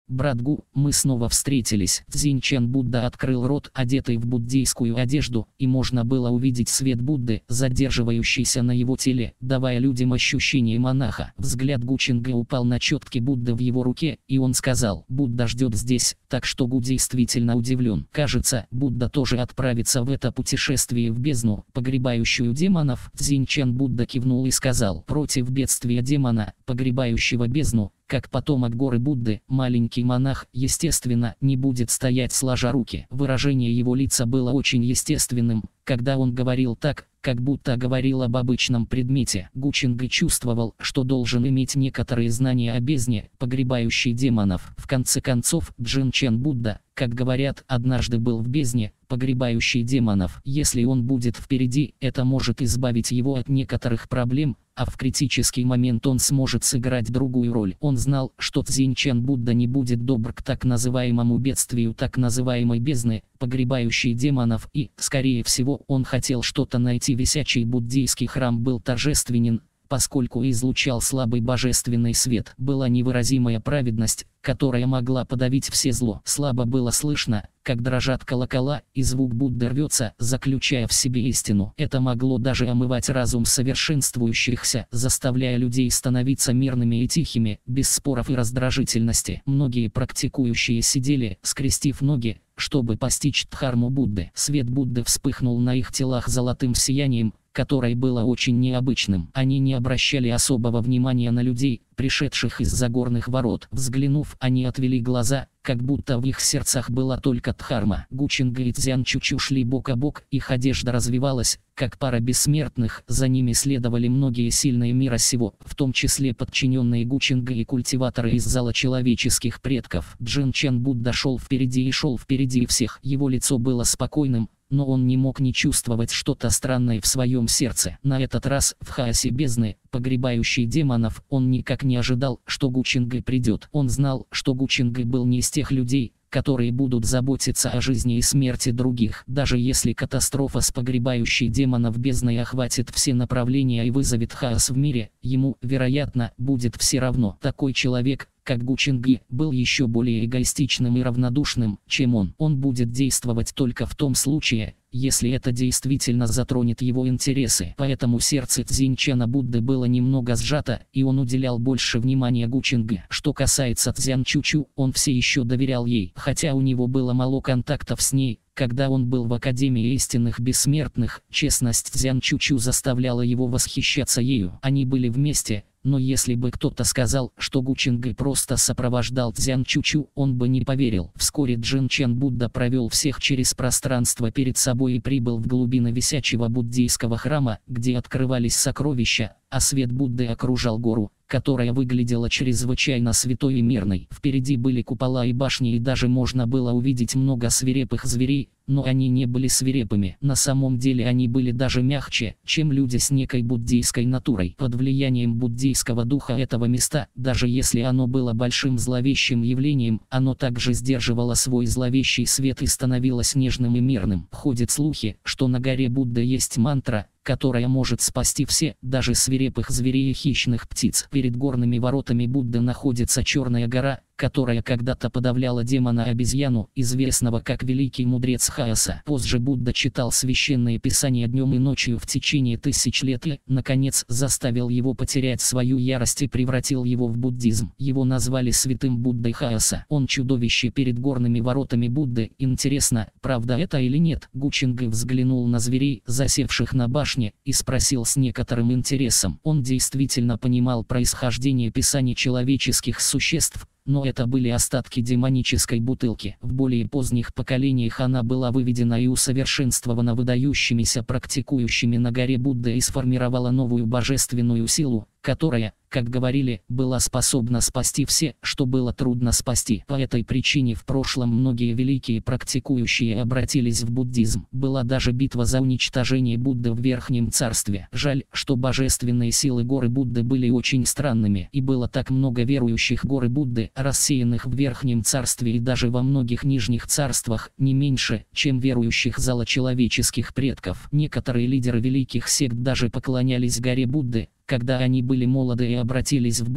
брат Гу, мы снова встретились». Цзиньчан Будда открыл рот, одетый в буддийскую одежду, и можно было увидеть свет Будды, задерживающийся на его теле, давая людям ощущение монаха. Взгляд Гу Чинга упал на четки Будды в его руке, и он сказал: «Будда ждет здесь», так что Гу действительно удивлен. Кажется, Будда тоже отправится в это путешествие в бездну, погребающую демонов. Цзиньчан Будда кивнул и сказал: «Против бедствия демона, погребающего бездну, как потомок горы Будды, маленький монах, естественно, не будет стоять сложа руки». Выражение его лица было очень естественным, когда он говорил так, как будто говорил об обычном предмете. Гу Чинга чувствовал, что должен иметь некоторые знания о бездне, погребающей демонов. В конце концов, Цзиньчан Будда, как говорят, однажды был в бездне, погребающей демонов. Если он будет впереди, это может избавить его от некоторых проблем, а в критический момент он сможет сыграть другую роль. Он знал, что Цзиньчан Будда не будет добр к так называемому бедствию так называемой бездны, погребающей демонов, и, скорее всего, он хотел что-то найти. Висячий буддийский храм был торжественен, поскольку излучал слабый божественный свет. Была невыразимая праведность, которая могла подавить все зло. Слабо было слышно, как дрожат колокола, и звук Будды рвется, заключая в себе истину. Это могло даже омывать разум совершенствующихся, заставляя людей становиться мирными и тихими, без споров и раздражительности. Многие практикующие сидели, скрестив ноги, чтобы постичь дхарму Будды. Свет Будды вспыхнул на их телах золотым сиянием, которое было очень необычным. Они не обращали особого внимания на людей, пришедших из-за горных ворот. Взглянув, они отвели глаза, как будто в их сердцах была только дхарма. Гу Чинга и Цзян Чучу шли бок о бок, их одежда развивалась, как пара бессмертных, за ними следовали многие сильные мира сего, в том числе подчиненные Гу Чинга и культиваторы из зала человеческих предков. Цзиньчан Будда шел впереди всех. Его лицо было спокойным, но он не мог не чувствовать что-то странное в своем сердце. На этот раз, в хаосе бездны, погребающей демонов, он никак не ожидал, что Гу Чинга придет. Он знал, что Гу Чинга был не из тех людей, которые будут заботиться о жизни и смерти других. Даже если катастрофа с погребающей демонов бездной охватит все направления и вызовет хаос в мире, ему, вероятно, будет все равно. Такой человек, как Гу Чинга, был еще более эгоистичным и равнодушным, чем он. Он будет действовать только в том случае, если это действительно затронет его интересы. Поэтому сердце Цзиньчана Будды было немного сжато, и он уделял больше внимания Гу Чинга. Что касается Цзян Чучу, он все еще доверял ей, хотя у него было мало контактов с ней. Когда он был в Академии истинных бессмертных, честность Цзян Чучу заставляла его восхищаться ею. Они были вместе, но если бы кто-то сказал, что Гу Чинга просто сопровождал Цзян Чучу, он бы не поверил. Вскоре Цзиньчан Будда провел всех через пространство перед собой и прибыл в глубины висячего буддийского храма, где открывались сокровища, а свет Будды окружал гору, которая выглядела чрезвычайно святой и мирной. Впереди были купола и башни, и даже можно было увидеть много свирепых зверей, но они не были свирепыми. На самом деле они были даже мягче, чем люди с некой буддийской натурой. Под влиянием буддийского духа этого места, даже если оно было большим зловещим явлением, оно также сдерживало свой зловещий свет и становилось нежным и мирным. Ходят слухи, что на горе Будды есть мантра, которая может спасти все, даже свирепых зверей и хищных птиц. Перед горными воротами Будды находится Черная гора, которая когда-то подавляла демона-обезьяну, известного как Великий Мудрец Хаоса. Позже Будда читал священные писания днем и ночью в течение 1000 лет и, наконец, заставил его потерять свою ярость и превратил его в буддизм. Его назвали Святым Буддой Хаоса. Он чудовище перед горными воротами Будды. Интересно, правда это или нет? Гу Чинга взглянул на зверей, засевших на башне, и спросил с некоторым интересом. Он действительно понимал происхождение писаний человеческих существ, но это были остатки демонической бутылки. В более поздних поколениях она была выведена и усовершенствована выдающимися практикующими на горе Будды и сформировала новую божественную силу, которая, как говорили, была способна спасти все, что было трудно спасти. По этой причине в прошлом многие великие практикующие обратились в буддизм. Была даже битва за уничтожение Будды в Верхнем Царстве. Жаль, что божественные силы горы Будды были очень странными, и было так много верующих горы Будды, рассеянных в Верхнем Царстве и даже во многих Нижних Царствах, не меньше, чем верующих зала человеческих предков. Некоторые лидеры великих сект даже поклонялись горе Будды, когда они были молоды и обратились в Будду,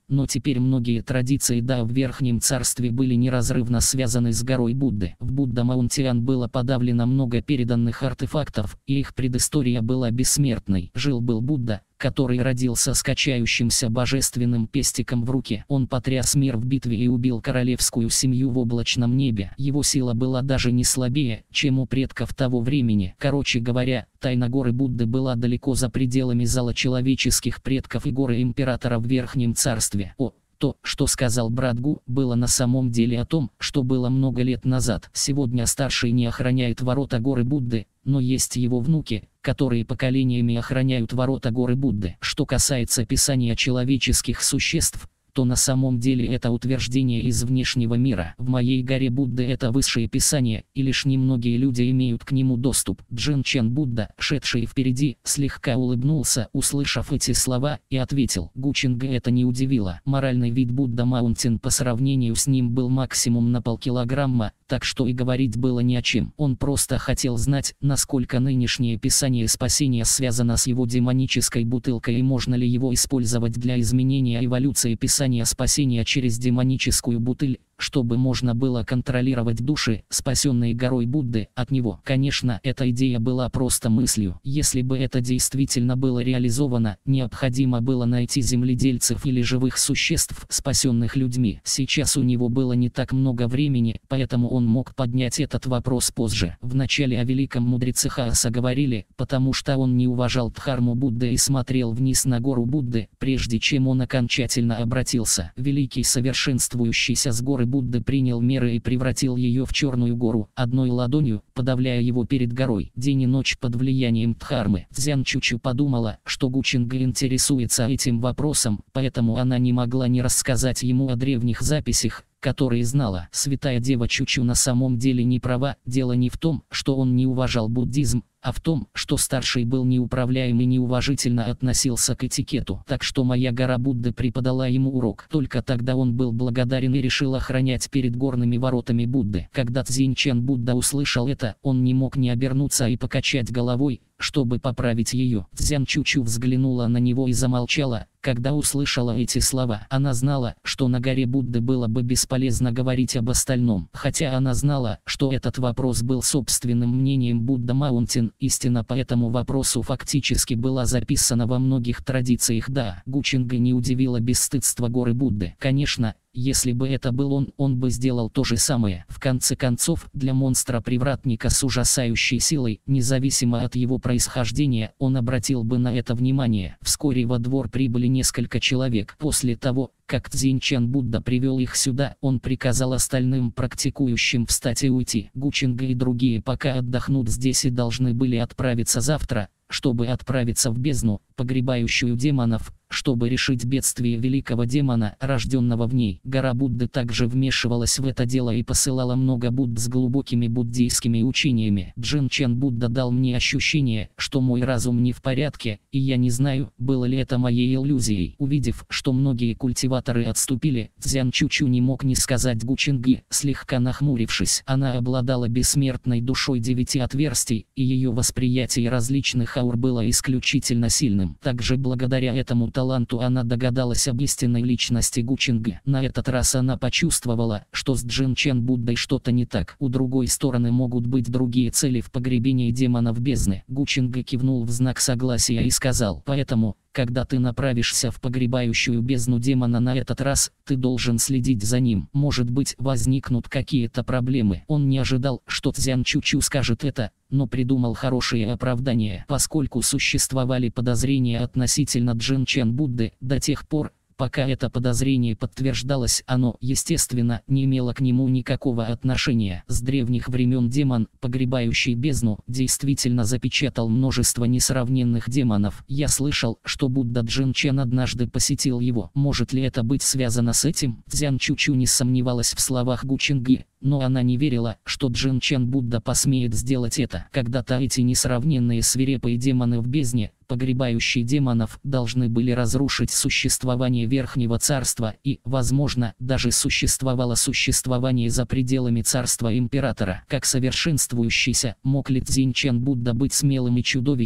но теперь многие традиции Дао в Верхнем Царстве были неразрывно связаны с горой Будды. В Будда Маунтиан было подавлено много переданных артефактов, и их предыстория была бессмертной. Жил-был Будда, который родился с качающимся божественным пестиком в руке. Он потряс мир в битве и убил королевскую семью в облачном небе. Его сила была даже не слабее, чем у предков того времени. Короче говоря, тайна горы Будды была далеко за пределами зала человеческих предков и горы императора в Верхнем Царстве. То, что сказал брат Гу, было на самом деле о том, что было много лет назад. Сегодня старший не охраняет ворота горы Будды, но есть его внуки, которые поколениями охраняют ворота горы Будды. Что касается писания человеческих существ, то на самом деле это утверждение из внешнего мира. В моей горе Будды это высшее писание, и лишь немногие люди имеют к нему доступ. Джин Чен Будда, шедший впереди, слегка улыбнулся, услышав эти слова, и ответил. Гучинга это не удивило. Моральный вид Будда Маунтин по сравнению с ним был максимум на полкилограмма, так что и говорить было не о чем. Он просто хотел знать, насколько нынешнее писание спасения связано с его демонической бутылкой и можно ли его использовать для изменения эволюции писания спасения через демоническую бутыль, чтобы можно было контролировать души, спасенные горой Будды, от него. Конечно, эта идея была просто мыслью. Если бы это действительно было реализовано, необходимо было найти земледельцев или живых существ, спасенных людьми. Сейчас у него было не так много времени, поэтому он мог поднять этот вопрос позже. Вначале о великом мудреце Хаоса говорили, потому что он не уважал Дхарму Будды и смотрел вниз на гору Будды, прежде чем он окончательно обратился. Великий совершенствующийся с горы Будды принял меры и превратил ее в черную гору, одной ладонью, подавляя его перед горой. День и ночь под влиянием Дхармы. Цзян Чучу подумала, что Гучинга интересуется этим вопросом, поэтому она не могла не рассказать ему о древних записях, которые знала. Святая Дева Чучу на самом деле не права. Дело не в том, что он не уважал буддизм, а в том, что старший был неуправляем и неуважительно относился к этикету. Так что моя гора Будды преподала ему урок. Только тогда он был благодарен и решил охранять перед горными воротами Будды. Когда Цзиньчан Будда услышал это, он не мог не обернуться и покачать головой, чтобы поправить ее. Цзян Чучу взглянула на него и замолчала, когда услышала эти слова. Она знала, что на горе Будды было бы бесполезно говорить об остальном. Хотя она знала, что этот вопрос был собственным мнением Будда Маунтин. Истина по этому вопросу фактически была записана во многих традициях. Да, Гучинга не удивило бесстыдство горы Будды. Конечно, если бы это был он бы сделал то же самое. В конце концов, для монстра-привратника с ужасающей силой, независимо от его происхождения, он обратил бы на это внимание. Вскоре во двор прибыли несколько человек. После того, как Цзиньчан Будда привел их сюда, он приказал остальным практикующим встать и уйти. Гучинга и другие пока отдохнут здесь и должны были отправиться завтра, чтобы отправиться в бездну, погребающую демонов, чтобы решить бедствие великого демона, рожденного в ней. Гора Будды также вмешивалась в это дело и посылала много Будд с глубокими буддийскими учениями. Джин Чен Будда дал мне ощущение, что мой разум не в порядке, и я не знаю, было ли это моей иллюзией. Увидев, что многие культиваторы отступили, Цзян Чучу не мог не сказать Гучинге, слегка нахмурившись. Она обладала бессмертной душой 9 отверстий, и ее восприятие различных аур было исключительно сильным. Также благодаря этому таланту она догадалась об истинной личности Гучинга. На этот раз она почувствовала, что с Джин Чен Буддой что-то не так. У другой стороны могут быть другие цели в погребении демонов бездны. Гучинга кивнул в знак согласия и сказал: поэтому, когда ты направишься в погребающую бездну демона на этот раз, ты должен следить за ним. Может быть, возникнут какие-то проблемы. Он не ожидал, что Цзян Чучу скажет это, но придумал хорошее оправдание. Поскольку существовали подозрения относительно Джин Чен Будды, до тех пор, пока это подозрение подтверждалось, оно, естественно, не имело к нему никакого отношения. С древних времен демон, погребающий бездну, действительно запечатал множество несравненных демонов. Я слышал, что Будда Джин Чен однажды посетил его. Может ли это быть связано с этим? Цзян Чучу не сомневалась в словах Гучинги, но она не верила, что Джин Чен Будда посмеет сделать это. Когда-то эти несравненные свирепые демоны в бездне, погребающие демонов, должны были разрушить существование Верхнего Царства и, возможно, даже существовало существование за пределами Царства Императора. Как совершенствующийся, мог ли Цзиньчан Будда быть смелым и чудовищным,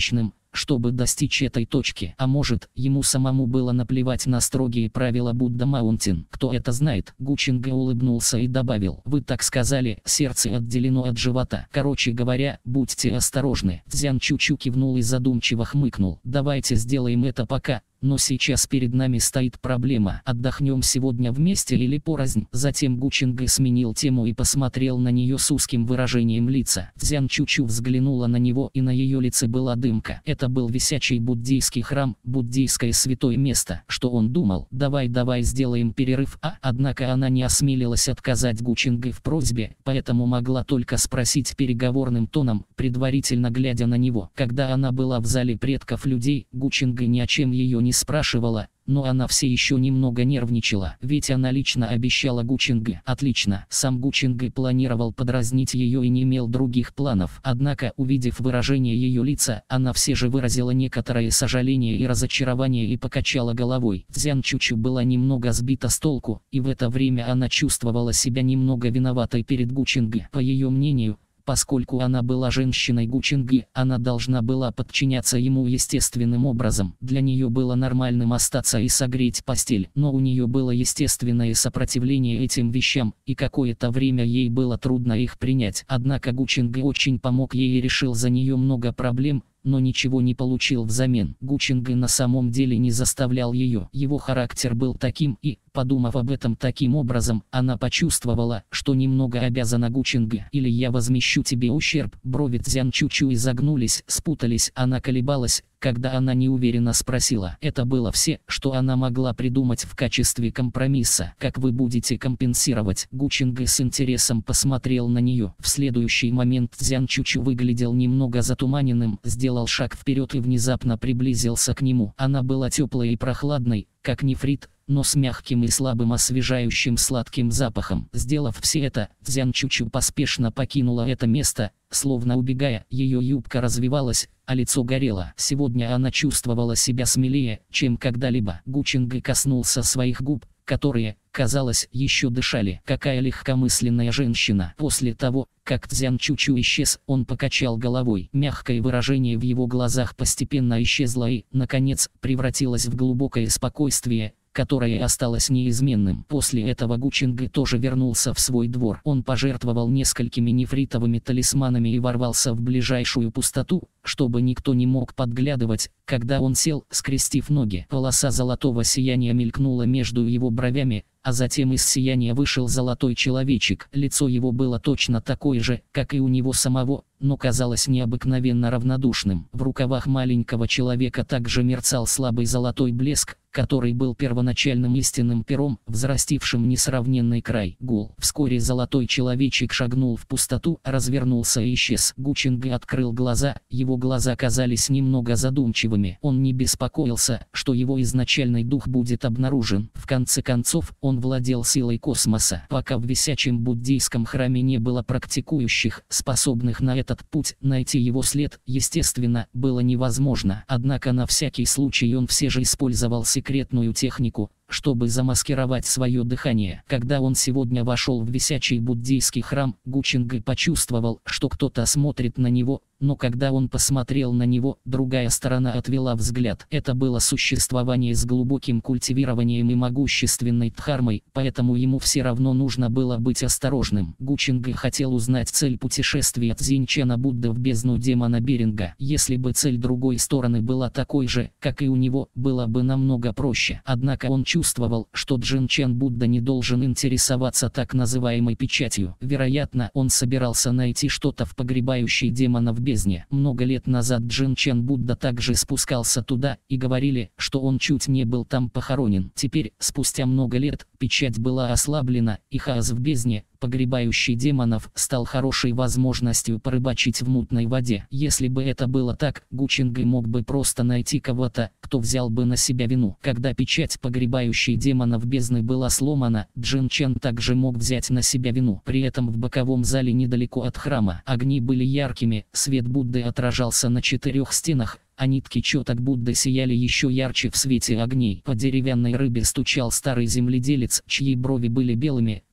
чтобы достичь этой точки. А может, ему самому было наплевать на строгие правила Будда Маунтин. Кто это знает? Гучинга улыбнулся и добавил: вы так сказали, сердце отделено от живота. Короче говоря, будьте осторожны. Цзян Чучу кивнул и задумчиво хмыкнул. Давайте сделаем это пока. Но сейчас перед нами стоит проблема. Отдохнем сегодня вместе или порознь? Затем Гучинга сменил тему и посмотрел на нее с узким выражением лица. Цзян Чучу взглянула на него, и на ее лице была дымка. Это был висячий буддийский храм, буддийское святое место. Что он думал? Давай сделаем перерыв. Однако она не осмелилась отказать Гучинге в просьбе, поэтому могла только спросить переговорным тоном, предварительно глядя на него. Когда она была в зале предков людей, Гучинга ни о чем ее не спрашивала, но она все еще немного нервничала, ведь она лично обещала Гучинге. Отлично, сам Гучинге планировал подразнить ее и не имел других планов. Однако, увидев выражение ее лица, она все же выразила некоторое сожаление и разочарование и покачала головой. Цзян Чучу была немного сбита с толку, и в это время она чувствовала себя немного виноватой перед Гучинге. По ее мнению, поскольку она была женщиной Гучинги, она должна была подчиняться ему естественным образом. Для нее было нормальным остаться и согреть постель, но у нее было естественное сопротивление этим вещам, и какое-то время ей было трудно их принять. Однако Гучинги очень помог ей и решил за нее много проблем, но ничего не получил взамен. Гучинга на самом деле не заставлял ее. Его характер был таким, и, подумав об этом таким образом, она почувствовала, что немного обязана Гучинге. Или я возмещу тебе ущерб. Брови Цзян Чучу изогнулись, спутались, она колебалась, когда она неуверенно спросила. Это было все, что она могла придумать в качестве компромисса. Как вы будете компенсировать? Гучинга с интересом посмотрел на нее. В следующий момент Цзян Чучу выглядел немного затуманенным, сделал шаг вперед и внезапно приблизился к нему. Она была теплой и прохладной, как нефрит, но с мягким и слабым освежающим сладким запахом. Сделав все это, Цзян Чучу поспешно покинула это место, словно убегая. Ее юбка развивалась, а лицо горело. Сегодня она чувствовала себя смелее, чем когда-либо. Гучинга коснулся своих губ, которые, казалось, еще дышали. Какая легкомысленная женщина. После того, как Цзян Чучу исчез, он покачал головой. Мягкое выражение в его глазах постепенно исчезло и, наконец, превратилось в глубокое спокойствие, которое осталось неизменным. После этого Гучинга тоже вернулся в свой двор. Он пожертвовал несколькими нефритовыми талисманами и ворвался в ближайшую пустоту, чтобы никто не мог подглядывать. Когда он сел, скрестив ноги, полоса золотого сияния мелькнула между его бровями, а затем из сияния вышел золотой человечек. Лицо его было точно такое же, как и у него самого, но казалось необыкновенно равнодушным. В рукавах маленького человека также мерцал слабый золотой блеск, который был первоначальным истинным пером, взрастившим несравненный край. Гул. Вскоре золотой человечек шагнул в пустоту, развернулся и исчез. Гучинга открыл глаза, его глаза казались немного задумчивыми. Он не беспокоился, что его изначальный дух будет обнаружен. В конце концов, он владел силой космоса. Пока в висячем буддийском храме не было практикующих, способных на этот путь, найти его след, естественно, было невозможно. Однако на всякий случай он все же использовал секретную технику, чтобы замаскировать свое дыхание. Когда он сегодня вошел в висячий буддийский храм, Гучинга почувствовал, что кто-то смотрит на него, но когда он посмотрел на него, другая сторона отвела взгляд. Это было существование с глубоким культивированием и могущественной дхармой, поэтому ему все равно нужно было быть осторожным. Гучинга хотел узнать цель путешествия Цзиньчана Будды в бездну демона Беринга. Если бы цель другой стороны была такой же, как и у него, было бы намного проще. Однако он чувствовал, что Цзиньчан Будда не должен интересоваться так называемой печатью. Вероятно, он собирался найти что-то в погребающей демона в бездне. Много лет назад Цзиньчан Будда также спускался туда, и говорили, что он чуть не был там похоронен. Теперь, спустя много лет, печать была ослаблена, и хаос в бездне, погребающий демонов, стал хорошей возможностью порыбачить в мутной воде. Если бы это было так, Гучинга мог бы просто найти кого-то, кто взял бы на себя вину. Когда печать погребающей демонов бездны была сломана, Цзиньчан также мог взять на себя вину. При этом в боковом зале недалеко от храма огни были яркими, свет Будды отражался на 4 стенах, а нитки четок Будды сияли еще ярче в свете огней. По деревянной рыбе стучал старый земледелец, чьи брови были белыми,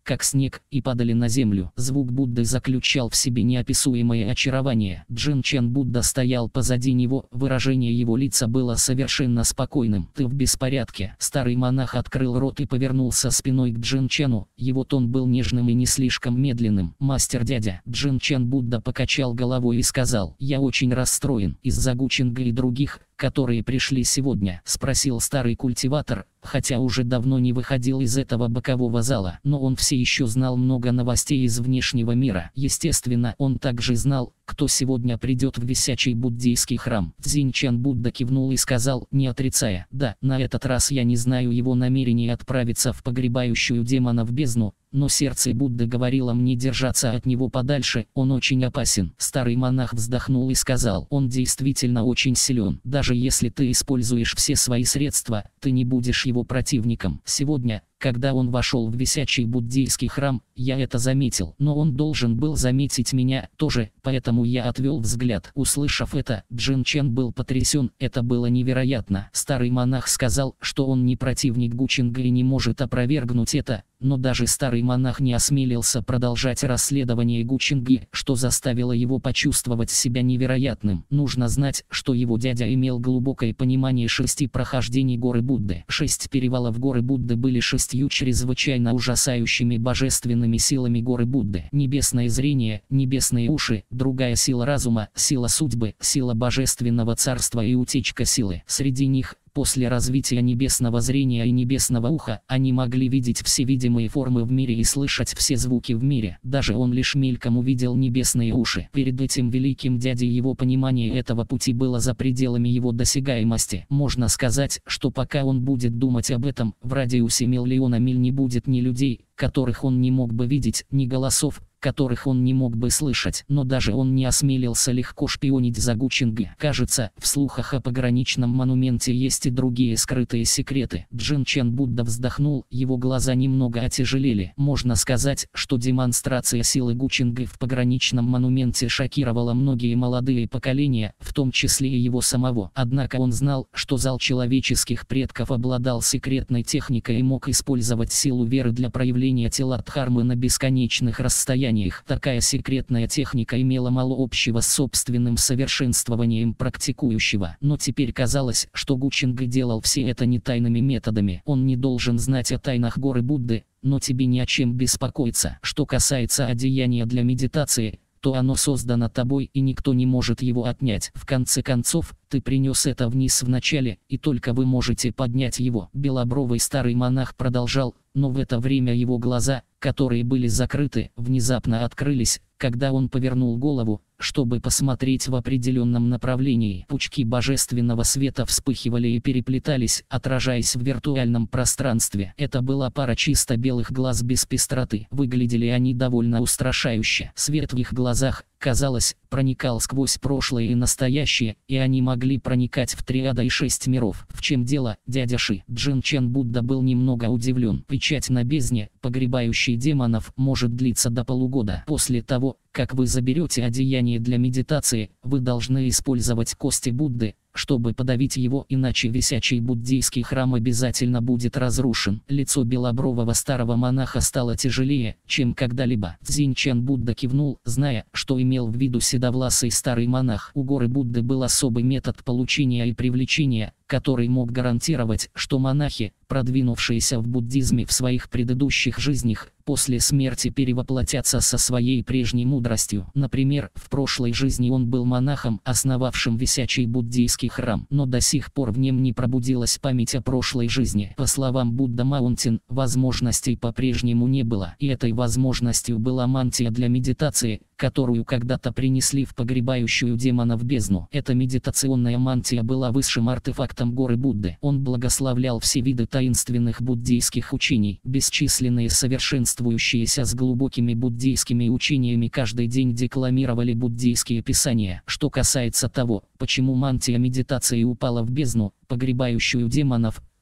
как снег, и падали на землю. Звук Будды заключал в себе неописуемое очарование. Джин Чен Будда стоял позади него, выражение его лица было совершенно спокойным. «Ты в беспорядке?» Старый монах открыл рот и повернулся спиной к Джин Чену. Его тон был нежным и не слишком медленным. «Мастер дядя». Джин Чен Будда покачал головой и сказал: «Я очень расстроен из-за Гучинга и других, которые пришли сегодня?» — спросил старый культиватор, хотя уже давно не выходил из этого бокового зала. Но он все еще знал много новостей из внешнего мира. Естественно, он также знал, кто сегодня придет в висячий буддийский храм. Цзинь Чен Будда кивнул и сказал, не отрицая: «Да, на этот раз я не знаю его намерений отправиться в погребающую демонов бездну, но сердце Будды говорило мне держаться от него подальше, он очень опасен». Старый монах вздохнул и сказал: «Он действительно очень силен. Даже если ты используешь все свои средства, ты не будешь его противником. Сегодня, когда он вошел в висячий буддийский храм, я это заметил, но он должен был заметить меня тоже, поэтому я отвел взгляд». Услышав это, Джин Чен был потрясен, это было невероятно. Старый монах сказал, что он не противник Гучинга и не может опровергнуть это, но даже старый монах не осмелился продолжать расследование Гучинги, что заставило его почувствовать себя невероятным. Нужно знать, что его дядя имел глубокое понимание 6 прохождений горы Будды. 6 перевалов горы Будды были 6 чрезвычайно ужасающими божественными силами горы Будды. Небесное зрение, небесные уши, другая сила разума, сила судьбы, сила божественного царства и утечка силы. Среди них, после развития небесного зрения и небесного уха, они могли видеть все видимые формы в мире и слышать все звуки в мире. Даже он лишь мельком увидел небесные уши. Перед этим великим дядей его понимание этого пути было за пределами его досягаемости. Можно сказать, что пока он будет думать об этом, в радиусе миллиона миль не будет ни людей, которых он не мог бы видеть, ни голосов, которых он не мог бы слышать. Но даже он не осмелился легко шпионить за Гучинга. Кажется, в слухах о пограничном монументе есть и другие скрытые секреты. Джин Чен Будда вздохнул, его глаза немного отяжелели. Можно сказать, что демонстрация силы Гучинга в пограничном монументе шокировала многие молодые поколения, в том числе и его самого. Однако он знал, что зал человеческих предков обладал секретной техникой и мог использовать силу веры для проявления тела Дхармы на бесконечных расстояниях. Такая секретная техника имела мало общего с собственным совершенствованием практикующего. Но теперь казалось, что Гучинга делал все это не тайными методами. Он не должен знать о тайнах горы Будды, но тебе не о чем беспокоиться. Что касается одеяния для медитации, то оно создано тобой и никто не может его отнять. В конце концов, ты принес это вниз в начале, и только вы можете поднять его. Белобровый старый монах продолжал, но в это время его глаза, которые были закрыты, внезапно открылись, когда он повернул голову, чтобы посмотреть в определенном направлении. Пучки божественного света вспыхивали и переплетались, отражаясь в виртуальном пространстве. Это была пара чисто белых глаз без пестроты. Выглядели они довольно устрашающе. Свет в их глазах, казалось, проникал сквозь прошлое и настоящее, и они могли проникать в триада и 6 миров. «В чем дело, дядя Ши?» Джин Чен Будда был немного удивлен. Печать на бездне, погребающей демонов, может длиться до полугода. После того, как вы заберете одеяние для медитации, вы должны использовать кости Будды, чтобы подавить его, иначе висячий буддийский храм обязательно будет разрушен. Лицо белобрового старого монаха стало тяжелее, чем когда-либо. Цзинь Чен Будда кивнул, зная, что имел в виду седовласый старый монах. У горы Будды был особый метод получения и привлечения, который мог гарантировать, что монахи, продвинувшиеся в буддизме в своих предыдущих жизнях, после смерти перевоплотятся со своей прежней мудростью. Например, в прошлой жизни он был монахом, основавшим висячий буддийский храм, но до сих пор в нем не пробудилась память о прошлой жизни. По словам Будда Маунтин, возможностей по-прежнему не было, и этой возможностью была мантия для медитации, которую когда-то принесли в погребающую демонов бездну. Эта медитационная мантия была высшим артефактом горы Будды. Он благословлял все виды таинственных буддийских учений. Бесчисленные совершенствующиеся с глубокими буддийскими учениями каждый день декламировали буддийские писания. Что касается того, почему мантия медитации упала в бездну, погребающую демонов,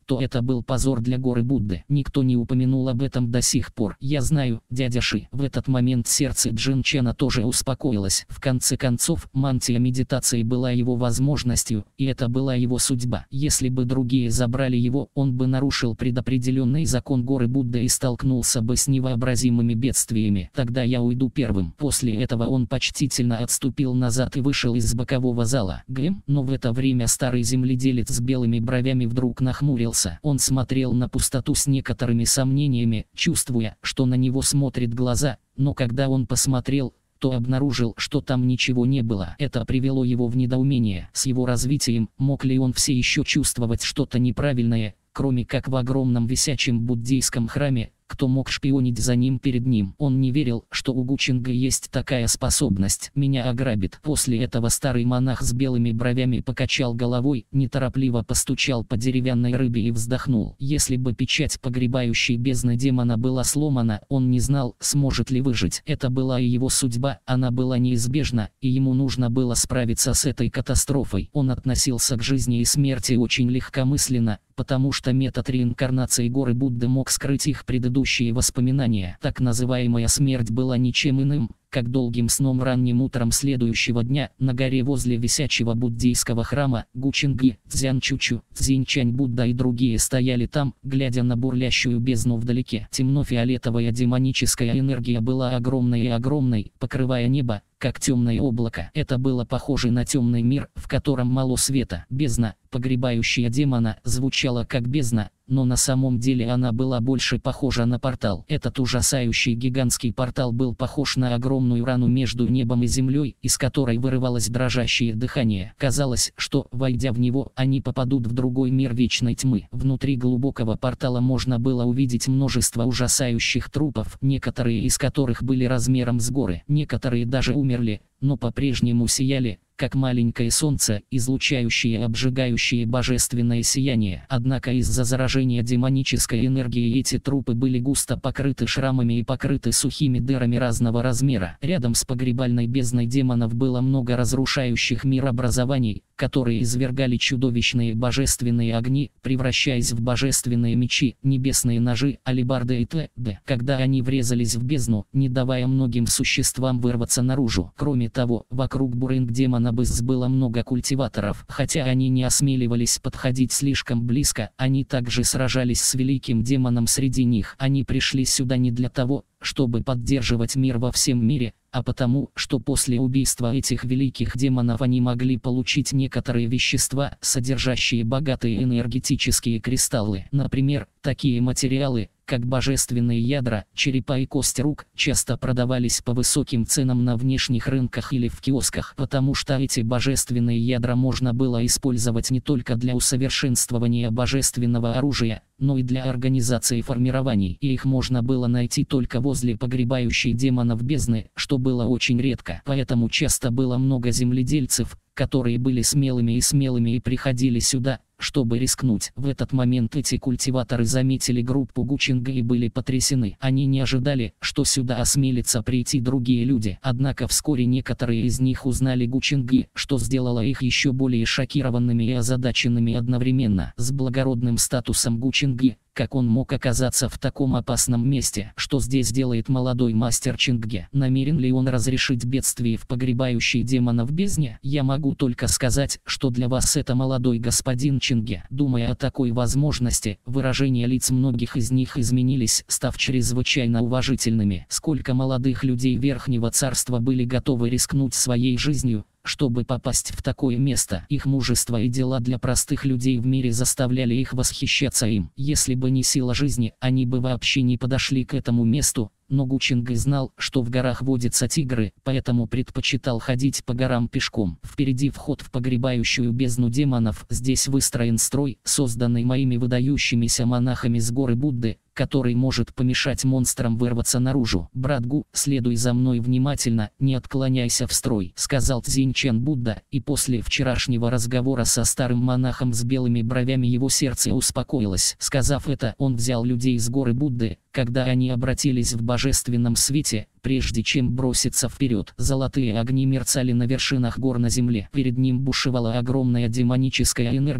то это был позор для горы Будды. Никто не упомянул об этом до сих пор. Я знаю, дядя Ши. В этот момент сердце Джин Чена тоже успокоилось. В конце концов, мантия медитации была его возможностью, и это была его судьба. Если бы другие забрали его, он бы нарушил предопределенный закон горы Будды и столкнулся бы с невообразимыми бедствиями. Тогда я уйду первым. После этого он почтительно отступил назад и вышел из бокового зала. Но в это время старый земледелец с белыми бровями вдруг нахмурился. Он смотрел на пустоту с некоторыми сомнениями, чувствуя, что на него смотрят глаза, но когда он посмотрел, то обнаружил, что там ничего не было. Это привело его в недоумение. С его развитием, мог ли он все еще чувствовать что-то неправильное, кроме как в огромном висячем буддийском храме, кто мог шпионить за ним перед ним. Он не верил, что у Гучинга есть такая способность. Меня ограбит. После этого старый монах с белыми бровями покачал головой, неторопливо постучал по деревянной рыбе и вздохнул. Если бы печать погребающей бездны демона была сломана, он не знал, сможет ли выжить. Это была и его судьба, она была неизбежна, и ему нужно было справиться с этой катастрофой. Он относился к жизни и смерти очень легкомысленно, потому что метод реинкарнации горы Будды мог скрыть их предыдущие воспоминания. Так называемая смерть была ничем иным, как долгим сном ранним утром следующего дня на горе возле висячего буддийского храма. Гучинги, Цзянчучу, Цзиньчань Будда и другие стояли там, глядя на бурлящую бездну вдалеке. Темно-фиолетовая демоническая энергия была огромной и огромной, покрывая небо, как темное облако. Это было похоже на темный мир, в котором мало света. Бездна, погребающая демона, звучала как бездна, но на самом деле она была больше похожа на портал. Этот ужасающий гигантский портал был похож на огромную рану между небом и землей, из которой вырывалось дрожащее дыхание. Казалось, что, войдя в него, они попадут в другой мир вечной тьмы. Внутри глубокого портала можно было увидеть множество ужасающих трупов, некоторые из которых были размером с горы. Некоторые даже умерли, но по-прежнему сияли, как маленькое солнце, излучающее обжигающее божественное сияние. Однако из-за заражения демонической энергией эти трупы были густо покрыты шрамами и покрыты сухими дырами разного размера. Рядом с погребальной бездной демонов было много разрушающих мир образований, которые извергали чудовищные божественные огни, превращаясь в божественные мечи, небесные ножи, алебарды и т.д. Когда они врезались в бездну, не давая многим существам вырваться наружу. Кроме того, вокруг буринг-демона было много культиваторов. Хотя они не осмеливались подходить слишком близко, они также сражались с великим демоном среди них. Они пришли сюда не для того, чтобы поддерживать мир во всем мире, а потому, что после убийства этих великих демонов они могли получить некоторые вещества, содержащие богатые энергетические кристаллы. Например, такие материалы, как божественные ядра, черепа и кости рук, часто продавались по высоким ценам на внешних рынках или в киосках, потому что эти божественные ядра можно было использовать не только для усовершенствования божественного оружия, но и для организации формирований, и их можно было найти только возле погребающей демонов бездны, что было очень редко. Поэтому часто было много земледельцев, которые были смелыми и приходили сюда, чтобы рискнуть. В этот момент эти культиваторы заметили группу Гучинга и были потрясены. Они не ожидали, что сюда осмелятся прийти другие люди. Однако вскоре некоторые из них узнали Гучинги, что сделало их еще более шокированными и озадаченными одновременно. С благородным статусом Гучинги, как он мог оказаться в таком опасном месте? Что здесь делает молодой мастер Чинге? Намерен ли он разрешить бедствие в погребающей демона в бездне? Я могу только сказать, что для вас это молодой господин Чинге. Думая о такой возможности, выражения лиц многих из них изменились, став чрезвычайно уважительными. Сколько молодых людей Верхнего Царства были готовы рискнуть своей жизнью, чтобы попасть в такое место. Их мужество и дела для простых людей в мире заставляли их восхищаться им. Если бы не сила жизни, они бы вообще не подошли к этому месту. Но Гучинга знал, что в горах водятся тигры, поэтому предпочитал ходить по горам пешком. Впереди вход в погребающую бездну демонов. Здесь выстроен строй, созданный моими выдающимися монахами с горы Будды, который может помешать монстрам вырваться наружу. «Брат Гу, следуй за мной внимательно, не отклоняйся в строй», — сказал Цзиньчэн Будда, и после вчерашнего разговора со старым монахом с белыми бровями его сердце успокоилось. Сказав это, он взял людей с горы Будды, когда они обратились в божественном свете, прежде чем броситься вперед. Золотые огни мерцали на вершинах гор на земле. Перед ним бушевала огромная демоническая энергия,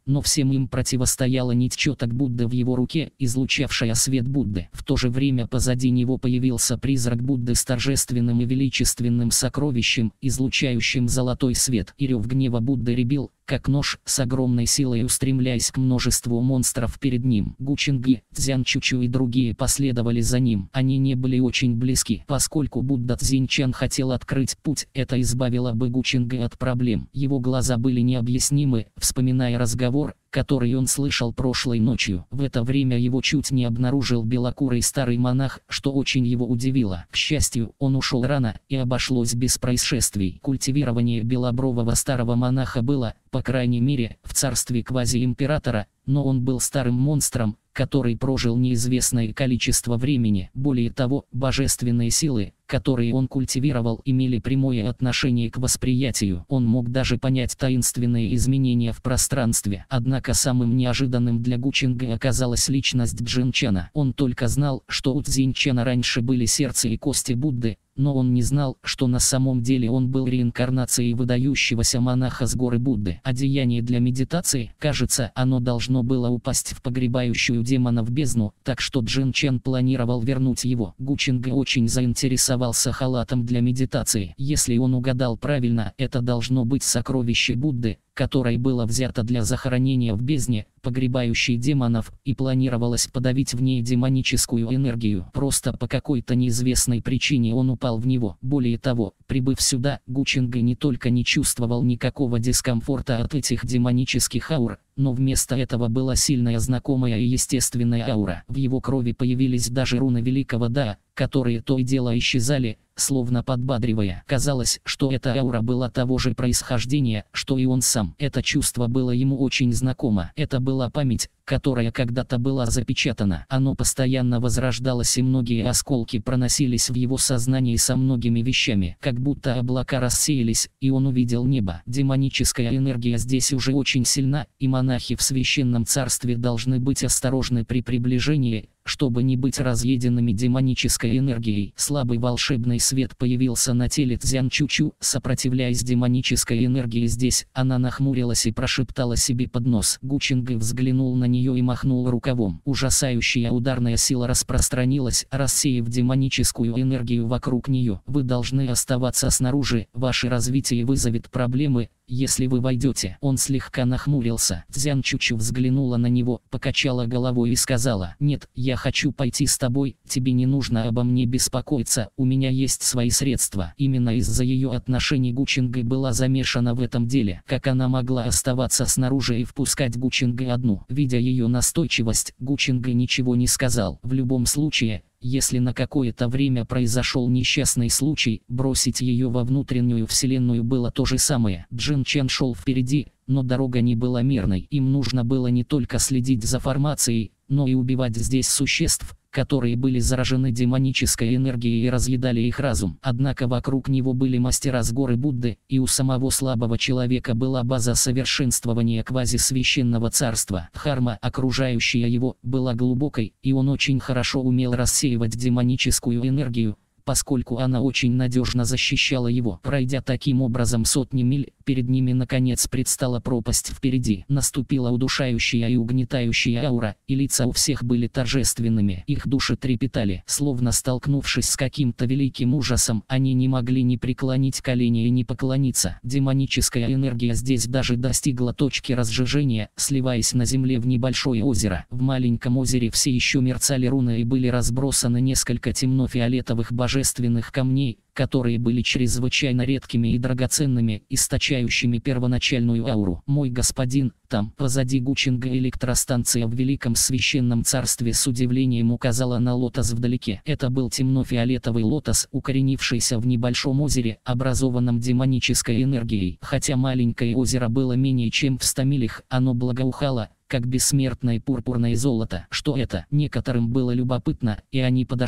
но всем им противостояла нить четок Будды в его руке, излучавшая свет Будды. В то же время позади него появился призрак Будды с торжественным и величественным сокровищем, излучающим золотой свет. И рев гнева Будды рябил, как нож, с огромной силой устремляясь к множеству монстров перед ним. Гучинги, Цзянчучу и другие последовали за ним. Они не были очень близки, поскольку Будда Цзиньчан хотел открыть путь, это избавило бы Гучинга от проблем. Его глаза были необъяснимы, вспоминая разговор, который он слышал прошлой ночью. В это время его чуть не обнаружил белокурый старый монах, что очень его удивило. К счастью, он ушел рано, и обошлось без происшествий. Культивирование белобрового старого монаха было, по крайней мере, в царстве квази-императора, но он был старым монстром, который прожил неизвестное количество времени. Более того, божественные силы, которые он культивировал, имели прямое отношение к восприятию. Он мог даже понять таинственные изменения в пространстве. Однако самым неожиданным для Гучинга оказалась личность Цзиньчана. Он только знал, что у Цзиньчана раньше были сердце и кости Будды, но он не знал, что на самом деле он был реинкарнацией выдающегося монаха с горы Будды. Одеяние для медитации, кажется, оно должно было упасть в погребающую демонов бездну, так что Цзиньчан планировал вернуть его. Гучинга очень заинтересовался халатом для медитации. Если он угадал правильно, это должно быть сокровище Будды, которое было взято для захоронения в бездне, погребающей демонов, и планировалось подавить в ней демоническую энергию. Просто по какой-то неизвестной причине он упал в него. Более того, прибыв сюда, Гучинга не только не чувствовал никакого дискомфорта от этих демонических аур, но вместо этого была сильная знакомая и естественная аура. В его крови появились даже руны великого Да, которые то и дело исчезали, словно подбадривая. Казалось, что эта аура была того же происхождения, что и он сам. Это чувство было ему очень знакомо. Это была память, которая когда-то была запечатана. Оно постоянно возрождалось, и многие осколки проносились в его сознании со многими вещами. Как будто облака рассеялись, и он увидел небо. Демоническая энергия здесь уже очень сильна, и монахи в священном царстве должны быть осторожны при приближении, чтобы не быть разъеденными демонической энергией. Слабый волшебный свет появился на теле Цзянчучу, сопротивляясь демонической энергии здесь. Она нахмурилась и прошептала себе под нос. Гучинга взглянул на нее и махнул рукавом. Ужасающая ударная сила распространилась, рассеяв демоническую энергию вокруг нее. Вы должны оставаться снаружи, ваше развитие вызовет проблемы, если вы войдете. Он слегка нахмурился. Цзянчучу взглянула на него, покачала головой и сказала: «Нет, я хочу пойти с тобой, тебе не нужно обо мне беспокоиться, у меня есть свои средства». Именно из-за ее отношений Гучинга была замешана в этом деле. Как она могла оставаться снаружи и впускать Гучинга одну? Видя ее настойчивость, Гучинга ничего не сказал. В любом случае, если на какое-то время произошел несчастный случай, бросить ее во внутреннюю вселенную было то же самое. Цзиньчан шел впереди, но дорога не была мирной. Им нужно было не только следить за формацией, но и убивать здесь существ, которые были заражены демонической энергией и разъедали их разум. Однако вокруг него были мастера с горы Будды, и у самого слабого человека была база совершенствования квазисвященного царства. Дхарма, окружающая его, была глубокой, и он очень хорошо умел рассеивать демоническую энергию, поскольку она очень надежно защищала его. Пройдя таким образом сотни миль, перед ними наконец предстала пропасть впереди. Наступила удушающая и угнетающая аура, и лица у всех были торжественными. Их души трепетали. Словно столкнувшись с каким-то великим ужасом, они не могли ни преклонить колени и ни поклониться. Демоническая энергия здесь даже достигла точки разжижения, сливаясь на земле в небольшое озеро. В маленьком озере все еще мерцали руны и были разбросаны несколько темно-фиолетовых божественных камней, которые были чрезвычайно редкими и драгоценными, источающими первоначальную ауру. «Мой господин, там, позади Гучинга электростанция в Великом Священном Царстве», с удивлением указала на лотос вдалеке. Это был темно-фиолетовый лотос, укоренившийся в небольшом озере, образованном демонической энергией. Хотя маленькое озеро было менее чем в 100 милях, оно благоухало, как бессмертное пурпурное золото. Что это? Некоторым было любопытно, и они подошли,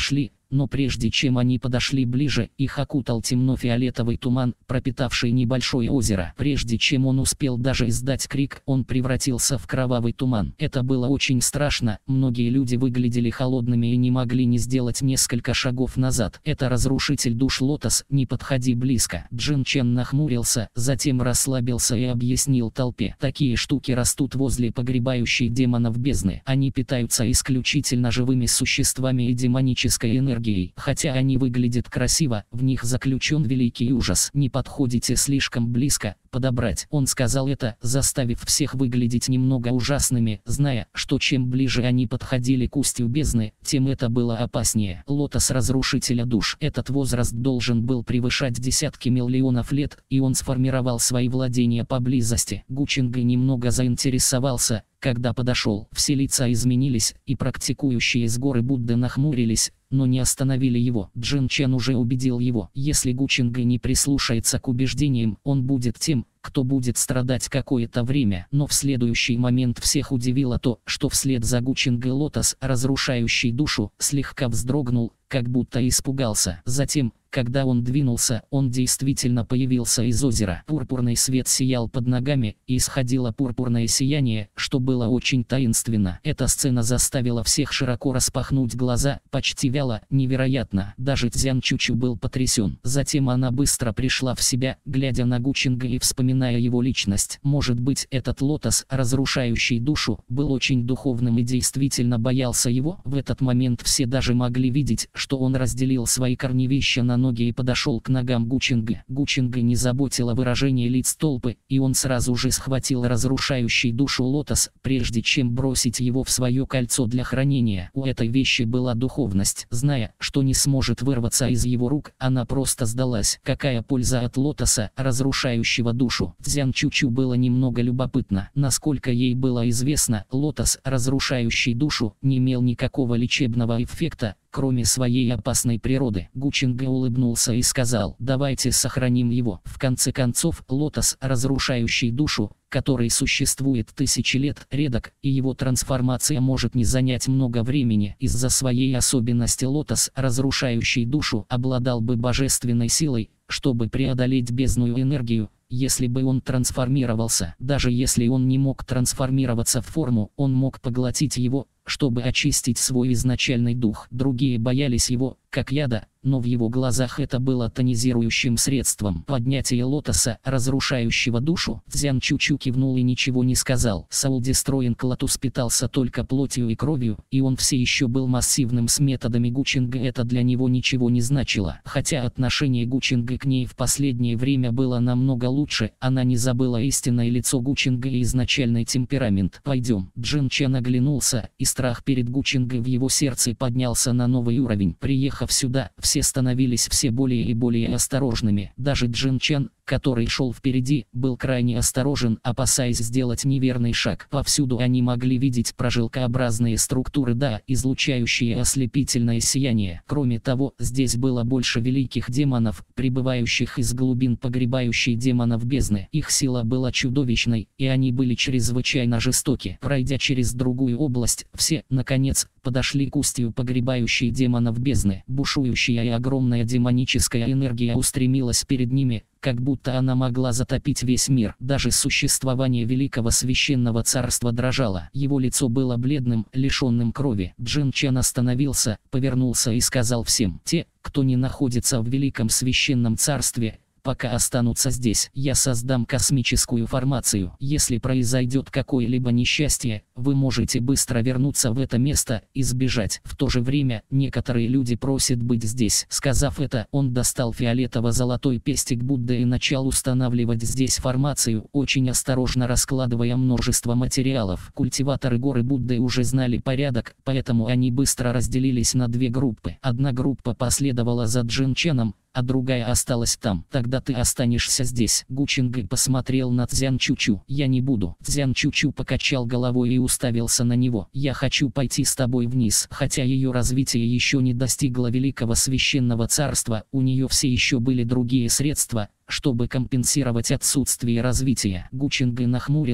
но прежде чем они подошли ближе, их окутал темно-фиолетовый туман, пропитавший небольшое озеро. Прежде чем он успел даже издать крик, он превратился в кровавый туман. Это было очень страшно, многие люди выглядели холодными и не могли не сделать несколько шагов назад. «Это разрушитель душ Лотос, не подходи близко». Джин Чен нахмурился, затем расслабился и объяснил толпе: «Такие штуки растут возле погребающей демонов бездны. Они питаются исключительно живыми существами и демонической энергией. Хотя они выглядят красиво, в них заключен великий ужас. Не подходите слишком близко, подобрать». Он сказал это, заставив всех выглядеть немного ужасными, зная, что чем ближе они подходили к устью бездны, тем это было опаснее. Лотос разрушителя душ. Этот возраст должен был превышать десятки миллионов лет, и он сформировал свои владения поблизости. Гучинга немного заинтересовался, когда подошел. Все лица изменились, и практикующие с горы Будды нахмурились, но не остановили его. Джин Чен уже убедил его: если Гучинга не прислушается к убеждениям, он будет тем, кто будет страдать какое-то время. Но в следующий момент всех удивило то, что вслед за Гучингой Лотос, разрушающий душу, слегка вздрогнул, как будто испугался. Затем, когда он двинулся, он действительно появился из озера. Пурпурный свет сиял под ногами, и исходило пурпурное сияние, что было очень таинственно. Эта сцена заставила всех широко распахнуть глаза, почти вяло, невероятно. Даже Цзян Чучу был потрясен. Затем она быстро пришла в себя, глядя на Гучинга и вспоминая его личность. Может быть, этот Лотос, разрушающий душу, был очень духовным и действительно боялся его? В этот момент все даже могли видеть, что он разделил свои корневища на ноги и подошел к ногам Гучинга. Гучинга не заботило выражение лиц толпы, и он сразу же схватил разрушающий душу Лотос, прежде чем бросить его в свое кольцо для хранения. У этой вещи была духовность. Зная, что не сможет вырваться из его рук, она просто сдалась. Какая польза от Лотоса, разрушающего душу? Цзян Чучу было немного любопытно. Насколько ей было известно, Лотос, разрушающий душу, не имел никакого лечебного эффекта, кроме своей опасной природы. Гучинга улыбнулся и сказал: «Давайте сохраним его». В конце концов, Лотос, разрушающий душу, который существует тысячи лет, редок, и его трансформация может не занять много времени. Из-за своей особенности Лотос, разрушающий душу, обладал бы божественной силой, чтобы преодолеть бездную энергию, если бы он трансформировался. Даже если он не мог трансформироваться в форму, он мог поглотить его, чтобы очистить свой изначальный дух. Другие боялись его, как яда, но в его глазах это было тонизирующим средством. Поднятие Лотоса, разрушающего душу. Цзян Чучу кивнул и ничего не сказал. Soul Destroying Lotus питался только плотью и кровью, и он все еще был массивным с методами Гучинга. Это для него ничего не значило. Хотя отношение Гучинга к ней в последнее время было намного лучше, она не забыла истинное лицо Гучинга и изначальный темперамент. «Пойдем». Джин Чен оглянулся, и страх перед Гучингой в его сердце поднялся на новый уровень. Приехав сюда, все становились все более и более осторожными. Даже Джин Чен, который шел впереди, был крайне осторожен, опасаясь сделать неверный шаг. Повсюду они могли видеть прожилкообразные структуры Да, излучающие ослепительное сияние. Кроме того, здесь было больше великих демонов, прибывающих из глубин погребающей демонов бездны. Их сила была чудовищной, и они были чрезвычайно жестоки. Пройдя через другую область, все, наконец, подошли к устью погребающей демонов бездны. Бушующая и огромная демоническая энергия устремилась перед ними, как будто она могла затопить весь мир. Даже существование великого священного царства дрожало. Его лицо было бледным, лишенным крови. Джин Чен остановился, повернулся и сказал всем: «Те, кто не находится в великом священном царстве, пока останутся здесь. Я создам космическую формацию. Если произойдет какое-либо несчастье, вы можете быстро вернуться в это место и сбежать. В то же время, некоторые люди просят быть здесь». Сказав это, он достал фиолетово-золотой пестик Будды и начал устанавливать здесь формацию, очень осторожно раскладывая множество материалов. Культиваторы горы Будды уже знали порядок, поэтому они быстро разделились на две группы. Одна группа последовала за Джин Ченом, а другая осталась там. «Тогда ты останешься здесь». Гучинга посмотрел на Цзян Чучу. «Я не буду». Цзян Чучу покачал головой и уставился на него. «Я хочу пойти с тобой вниз». Хотя ее развитие еще не достигло великого священного царства, у нее все еще были другие средства, чтобы компенсировать отсутствие развития. Гучинга нахмурился,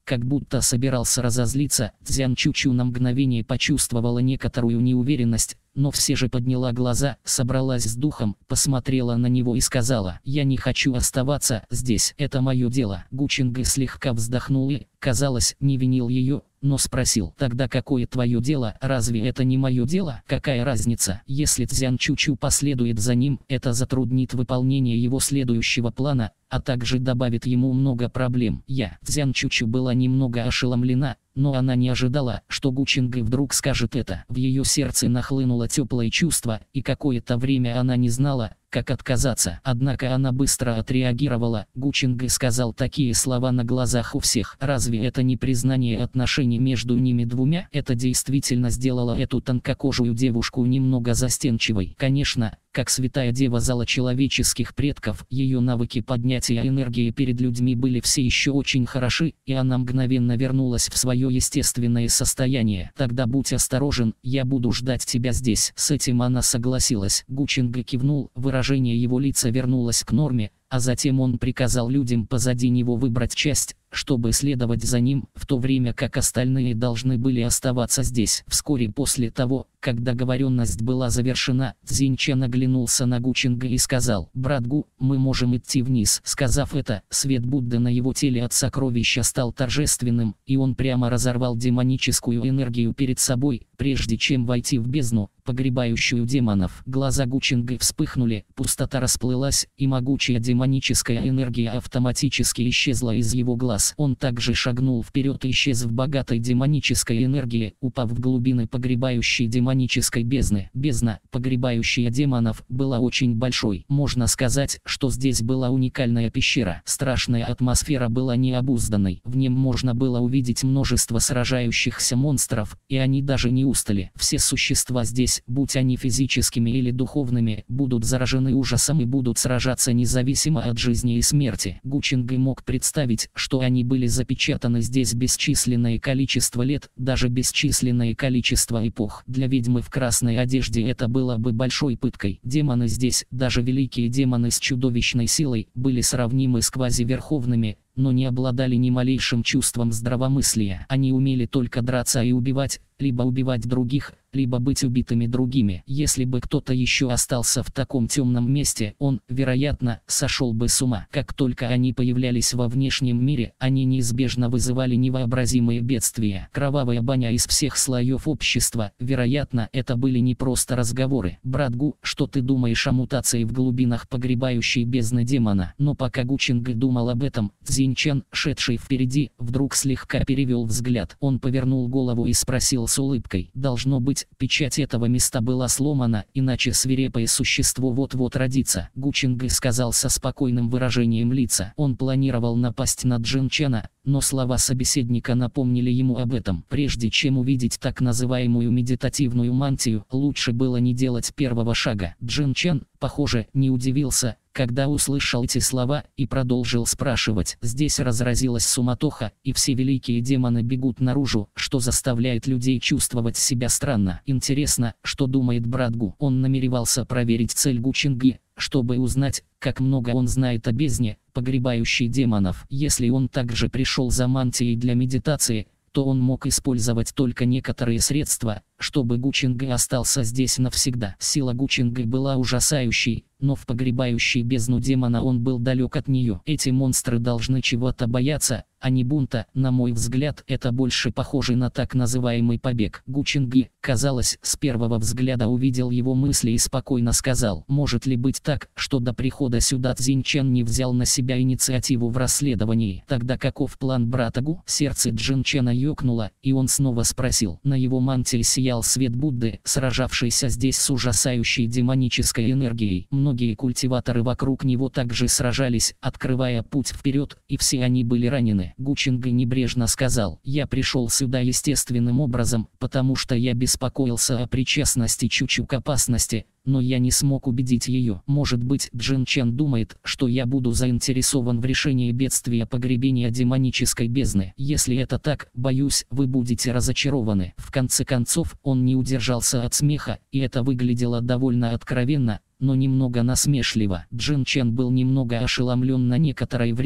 как будто собирался разозлиться. Цзян Чучу на мгновение почувствовала некоторую неуверенность, но все же подняла глаза, собралась с духом, посмотрела на него и сказала: «Я не хочу оставаться здесь, это мое дело». Гучинг слегка вздохнул и, казалось, не винил ее, но спросил: «Тогда какое твое дело? Разве это не мое дело? Какая разница? Если Цзян Чучу последует за ним, это затруднит выполнение его следующего плана, а также добавит ему много проблем». Цзян Чучу была немного ошеломлена, но она не ожидала, что Гучинг вдруг скажет это. В ее сердце нахлынуло теплое чувство, и какое-то время она не знала, как отказаться. Однако она быстро отреагировала. Гучинг сказал такие слова на глазах у всех. Разве это не признание отношений между ними двумя? Это действительно сделало эту тонкокожую девушку немного застенчивой. Конечно, как святая дева зала человеческих предков, ее навыки поднятия энергии перед людьми были все еще очень хороши, и она мгновенно вернулась в свое естественное состояние. «Тогда будь осторожен, я буду ждать тебя здесь». С этим она согласилась. Гучинг кивнул, выражение его лица вернулось к норме, а затем он приказал людям позади него выбрать часть, чтобы следовать за ним, в то время как остальные должны были оставаться здесь. Вскоре после того, как договоренность была завершена, Цзиньчан оглянулся на Гучинга и сказал: «Брат Гу, мы можем идти вниз». Сказав это, свет Будды на его теле от сокровища стал торжественным, и он прямо разорвал демоническую энергию перед собой, прежде чем войти в бездну, погребающую демонов. Глаза Гучинга вспыхнули, пустота расплылась, и могучая демоническая энергия автоматически исчезла из его глаз. Он также шагнул вперед и исчез в богатой демонической энергии, упав в глубины погребающей демонической бездны. Бездна, погребающая демонов, была очень большой. Можно сказать, что здесь была уникальная пещера. Страшная атмосфера была необузданной. В нем можно было увидеть множество сражающихся монстров, и они даже не устали. Все существа здесь, будь они физическими или духовными, будут заражены ужасом и будут сражаться независимо от жизни и смерти. Гучинг мог представить, что они были запечатаны здесь бесчисленное количество лет, даже бесчисленное количество эпох. Для ведьмы в красной одежде это было бы большой пыткой. Демоны здесь, даже великие демоны с чудовищной силой, были сравнимы с квазиверховными, но не обладали ни малейшим чувством здравомыслия. Они умели только драться и убивать, либо убивать других, либо быть убитыми другими. Если бы кто-то еще остался в таком темном месте, он, вероятно, сошел бы с ума. Как только они появлялись во внешнем мире, они неизбежно вызывали невообразимые бедствия. Кровавая баня из всех слоев общества, вероятно, это были не просто разговоры. «Брат Гу, что ты думаешь о мутации в глубинах погребающей бездны демона?» Но пока Гучинг думал об этом, Цзиньчан, шедший впереди, вдруг слегка перевел взгляд. Он повернул голову и спросил с улыбкой: «Должно быть, печать этого места была сломана, иначе свирепое существо вот-вот родится». Гучинг сказал со спокойным выражением лица. Он планировал напасть на Цзиньчана, но слова собеседника напомнили ему об этом. Прежде чем увидеть так называемую медитативную мантию, лучше было не делать первого шага. Цзиньчан, похоже, не удивился, когда услышал эти слова, и продолжил спрашивать. Здесь разразилась суматоха, и все великие демоны бегут наружу, что заставляет людей чувствовать себя странно. Интересно, что думает брат Гу. Он намеревался проверить цель Гучинги, чтобы узнать, как много он знает о бездне, погребающей демонов. Если он также пришел за мантией для медитации, то он мог использовать только некоторые средства, чтобы Гучинг остался здесь навсегда. Сила Гучинга была ужасающей, но в погребающей бездну демона он был далек от нее. Эти монстры должны чего-то бояться, а не бунта. На мой взгляд, это больше похоже на так называемый побег. Гучинг, казалось, с первого взгляда увидел его мысли и спокойно сказал: «Может ли быть так, что до прихода сюда Цзиньчан не взял на себя инициативу в расследовании? Тогда каков план брата Гу?» Сердце Цзиньчана ёкнуло, и он снова спросил. На его мантии сиял свет Будды, сражавшийся здесь с ужасающей демонической энергией. Многие культиваторы вокруг него также сражались, открывая путь вперед, и все они были ранены. Гучинг небрежно сказал: «Я пришел сюда естественным образом, потому что я беспокоился о причастности Чучу к опасности, но я не смог убедить ее. Может быть, Цзиньчан думает, что я буду заинтересован в решении бедствия погребения демонической бездны. Если это так, боюсь, вы будете разочарованы». В конце концов, он не удержался от смеха, и это выглядело довольно откровенно, но немного насмешливо. Цзиньчан был немного ошеломлен на некоторое время,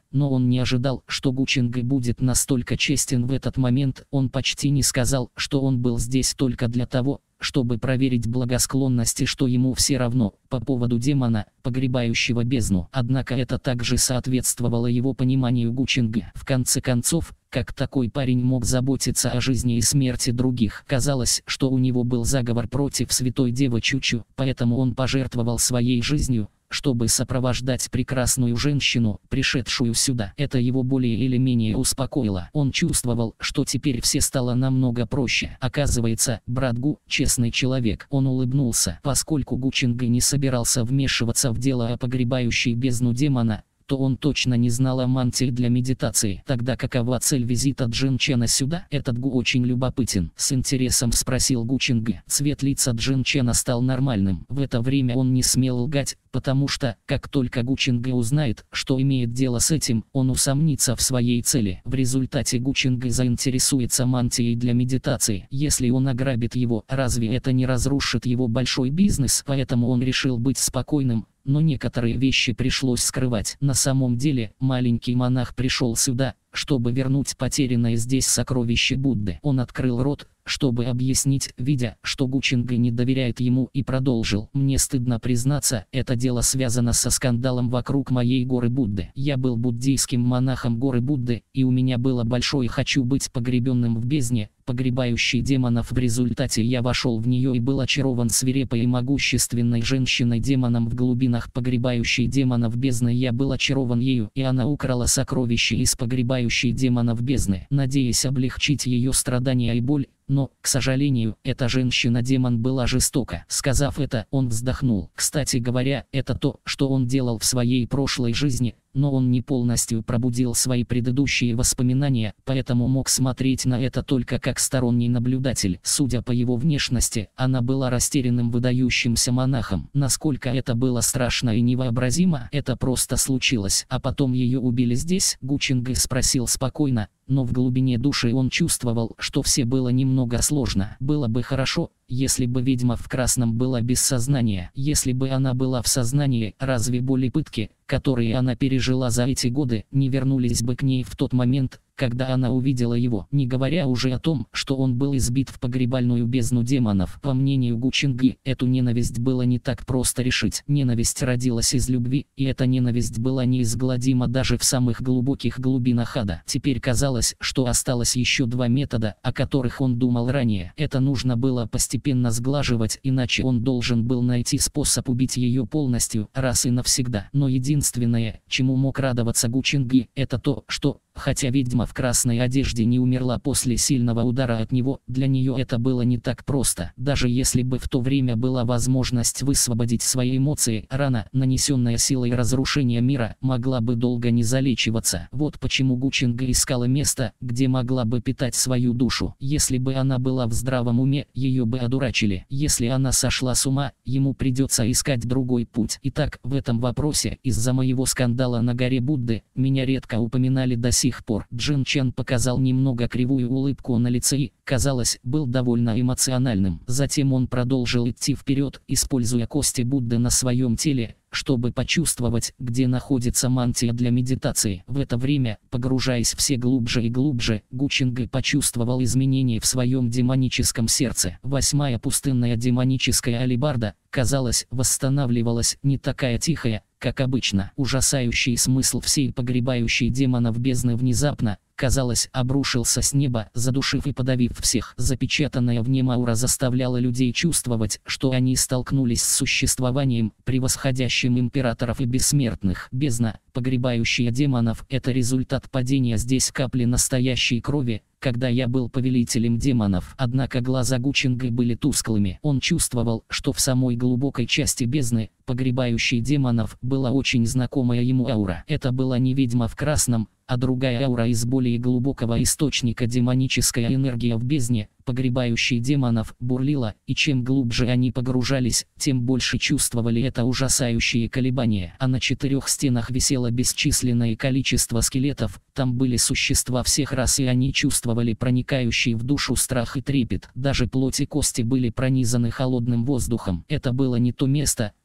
но он не ожидал, что Гучинг будет настолько честен в этот момент. Он почти не сказал, что он был здесь только для того, чтобы проверить благосклонность и что ему все равно по поводу демона, погребающего бездну. Однако это также соответствовало его пониманию Гучинга. В конце концов, как такой парень мог заботиться о жизни и смерти других? Казалось, что у него был заговор против святой девы Чучу, поэтому он пожертвовал своей жизнью, чтобы сопровождать прекрасную женщину, пришедшую сюда. Это его более или менее успокоило. Он чувствовал, что теперь все стало намного проще. Оказывается, брат Гу – честный человек. Он улыбнулся. Поскольку Гучинг не собирался вмешиваться в дело о погребающей бездну демона, то он точно не знал о мантии для медитации. Тогда какова цель визита Джин Чена сюда? Этот Гу очень любопытен. С интересом спросил Гучинг. Цвет лица Джин Чена стал нормальным. В это время он не смел лгать, потому что, как только Гучинг узнает, что имеет дело с этим, он усомнится в своей цели. В результате Гучинг заинтересуется мантией для медитации. Если он ограбит его, разве это не разрушит его большой бизнес? Поэтому он решил быть спокойным. Но некоторые вещи пришлось скрывать. На самом деле, маленький монах пришел сюда, чтобы вернуть потерянное здесь сокровище Будды. Он открыл рот, чтобы объяснить, видя, что Гучинг не доверяет ему, и продолжил. Мне стыдно признаться, это дело связано со скандалом вокруг моей горы Будды. Я был буддийским монахом горы Будды, и у меня было большое «хочу быть погребенным в бездне», погребающей демонов. В результате я вошел в нее и был очарован свирепой и могущественной женщиной-демоном в глубинах погребающей демонов бездны. Я был очарован ею, и она украла сокровища из погребающей демонов бездны, надеясь облегчить ее страдания и боль. Но, к сожалению, эта женщина-демон была жестока. Сказав это, он вздохнул. Кстати говоря, это то, что он делал в своей прошлой жизни, но он не полностью пробудил свои предыдущие воспоминания, поэтому мог смотреть на это только как сторонний наблюдатель. Судя по его внешности, она была растерянным выдающимся монахом. Насколько это было страшно и невообразимо, это просто случилось. А потом ее убили здесь? Гучинг спросил спокойно, но в глубине души он чувствовал, что все было немного сложно. Было бы хорошо, если бы ведьма в красном была без сознания. Если бы она была в сознании, разве боли и пытки, которые она пережила за эти годы, не вернулись бы к ней в тот момент, когда она увидела его, не говоря уже о том, что он был избит в погребальную бездну демонов? По мнению Гучинги, эту ненависть было не так просто решить. Ненависть родилась из любви, и эта ненависть была неизгладима даже в самых глубоких глубинах ада. Теперь казалось, что осталось еще два метода, о которых он думал ранее. Это нужно было постепенно сглаживать, иначе он должен был найти способ убить ее полностью, раз и навсегда. Но единственное, чему мог радоваться Гучинги, это то, что, хотя ведьма в красной одежде не умерла после сильного удара от него, для нее это было не так просто. Даже если бы в то время была возможность высвободить свои эмоции, рана, нанесенная силой разрушения мира, могла бы долго не залечиваться. Вот почему Гучинг искала место, где могла бы питать свою душу. Если бы она была в здравом уме, ее бы одурачили. Если она сошла с ума, ему придется искать другой путь. Итак, в этом вопросе, из-за моего скандала на горе Будды, меня редко упоминали до сих пор. Джин Чен показал немного кривую улыбку на лице и, казалось, был довольно эмоциональным. Затем он продолжил идти вперед, используя кости Будды на своем теле, чтобы почувствовать, где находится мантия для медитации. В это время, погружаясь все глубже и глубже, Гучинг почувствовал изменения в своем демоническом сердце. Восьмая пустынная демоническая алебарда, казалось, восстанавливалась, не такая тихая, как обычно. Ужасающий смысл всей погребающей демонов бездны внезапно, казалось, обрушился с неба, задушив и подавив всех. Запечатанная в нем аура заставляла людей чувствовать, что они столкнулись с существованием, превосходящим императоров и бессмертных. Бездна, погребающая демонов, это результат падения здесь капли настоящей крови, когда я был повелителем демонов. Однако глаза Гучинга были тусклыми. Он чувствовал, что в самой глубокой части бездны, погребающей демонов, была очень знакомая ему аура. Это была не ведьма в красном, а другая аура из более глубокого источника. Демоническая энергия в бездне, погребающей демонов, бурлила, и чем глубже они погружались, тем больше чувствовали это ужасающие колебания. А на 4 стенах висело бесчисленное количество скелетов, там были существа всех рас, и они чувствовали проникающий в душу страх и трепет. Даже плоть и кости были пронизаны холодным воздухом. Это было не то место,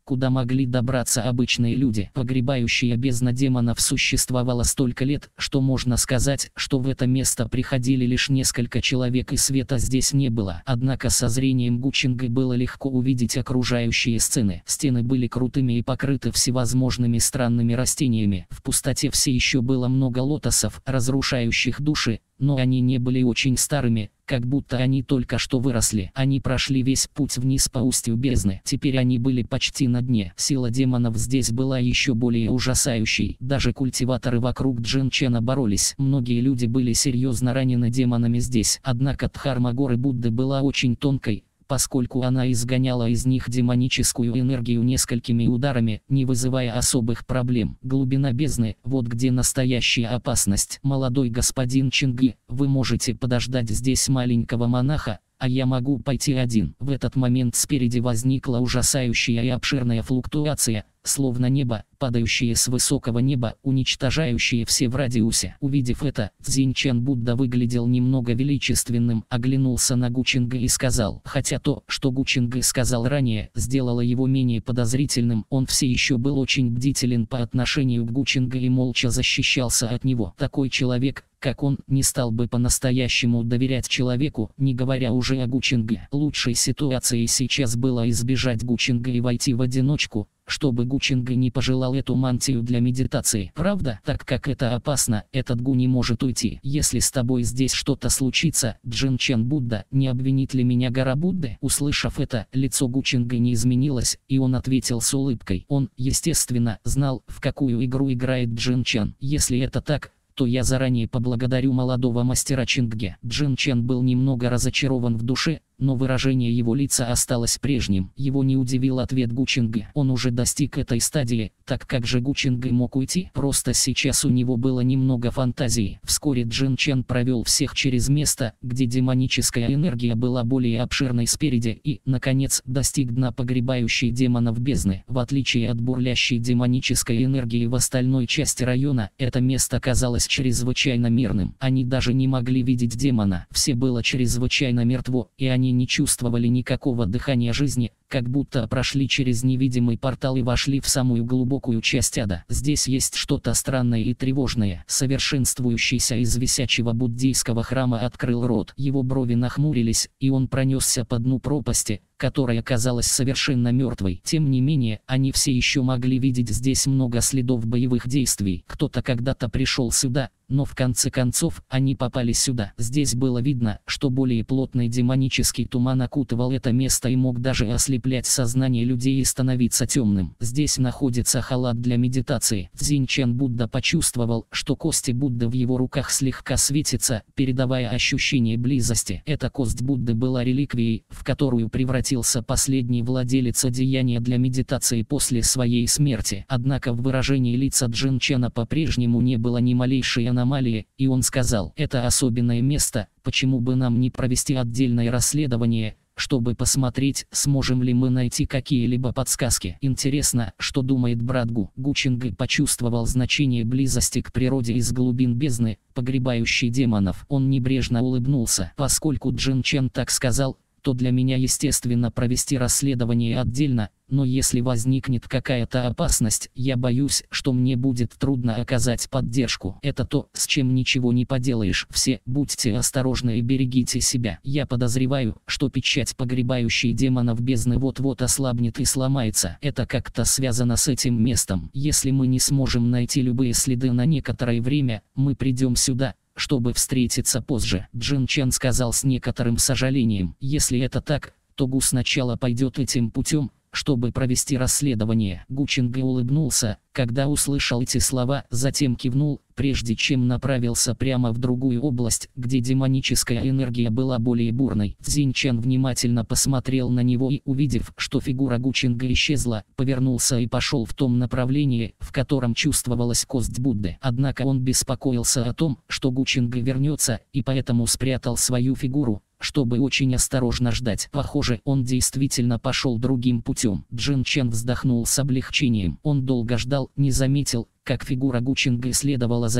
куда могли добраться обычные люди. Погребающая бездна демонов существовала столько лет, что можно сказать, что в это место приходили лишь несколько человек и света здесь не было. Однако со зрением Гучинга было легко увидеть окружающие сцены. Стены были крутыми и покрыты всевозможными странными растениями. В пустоте все еще было много лотосов, разрушающих души, но они не были очень старыми, как будто они только что выросли. Они прошли весь путь вниз по устью бездны. Теперь они были почти на дне. Сила демонов здесь была еще более ужасающей. Даже культиваторы вокруг Джинчана боролись. Многие люди были серьезно ранены демонами здесь. Однако Дхарма горы Будды была очень тонкой, поскольку она изгоняла из них демоническую энергию несколькими ударами, не вызывая особых проблем. Глубина бездны – вот где настоящая опасность. Молодой господин Чинги, вы можете подождать здесь маленького монаха, а я могу пойти один. В этот момент спереди возникла ужасающая и обширная флуктуация, словно небо, падающее с высокого неба, уничтожающее все в радиусе. Увидев это, Цзиньчан Будда выглядел немного величественным, оглянулся на Гучинга и сказал, хотя то, что Гучинга сказал ранее, сделало его менее подозрительным, он все еще был очень бдителен по отношению к Гучинга и молча защищался от него. Такой человек, как он, не стал бы по-настоящему доверять человеку, не говоря уже о Гучинге. Лучшей ситуацией сейчас было избежать Гучинга и войти в одиночку, чтобы Гучинга не пожелал эту мантию для медитации. Правда? Так как это опасно, этот Гу не может уйти. Если с тобой здесь что-то случится, Джинчан Будда, не обвинит ли меня гора Будды? Услышав это, лицо Гучинга не изменилось, и он ответил с улыбкой. Он, естественно, знал, в какую игру играет Джинчан. Если это так, то я заранее поблагодарю молодого мастера Чинге. Джинчан был немного разочарован в душе, но выражение его лица осталось прежним. Его не удивил ответ Гучинга. Он уже достиг этой стадии, так как же Гучинга мог уйти? Просто сейчас у него было немного фантазии. Вскоре Джинчан провел всех через место, где демоническая энергия была более обширной спереди и, наконец, достиг дна погребающей демонов бездны. В отличие от бурлящей демонической энергии в остальной части района, это место казалось чрезвычайно мирным. Они даже не могли видеть демона. Все было чрезвычайно мертво, и они не чувствовали никакого дыхания жизни, как будто прошли через невидимый портал и вошли в самую глубокую часть ада. Здесь есть что-то странное и тревожное. Совершенствующийся из висячего буддийского храма открыл рот. Его брови нахмурились, и он пронесся по дну пропасти, которая казалась совершенно мертвой. Тем не менее, они все еще могли видеть здесь много следов боевых действий. Кто-то когда-то пришел сюда, но в конце концов, они попали сюда. Здесь было видно, что более плотный демонический туман окутывал это место и мог даже ослеплять сознание людей и становиться темным. Здесь находится халат для медитации. Цзиньчан Будда почувствовал, что кости Будды в его руках слегка светятся, передавая ощущение близости. Эта кость Будды была реликвией, в которую превратился последний владелец одеяния для медитации после своей смерти. Однако в выражении лица Джинчана по-прежнему не было ни малейшей аномалии, и он сказал, это особенное место, почему бы нам не провести отдельное расследование, чтобы посмотреть, сможем ли мы найти какие-либо подсказки. Интересно, что думает брат Гу. Гучинга почувствовал значение близости к природе из глубин бездны, погребающей демонов. Он небрежно улыбнулся. Поскольку Джинчан так сказал, то для меня естественно провести расследование отдельно, но если возникнет какая-то опасность, я боюсь, что мне будет трудно оказать поддержку. Это то, с чем ничего не поделаешь. Все, будьте осторожны и берегите себя. Я подозреваю, что печать погребающей демонов бездны вот-вот ослабнет и сломается. Это как-то связано с этим местом. Если мы не сможем найти любые следы на некоторое время, мы придем сюда, чтобы встретиться позже. Джинчан сказал с некоторым сожалением. Если это так, то Гу сначала пойдет этим путем, чтобы провести расследование. Гучинга улыбнулся, когда услышал эти слова, затем кивнул, прежде чем направился прямо в другую область, где демоническая энергия была более бурной. Цзиньчан внимательно посмотрел на него и, увидев, что фигура Гучинга исчезла, повернулся и пошел в том направлении, в котором чувствовалась кость Будды. Однако он беспокоился о том, что Гучинга вернется, и поэтому спрятал свою фигуру, чтобы очень осторожно ждать. Похоже, он действительно пошел другим путем. Джинчан вздохнул с облегчением. Он долго ждал, не заметил, как фигура Гучинга следовала за ним,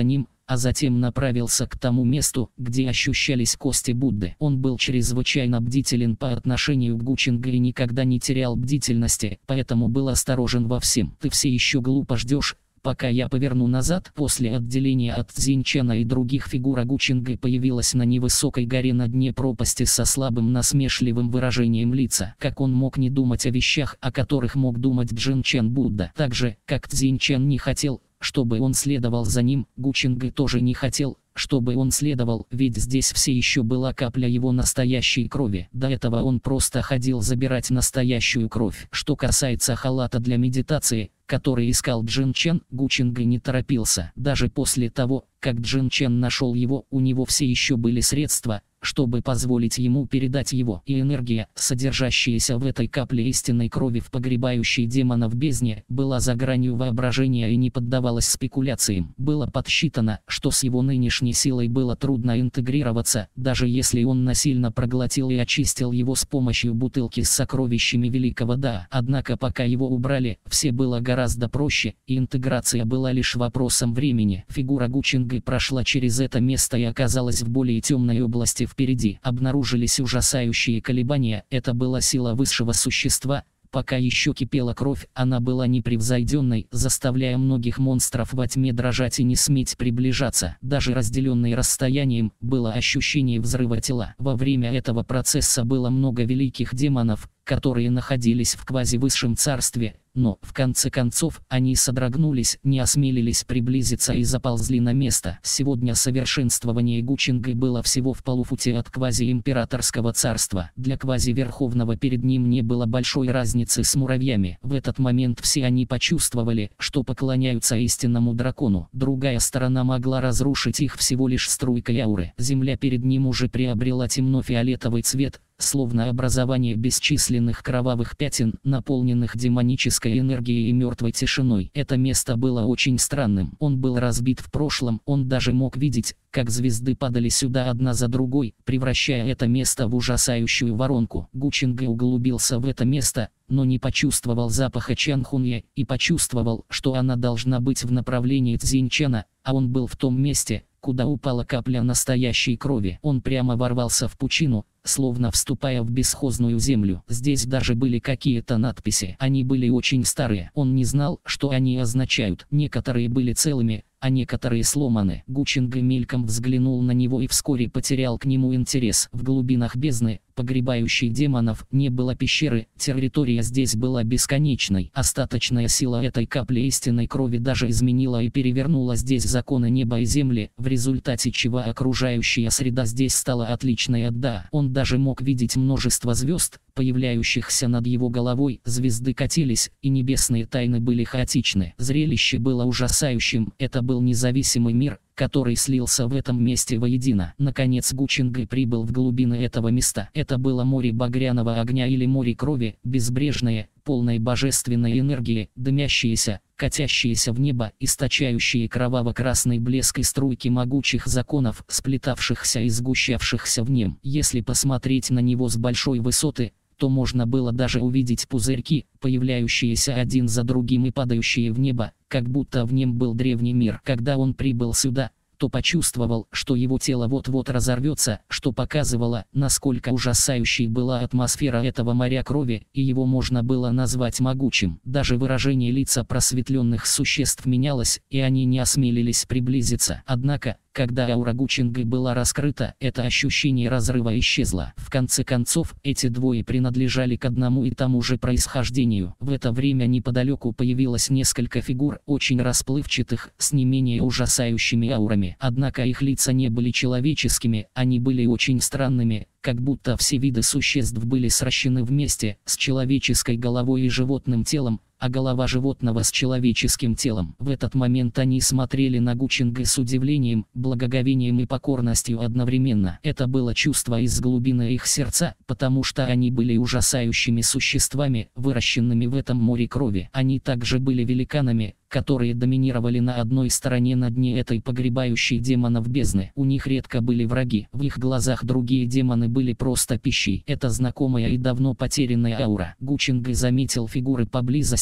а затем направился к тому месту, где ощущались кости Будды. Он был чрезвычайно бдителен по отношению к Гучинге и никогда не терял бдительности, поэтому был осторожен во всем. «Ты все еще глупо ждешь, пока я поверну назад». После отделения от Цзиньчана и других фигура Гучинга появилась на невысокой горе на дне пропасти со слабым насмешливым выражением лица. Как он мог не думать о вещах, о которых мог думать Джинчан Будда? Так же, как Цзиньчан не хотел, чтобы он следовал за ним, Гучинга тоже не хотел, чтобы он следовал, ведь здесь все еще была капля его настоящей крови. До этого он просто ходил забирать настоящую кровь. Что касается халата для медитации, который искал Джин Чен, Гучинга не торопился. Даже после того, как Джин Чен нашел его, у него все еще были средства, чтобы позволить ему передать его. И энергия, содержащаяся в этой капле истинной крови в погребающей демона в бездне, была за гранью воображения и не поддавалась спекуляциям. Было подсчитано, что с его нынешней силой было трудно интегрироваться, даже если он насильно проглотил и очистил его с помощью бутылки с сокровищами великого Да. Однако пока его убрали, все было гораздо проще, и интеграция была лишь вопросом времени. Фигура Гучинга прошла через это место и оказалась в более темной области впереди. Обнаружились ужасающие колебания. Это была сила высшего существа. Пока еще кипела кровь, она была непревзойденной, заставляя многих монстров во тьме дрожать и не сметь приближаться. Даже разделенные расстоянием, было ощущение взрыва тела. Во время этого процесса было много великих демонов, которые находились в квазивысшем царстве, но, в конце концов, они содрогнулись, не осмелились приблизиться и заползли на место. Сегодня совершенствование Гучинга было всего в полуфуте от квазиимператорского царства. Для квазиверховного перед ним не было большой разницы с муравьями. В этот момент все они почувствовали, что поклоняются истинному дракону. Другая сторона могла разрушить их всего лишь струйкой ауры. Земля перед ним уже приобрела темно-фиолетовый цвет, словно образование бесчисленных кровавых пятен, наполненных демонической энергией и мертвой тишиной. Это место было очень странным. Он был разбит в прошлом, он даже мог видеть, как звезды падали сюда одна за другой, превращая это место в ужасающую воронку. Гучинга углубился в это место, но не почувствовал запаха Чанхунья и почувствовал, что она должна быть в направлении Цзиньчана, а он был в том месте, куда упала капля настоящей крови. Он прямо ворвался в пучину, словно вступая в бесхозную землю. Здесь даже были какие-то надписи. Они были очень старые. Он не знал, что они означают. Некоторые были целыми, а некоторые сломаны. Гучинга мельком взглянул на него и вскоре потерял к нему интерес. В глубинах бездны, погребающей демонов, не было пещеры, территория здесь была бесконечной. Остаточная сила этой капли истинной крови даже изменила и перевернула здесь законы неба и земли, в результате чего окружающая среда здесь стала отличной от Да. Он даже мог видеть множество звезд, появляющихся над его головой. Звезды катились, и небесные тайны были хаотичны. Зрелище было ужасающим. Это был независимый мир, который слился в этом месте воедино. Наконец Гучинга прибыл в глубины этого места. Это было море багряного огня или море крови, безбрежное, полное божественной энергии, дымящееся, катящиеся в небо, источающие кроваво-красный блеск и струйки могучих законов, сплетавшихся и сгущавшихся в нем. Если посмотреть на него с большой высоты, то можно было даже увидеть пузырьки, появляющиеся один за другим и падающие в небо, как будто в нем был древний мир. Когда он прибыл сюда, то почувствовал, что его тело вот-вот разорвется, что показывало, насколько ужасающей была атмосфера этого моря крови, и его можно было назвать могучим. Даже выражение лица просветленных существ менялось, и они не осмелились приблизиться. Однако, когда аура Гучинга была раскрыта, это ощущение разрыва исчезло. В конце концов, эти двое принадлежали к одному и тому же происхождению. В это время неподалеку появилось несколько фигур, очень расплывчатых, с не менее ужасающими аурами. Однако их лица не были человеческими, они были очень странными, как будто все виды существ были сращены вместе, с человеческой головой и животным телом, а голова животного с человеческим телом. В этот момент они смотрели на Гучинга с удивлением, благоговением и покорностью одновременно. Это было чувство из глубины их сердца, потому что они были ужасающими существами, выращенными в этом море крови. Они также были великанами, которые доминировали на одной стороне на дне этой погребающей демонов бездны. У них редко были враги, в их глазах другие демоны были просто пищей. Это знакомая и давно потерянная аура. Гучинга заметил фигуры поблизости,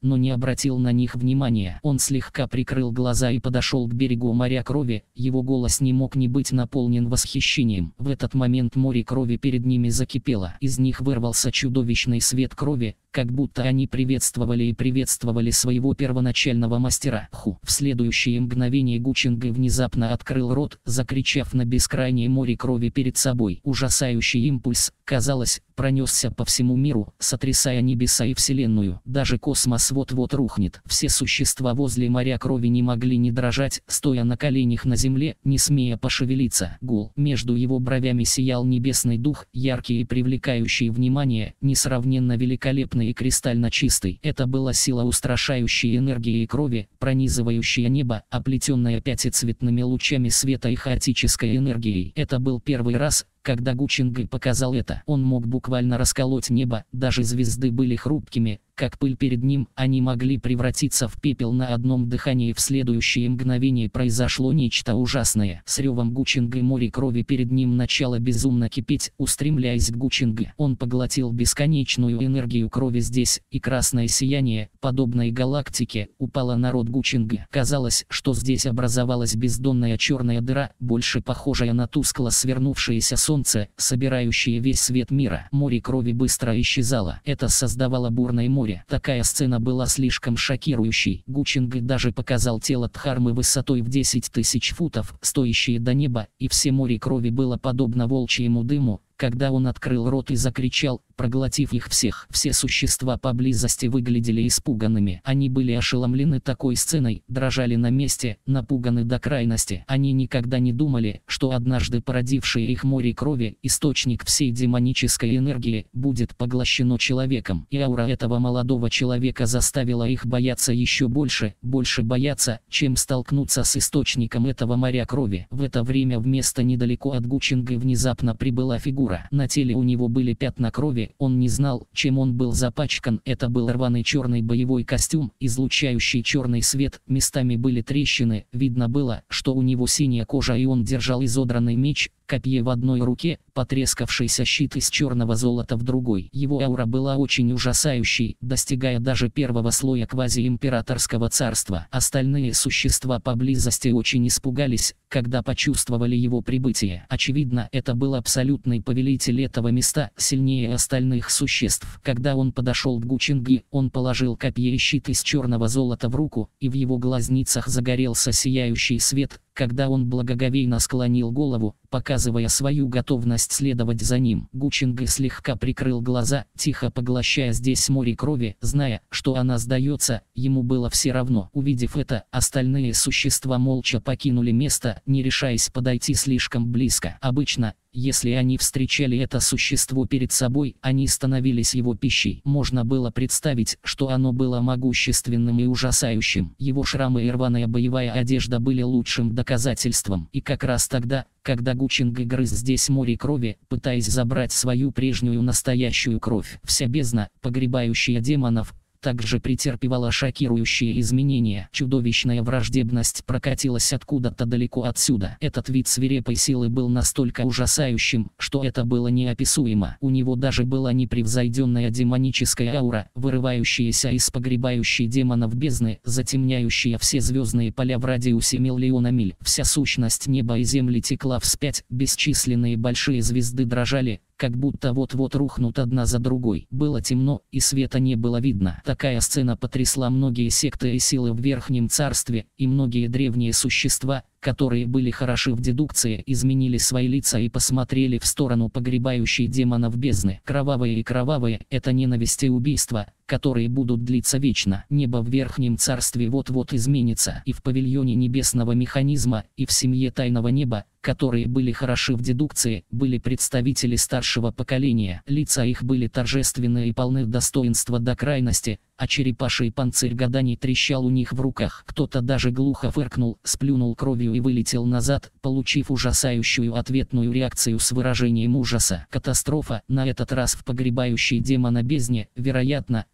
но не обратил на них внимания. Он слегка прикрыл глаза и подошел к берегу моря крови, его голос не мог не быть наполнен восхищением. В этот момент море крови перед ними закипело, из них вырвался чудовищный свет крови, как будто они приветствовали своего первоначального мастера. В следующее мгновение Гучинг внезапно открыл рот, закричав на бескрайнее море крови перед собой. Ужасающий импульс, казалось, пронесся по всему миру, сотрясая небеса и вселенную. Даже космос вот-вот рухнет. Все существа возле моря крови не могли не дрожать, стоя на коленях на земле, не смея пошевелиться. Гул. Между его бровями сиял небесный дух, яркий и привлекающий внимание, несравненно великолепный и кристально чистый. Это была сила устрашающей энергии и крови, пронизывающая небо, оплетенная пятицветными лучами света и хаотической энергией. Это был первый раз, когда Гучинг показал это. Он мог буквально расколоть небо, даже звезды были хрупкими, как пыль перед ним, они могли превратиться в пепел на одном дыхании. В следующее мгновение произошло нечто ужасное. С ревом Гучинг море крови перед ним начало безумно кипеть, устремляясь к Гучинг. Он поглотил бесконечную энергию крови здесь, и красное сияние, подобное галактике, упало на рот Гучинг. Казалось, что здесь образовалась бездонная черная дыра, больше похожая на тускло свернувшееся солнце, собирающее весь свет мира. Море крови быстро исчезало. Это создавало бурное море. Такая сцена была слишком шокирующей. Гучинг даже показал тело Дхармы высотой в 10 тысяч футов, стоящее до неба, и все море крови было подобно волчьему дыму, когда он открыл рот и закричал, проглотив их всех. Все существа поблизости выглядели испуганными. Они были ошеломлены такой сценой, дрожали на месте, напуганы до крайности. Они никогда не думали, что однажды породившее их море крови, источник всей демонической энергии, будет поглощено человеком. И аура этого молодого человека заставила их бояться еще больше бояться, чем столкнуться с источником этого моря крови. В это время вместо недалеко от Гучинга внезапно прибыла фигура. На теле у него были пятна крови, он не знал, чем он был запачкан. Это был рваный черный боевой костюм, излучающий черный свет, местами были трещины, видно было, что у него синяя кожа и он держал изодранный меч, копье в одной руке, потрескавшийся щит из черного золота в другой. Его аура была очень ужасающей, достигая даже первого слоя квазиимператорского царства. Остальные существа поблизости очень испугались, когда почувствовали его прибытие. Очевидно, это был абсолютный повелитель этого места, сильнее остальных существ. Когда он подошел к Гучинги, он положил копье и щит из черного золота в руку, и в его глазницах загорелся сияющий свет, когда он благоговейно склонил голову, показывая свою готовность следовать за ним. Гучинг слегка прикрыл глаза, тихо поглощая здесь море крови, зная, что она сдается, ему было все равно. Увидев это, остальные существа молча покинули место, не решаясь подойти слишком близко. Обычно, если они встречали это существо перед собой, они становились его пищей. Можно было представить, что оно было могущественным и ужасающим. Его шрамы и рваная боевая одежда были лучшим доказательством. И как раз тогда, когда Гучинг грыз здесь море крови, пытаясь забрать свою прежнюю настоящую кровь, вся бездна, погребающая демонов, также претерпевала шокирующие изменения. Чудовищная враждебность прокатилась откуда-то далеко отсюда. Этот вид свирепой силы был настолько ужасающим, что это было неописуемо. У него даже была непревзойденная демоническая аура, вырывающаяся из погребающей демонов бездны, затемняющая все звездные поля в радиусе миллиона миль. Вся сущность неба и земли текла вспять, бесчисленные большие звезды дрожали, как будто вот-вот рухнут одна за другой. Было темно, и света не было видно. Такая сцена потрясла многие секты и силы в Верхнем Царстве, и многие древние существа, которые были хороши в дедукции, изменили свои лица и посмотрели в сторону погребающей демонов бездны. Кровавые и кровавые – это ненависть и убийства, которые будут длиться вечно. Небо в Верхнем Царстве вот-вот изменится. И в павильоне небесного механизма, и в семье Тайного Неба, которые были хороши в дедукции, были представители старшего поколения. Лица их были торжественны и полны достоинства до крайности, а черепаший панцирь гаданий трещал у них в руках. Кто-то даже глухо фыркнул, сплюнул кровью и вылетел назад, получив ужасающую ответную реакцию с выражением ужаса. Катастрофа, на этот раз в погребающей демона бездне, вероятно,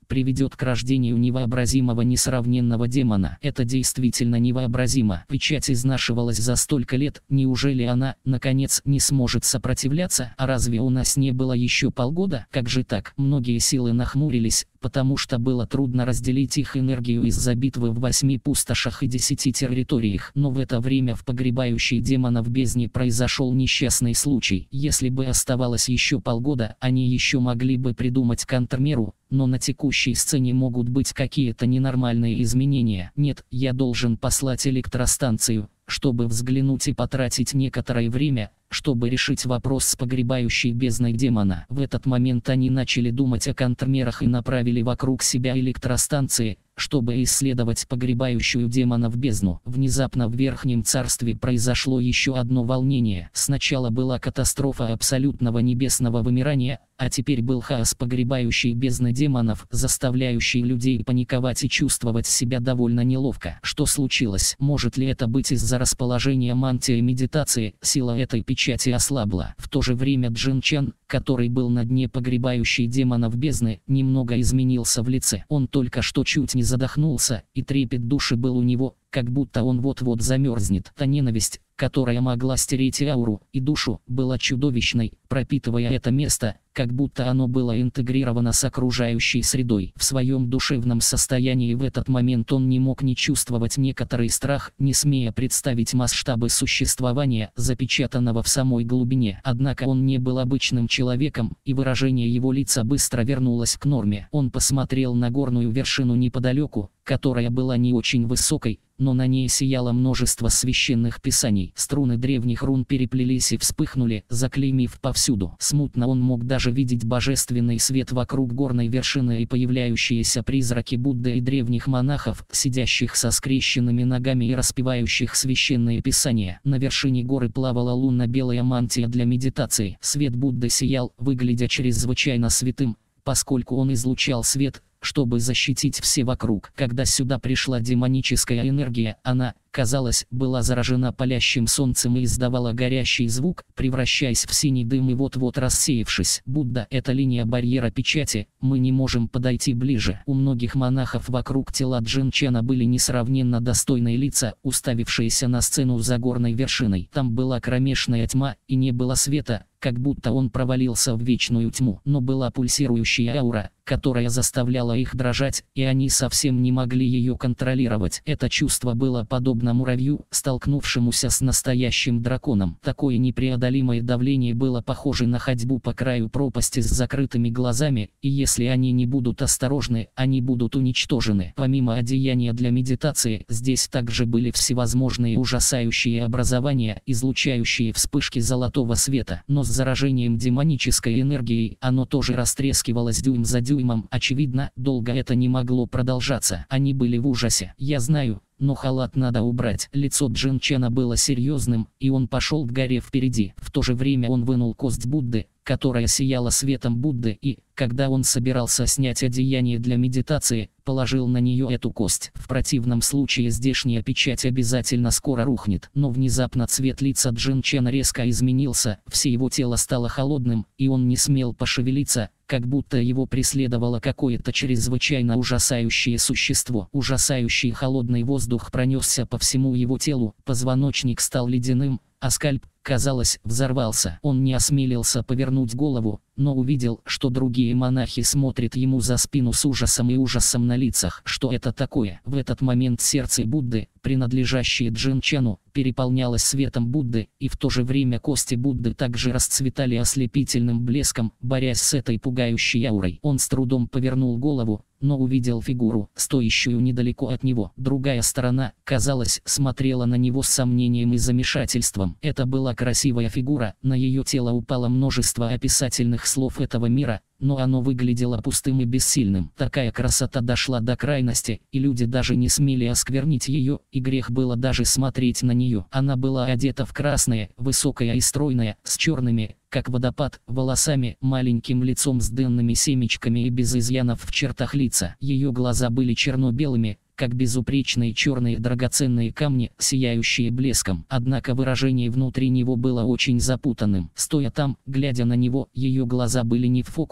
приведет к рождению невообразимого несравненного демона. Это действительно невообразимо. Печать изнашивалась за столько лет, неужели она, наконец, не сможет сопротивляться? А разве у нас не было еще полгода? Как же так? Многие силы нахмурились, потому что было трудно разделить их энергию из-за битвы в 8 пустошах и 10 территориях. Но в это время в погребающей демонов бездне произошел несчастный случай. Если бы оставалось еще полгода, они еще могли бы придумать контрмеру, но на текущей сцене могут быть какие-то ненормальные изменения. Нет, я должен послать электростанцию, чтобы взглянуть и потратить некоторое время, чтобы решить вопрос с погребающей бездной демона. В этот момент они начали думать о контрмерах и направили вокруг себя электростанции, чтобы исследовать погребающую демона в бездну. Внезапно в Верхнем Царстве произошло еще одно волнение. Сначала была катастрофа абсолютного небесного вымирания, а теперь был хаос погребающей бездны демонов, заставляющий людей паниковать и чувствовать себя довольно неловко. Что случилось? Может ли это быть из-за расположения мантии медитации? Сила этой печати ослабла. В то же время Джин Чан, который был на дне погребающей демонов бездны, немного изменился в лице. Он только что чуть не задохнулся, и трепет души был у него, как будто он вот-вот замерзнет. Та ненависть, которая могла стереть и ауру, и душу, была чудовищной, пропитывая это место, как будто оно было интегрировано с окружающей средой. В своем душевном состоянии в этот момент он не мог не чувствовать некоторый страх, не смея представить масштабы существования, запечатанного в самой глубине. Однако он не был обычным человеком, и выражение его лица быстро вернулось к норме. Он посмотрел на горную вершину неподалеку, которая была не очень высокой, но на ней сияло множество священных писаний. Струны древних рун переплелись и вспыхнули, заклеймив повсюду. Смутно он мог даже видеть божественный свет вокруг горной вершины и появляющиеся призраки Будды и древних монахов, сидящих со скрещенными ногами и распевающих священные писания. На вершине горы плавала лунно-белая мантия для медитации. Свет Будды сиял, выглядя чрезвычайно святым, поскольку он излучал свет, чтобы защитить все вокруг. Когда сюда пришла демоническая энергия, она, казалось, была заражена палящим солнцем и издавала горящий звук, превращаясь в синий дым и вот-вот рассеявшись. Будда — это линия барьера печати, мы не можем подойти ближе. У многих монахов вокруг тела Джин Чана были несравненно достойные лица, уставившиеся на сцену за горной вершиной. Там была кромешная тьма, и не было света, как будто он провалился в вечную тьму. Но была пульсирующая аура, которая заставляла их дрожать, и они совсем не могли ее контролировать. Это чувство было подобно муравью, столкнувшемуся с настоящим драконом. Такое непреодолимое давление было похоже на ходьбу по краю пропасти с закрытыми глазами, и если они не будут осторожны, они будут уничтожены. Помимо одеяния для медитации, здесь также были всевозможные ужасающие образования, излучающие вспышки золотого света. Но с заражением демонической энергией оно тоже растрескивалось дюйм за дюймом. Очевидно, долго это не могло продолжаться. Они были в ужасе. Я знаю, но халат надо убрать. Лицо Джин Чана было серьезным, и он пошел к горе впереди. В то же время он вынул кость Будды, которая сияла светом Будды, и, когда он собирался снять одеяние для медитации, положил на нее эту кость. В противном случае здешняя печать обязательно скоро рухнет. Но внезапно цвет лица Джин Чана резко изменился, все его тело стало холодным, и он не смел пошевелиться, как будто его преследовало какое-то чрезвычайно ужасающее существо. Ужасающий холодный воздух пронесся по всему его телу, позвоночник стал ледяным, а скальп, казалось, взорвался. Он не осмелился повернуть голову, но увидел, что другие монахи смотрят ему за спину с ужасом и ужасом на лицах. Что это такое? В этот момент сердце Будды, принадлежащее Джин Чану, переполнялось светом Будды, и в то же время кости Будды также расцветали ослепительным блеском, борясь с этой пугающей аурой. Он с трудом повернул голову, но увидел фигуру, стоящую недалеко от него. Другая сторона, казалось, смотрела на него с сомнением и замешательством. Это была красивая фигура, на ее тело упало множество описательных слов этого мира, но оно выглядело пустым и бессильным. Такая красота дошла до крайности, и люди даже не смели осквернить ее, и грех было даже смотреть на нее. Она была одета в красное, высокая и стройная, с черными, как водопад, волосами, маленьким лицом с длинными семечками и без изъянов в чертах лица. Ее глаза были черно-белыми, как безупречные черные драгоценные камни, сияющие блеском. Однако выражение внутри него было очень запутанным. Стоя там, глядя на него, ее глаза были не в фокусе,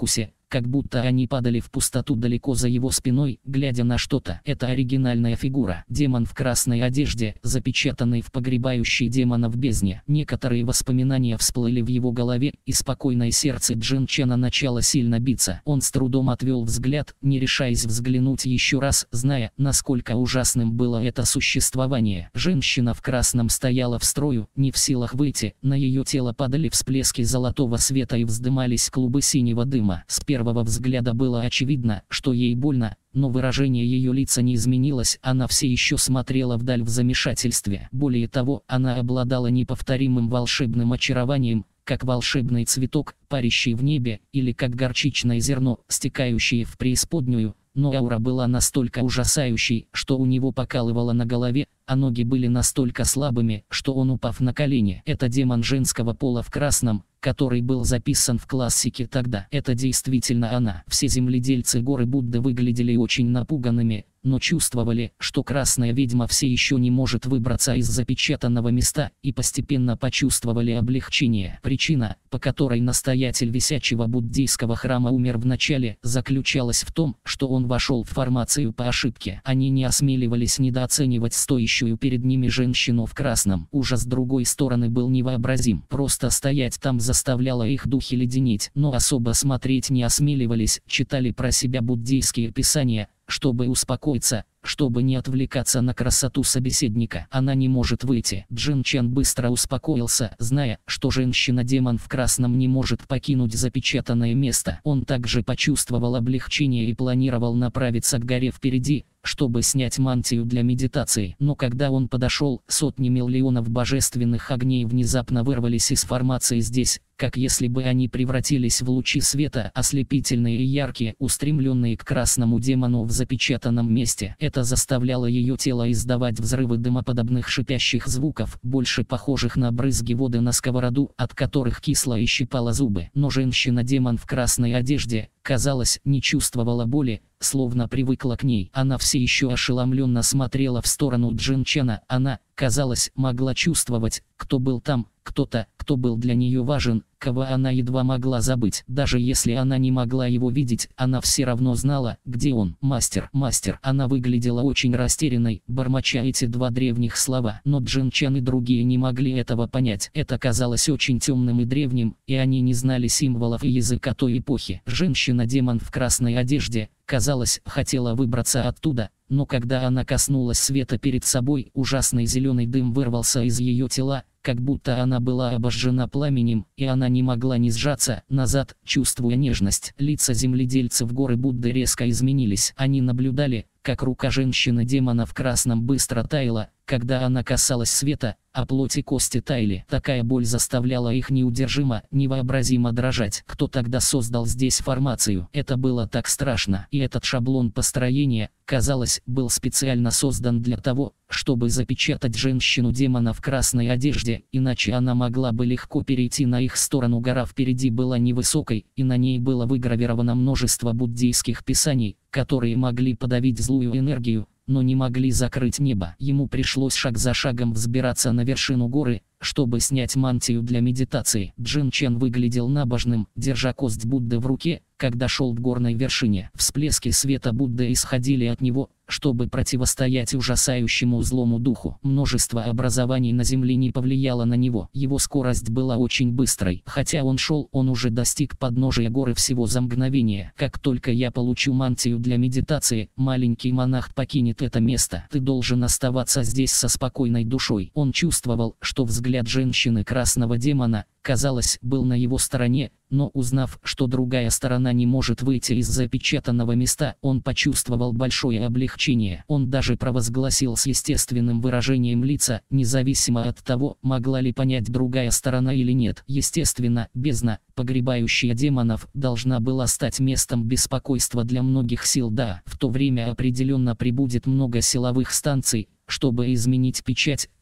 как будто они падали в пустоту далеко за его спиной, глядя на что-то. Это оригинальная фигура. Демон в красной одежде, запечатанный в погребающей демона в бездне. Некоторые воспоминания всплыли в его голове, и спокойное сердце Джин Чена начало сильно биться. Он с трудом отвел взгляд, не решаясь взглянуть еще раз, зная, насколько ужасным было это существование. Женщина в красном стояла в строю, не в силах выйти, на ее тело падали всплески золотого света и вздымались клубы синего дыма. С первого взгляда было очевидно, что ей больно, но выражение ее лица не изменилось, она все еще смотрела вдаль в замешательстве. Более того, она обладала неповторимым волшебным очарованием, как волшебный цветок, парящий в небе, или как горчичное зерно, стекающее в преисподнюю, но аура была настолько ужасающей, что у него покалывало на голове, а ноги были настолько слабыми, что он, упав на колени. Это демон женского пола в красном, который был записан в классике тогда. Это действительно она. Все земледельцы горы Будды выглядели очень напуганными, но чувствовали, что красная ведьма все еще не может выбраться из запечатанного места, и постепенно почувствовали облегчение. Причина, по которой настоятель висячего буддийского храма умер в начале, заключалась в том, что он вошел в формацию по ошибке. Они не осмеливались недооценивать стоящую перед ними женщину в красном. Ужас с другой стороны был невообразим. Просто стоять там заставляло их духи леденеть, но особо смотреть не осмеливались, читали про себя буддийские писания, чтобы успокоиться, чтобы не отвлекаться на красоту собеседника. Она не может выйти. Джин Чен быстро успокоился, зная, что женщина-демон в красном не может покинуть запечатанное место. Он также почувствовал облегчение и планировал направиться к горе впереди, чтобы снять мантию для медитации. Но когда он подошел, сотни миллионов божественных огней внезапно вырвались из формации здесь, как если бы они превратились в лучи света, ослепительные и яркие, устремленные к красному демону в запечатанном месте. Это заставляло ее тело издавать взрывы дымоподобных шипящих звуков, больше похожих на брызги воды на сковороду, от которых кисло и щипало зубы. Но женщина-демон в красной одежде, казалось, не чувствовала боли, словно привыкла к ней. Она все еще ошеломленно смотрела в сторону Джин Чена. Она, казалось, могла чувствовать, кто был там, кто-то, кто был для нее важен, кого она едва могла забыть. Даже если она не могла его видеть, она все равно знала, где он. Мастер, мастер. Она выглядела очень растерянной, бормоча эти два древних слова. Но Джин Чен и другие не могли этого понять. Это казалось очень темным и древним, и они не знали символов и языка той эпохи. Женщина-демон в красной одежде, казалось, хотела выбраться оттуда, но когда она коснулась света перед собой, ужасный зеленый дым вырвался из ее тела, как будто она была обожжена пламенем, и она не могла не сжаться назад, чувствуя нежность. Лица земледельцев горы Будды резко изменились. Они наблюдали, как рука женщины-демона в красном быстро таяла, когда она касалась света, а плоть и кости таяли. Такая боль заставляла их неудержимо, невообразимо дрожать. Кто тогда создал здесь формацию? Это было так страшно. И этот шаблон построения, казалось, был специально создан для того, чтобы запечатать женщину-демона в красной одежде, иначе она могла бы легко перейти на их сторону. Гора впереди была невысокой, и на ней было выгравировано множество буддийских писаний, которые могли подавить злую энергию, но не могли закрыть небо. Ему пришлось шаг за шагом взбираться на вершину горы, чтобы снять мантию для медитации. Джин Чен выглядел набожным, держа кость Будды в руке, когда шел к горной вершине. Всплески света Будды исходили от него, чтобы противостоять ужасающему злому духу. Множество образований на земле не повлияло на него. Его скорость была очень быстрой. Хотя он шел, он уже достиг подножия горы всего за мгновение. Как только я получу мантию для медитации, маленький монах покинет это место. Ты должен оставаться здесь со спокойной душой. Он чувствовал, что взгляд женщины красного демона, казалось, был на его стороне, но узнав, что другая сторона не может выйти из запечатанного места, он почувствовал большое облегчение. Он даже провозгласил с естественным выражением лица, независимо от того, могла ли понять другая сторона или нет. Естественно, бездна, погребающая демонов, должна была стать местом беспокойства для многих сил. Да, в то время определенно прибудет много силовых станций, чтобы изменить печать,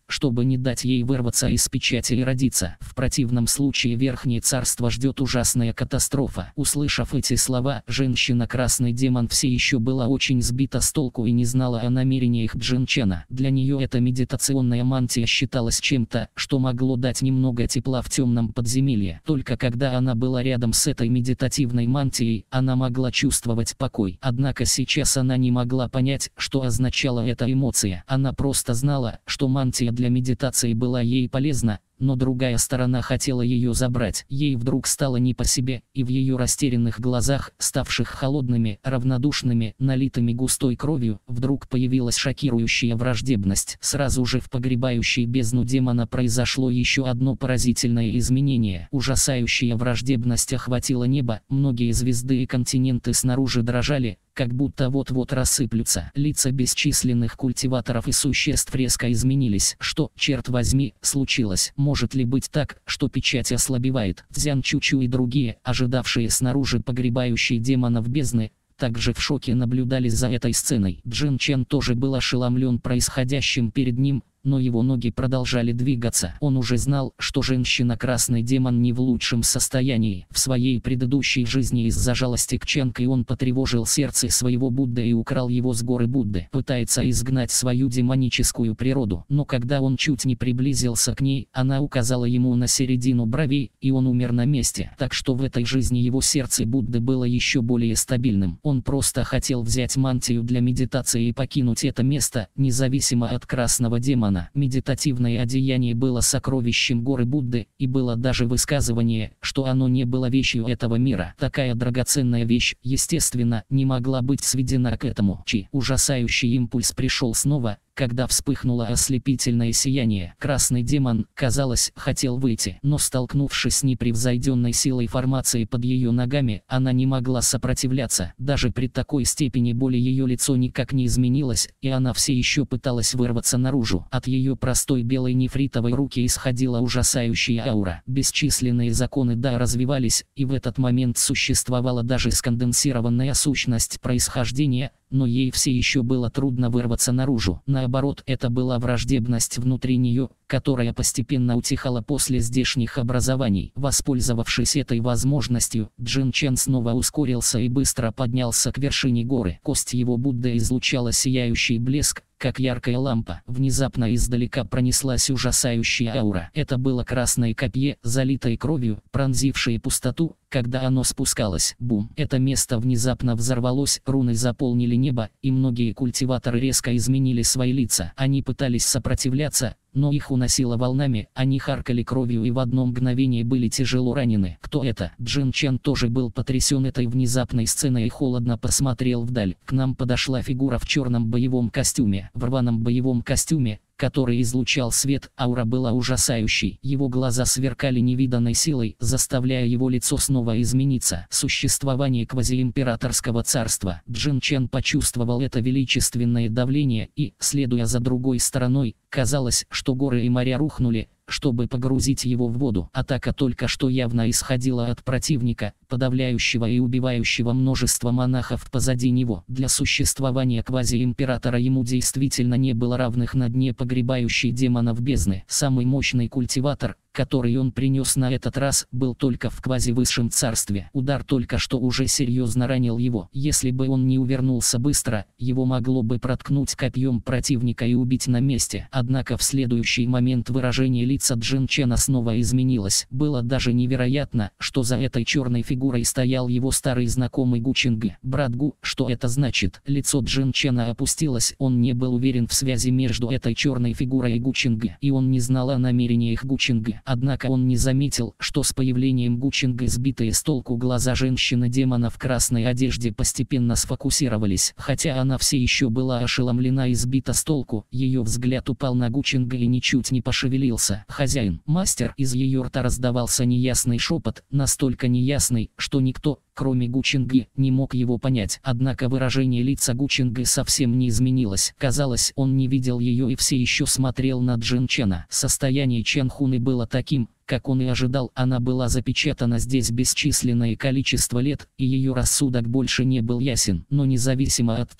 чтобы не дать ей вырваться из печати и родиться. В противном случае Верхнее Царство ждет ужасная катастрофа. Услышав эти слова, женщина-красный демон все еще была очень сбита с толку и не знала о намерениях Джинчана. Для нее эта медитационная мантия считалась чем-то, что могло дать немного тепла в темном подземелье. Только когда она была рядом с этой медитативной мантией, она могла чувствовать покой. Однако сейчас она не могла понять, что означала эта эмоция. Она просто знала, что мантия для медитации была ей полезна, но другая сторона хотела ее забрать. Ей вдруг стало не по себе, и в ее растерянных глазах, ставших холодными, равнодушными, налитыми густой кровью, вдруг появилась шокирующая враждебность. Сразу же в погребающей бездну демона произошло еще одно поразительное изменение. Ужасающая враждебность охватила небо, многие звезды и континенты снаружи дрожали, как будто вот-вот рассыплются. Лица бесчисленных культиваторов и существ резко изменились. Что, черт возьми, случилось? Может ли быть так, что печать ослабевает? Цзян Чучу и другие, ожидавшие снаружи погребающие демонов бездны, также в шоке наблюдали за этой сценой. Джин Чен тоже был ошеломлен происходящим перед ним, но его ноги продолжали двигаться. Он уже знал, что женщина-красный демон не в лучшем состоянии. В своей предыдущей жизни из-за жалости к Чанкой он потревожил сердце своего Будды и украл его с горы Будды. Пытается изгнать свою демоническую природу. Но когда он чуть не приблизился к ней, она указала ему на середину бровей, и он умер на месте. Так что в этой жизни его сердце Будды было еще более стабильным. Он просто хотел взять мантию для медитации и покинуть это место, независимо от красного демона. Медитативное одеяние было сокровищем горы Будды, и было даже высказывание, что оно не было вещью этого мира. Такая драгоценная вещь, естественно, не могла быть сведена к этому. Ужасающий импульс пришел снова, когда вспыхнуло ослепительное сияние. Красный демон, казалось, хотел выйти, но столкнувшись с непревзойденной силой формации под ее ногами, она не могла сопротивляться. Даже при такой степени боли ее лицо никак не изменилось, и она все еще пыталась вырваться наружу. От ее простой белой нефритовой руки исходила ужасающая аура. Бесчисленные законы Да развивались, и в этот момент существовала даже сконденсированная сущность происхождения, но ей все еще было трудно вырваться наружу. Наоборот, это была враждебность внутри нее, которая постепенно утихала после здешних образований. Воспользовавшись этой возможностью, Джин Чен снова ускорился и быстро поднялся к вершине горы. Кость его Будды излучала сияющий блеск, как яркая лампа. Внезапно издалека пронеслась ужасающая аура. Это было красное копье, залитое кровью, пронзившее пустоту, когда оно спускалось. Бум! Это место внезапно взорвалось, руны заполнили небо, и многие культиваторы резко изменили свои лица. Они пытались сопротивляться, но их уносило волнами, они харкали кровью и в одно мгновение были тяжело ранены. Кто это? Джин Чен тоже был потрясен этой внезапной сценой и холодно посмотрел вдаль. К нам подошла фигура в черном боевом костюме. В рваном боевом костюме, который излучал свет, аура была ужасающей. Его глаза сверкали невиданной силой, заставляя его лицо снова измениться. Существование квазиимператорского царства. Джин Чен почувствовал это величественное давление и, следуя за другой стороной, казалось, что горы и моря рухнули, чтобы погрузить его в воду. Атака только что явно исходила от противника, подавляющего и убивающего множество монахов позади него. Для существования квазиимператора ему действительно не было равных на дне погребающей демонов бездны. Самый мощный культиватор, который он принес на этот раз, был только в квазивысшем царстве. Удар только что уже серьезно ранил его. Если бы он не увернулся быстро, его могло бы проткнуть копьем противника и убить на месте. Однако в следующий момент выражение лица Джин Чена снова изменилось. Было даже невероятно, что за этой черной фигурой стоял его старый знакомый Гу Чинг. Брат Гу, что это значит? Лицо Джин Чена опустилось, он не был уверен в связи между этой черной фигурой и Гу Чинг, и он не знал о намерениях Гу Чинг. Однако он не заметил, что с появлением Гу Чинга сбитые с толку глаза женщины-демона в красной одежде постепенно сфокусировались. Хотя она все еще была ошеломлена и сбита с толку, ее взгляд упал на Гу Чинга и ничуть не пошевелился. «Хозяин, мастер!» Из ее рта раздавался неясный шепот, настолько неясный, что никто, кроме Гу Чинга, не мог его понять. Однако выражение лица Гу Чинга совсем не изменилось. Казалось, он не видел ее и все еще смотрел на Джин Чена. Состояние Чен Хуны было таким, как он и ожидал. Она была запечатана здесь бесчисленное количество лет, и ее рассудок больше не был ясен. Но независимо от того,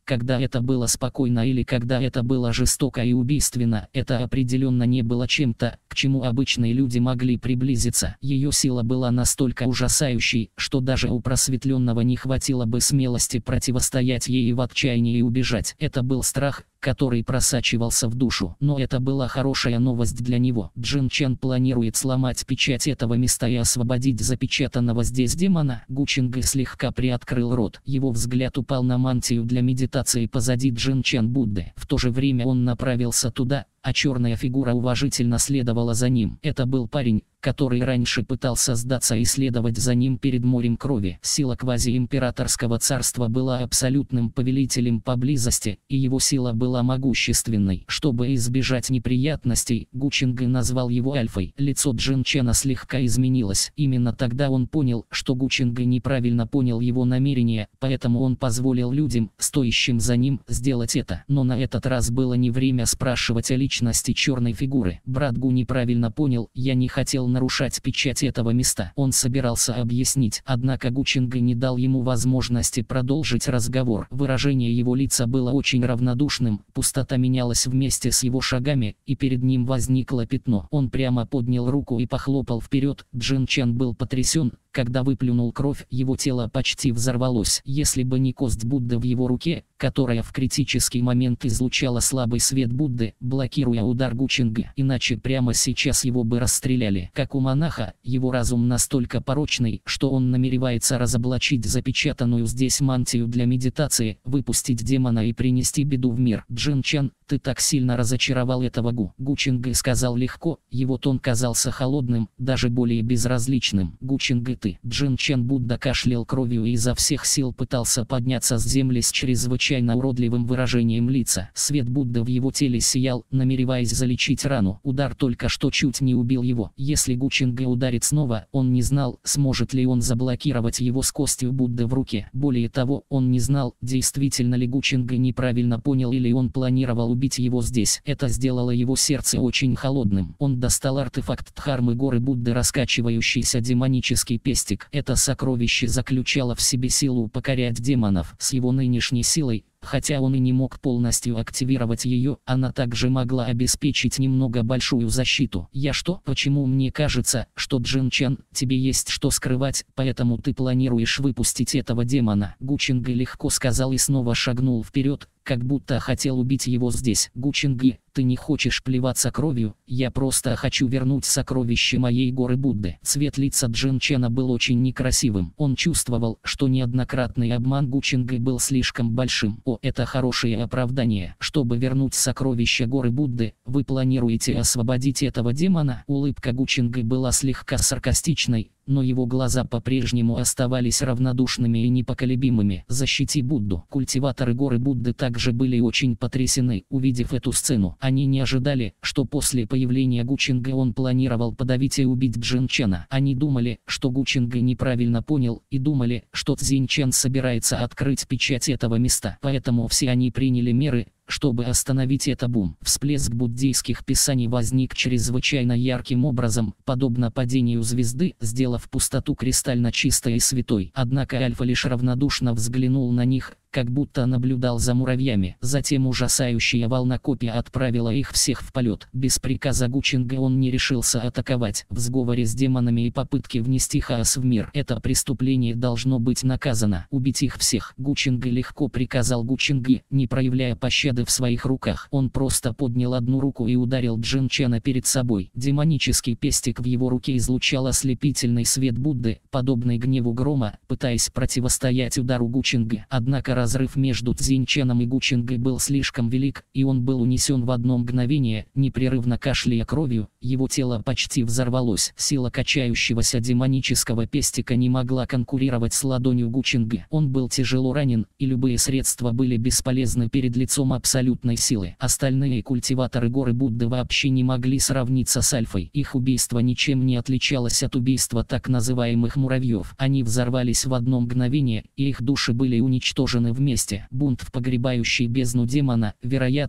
когда это было спокойно или когда это было жестоко и убийственно, это определенно не было чем-то, к чему обычные люди могли приблизиться. Ее сила была настолько ужасающей, что даже у просветленного не хватило бы смелости противостоять ей и в отчаянии убежать. Это был страх, который просачивался в душу. Но это была хорошая новость для него. Джин Чан планирует сломать печать этого места и освободить запечатанного здесь демона. Гу Чингэ слегка приоткрыл рот. Его взгляд упал на мантию для медитации позади Джин Чан Будды. В то же время он направился туда, а черная фигура уважительно следовала за ним. Это был парень, который раньше пытался сдаться и следовать за ним перед морем крови. Сила квазиимператорского царства была абсолютным повелителем поблизости, и его сила была могущественной. Чтобы избежать неприятностей, Гу Чингэ назвал его Альфой. Лицо Джин Чана слегка изменилось. Именно тогда он понял, что Гу Чингэ неправильно понял его намерения, поэтому он позволил людям, стоящим за ним, сделать это. Но на этот раз было не время спрашивать о личности черной фигуры. Брат Гу неправильно понял, я не хотел нарушать печать этого места. Он собирался объяснить, однако Гу Чингэ не дал ему возможности продолжить разговор. Выражение его лица было очень равнодушным, пустота менялась вместе с его шагами, и перед ним возникло пятно. Он прямо поднял руку и похлопал вперед. Джин Чан был потрясен, когда выплюнул кровь, его тело почти взорвалось. Если бы не кость Будды в его руке, которая в критический момент излучала слабый свет Будды, блокируя удар Гу Чингэ, иначе прямо сейчас его бы расстреляли. Как у монаха, его разум настолько порочный, что он намеревается разоблачить запечатанную здесь мантию для медитации, выпустить демона и принести беду в мир. Джин Чан, ты так сильно разочаровал этого Гу. Гу Чингэ сказал легко, его тон казался холодным, даже более безразличным. Гу Чингэ, ты. Джин Чан Будда кашлял кровью и изо всех сил пытался подняться с земли с чрезвычайно уродливым выражением лица. Свет Будды в его теле сиял, намереваясь залечить рану. Удар только что чуть не убил его. Если Гу Чингэ ударит снова, он не знал, сможет ли он заблокировать его с костью Будды в руке. Более того, он не знал, действительно ли Гу Чингэ неправильно понял или он планировал убить его здесь. Это сделало его сердце очень холодным. Он достал артефакт Дхармы горы Будды, раскачивающийся демонический пестик. Это сокровище заключало в себе силу покорять демонов. С его нынешней силой, хотя он и не мог полностью активировать ее, она также могла обеспечить немного большую защиту. Почему мне кажется, что Джин Чан, тебе есть что скрывать, поэтому ты планируешь выпустить этого демона? Гу Чингэ легко сказал и снова шагнул вперед, как будто хотел убить его здесь. Гу Чингэ, ты не хочешь плеваться кровью, я просто хочу вернуть сокровище моей горы Будды. Цвет лица Джин Чана был очень некрасивым. Он чувствовал, что неоднократный обман Гу Чингэ был слишком большим. Это хорошее оправдание. Чтобы вернуть сокровище горы Будды, вы планируете освободить этого демона? Улыбка Гу Чингэ была слегка саркастичной, но его глаза по-прежнему оставались равнодушными и непоколебимыми. «Защити Будду». Культиваторы горы Будды также были очень потрясены, увидев эту сцену. Они не ожидали, что после появления Гу Чингэ он планировал подавить и убить Джин Чана. Они думали, что Гу Чингэ неправильно понял, и думали, что Цзинь Чан собирается открыть печать этого места. Поэтому все они приняли меры, чтобы остановить это бум. Всплеск буддийских писаний возник чрезвычайно ярким образом, подобно падению звезды, сделав пустоту кристально чистой и святой. Однако Альфа лишь равнодушно взглянул на них, как будто наблюдал за муравьями. Затем ужасающая волна копий отправила их всех в полет. Без приказа Гу Чингэ он не решился атаковать. В сговоре с демонами и попытке внести хаос в мир. Это преступление должно быть наказано. Убить их всех. Гу Чингэ легко приказал Гу Чингэ, не проявляя пощады в своих руках. Он просто поднял одну руку и ударил Джин Чана перед собой. Демонический пестик в его руке излучал ослепительный свет Будды, подобный гневу грома, пытаясь противостоять удару Гу Чингэ. Однако разрыв между Цзинь Чаном и Гу Чингэ был слишком велик, и он был унесен в одно мгновение. Непрерывно кашляя кровью, его тело почти взорвалось. Сила качающегося демонического пестика не могла конкурировать с ладонью Гу Чингэ. Он был тяжело ранен, и любые средства были бесполезны перед лицом абсолютной силы. Остальные культиваторы горы Будды вообще не могли сравниться с Альфой. Их убийство ничем не отличалось от убийства так называемых муравьев. Они взорвались в одно мгновение, и их души были уничтожены вместе. Бунт в погребающей бездну демона, вероятно,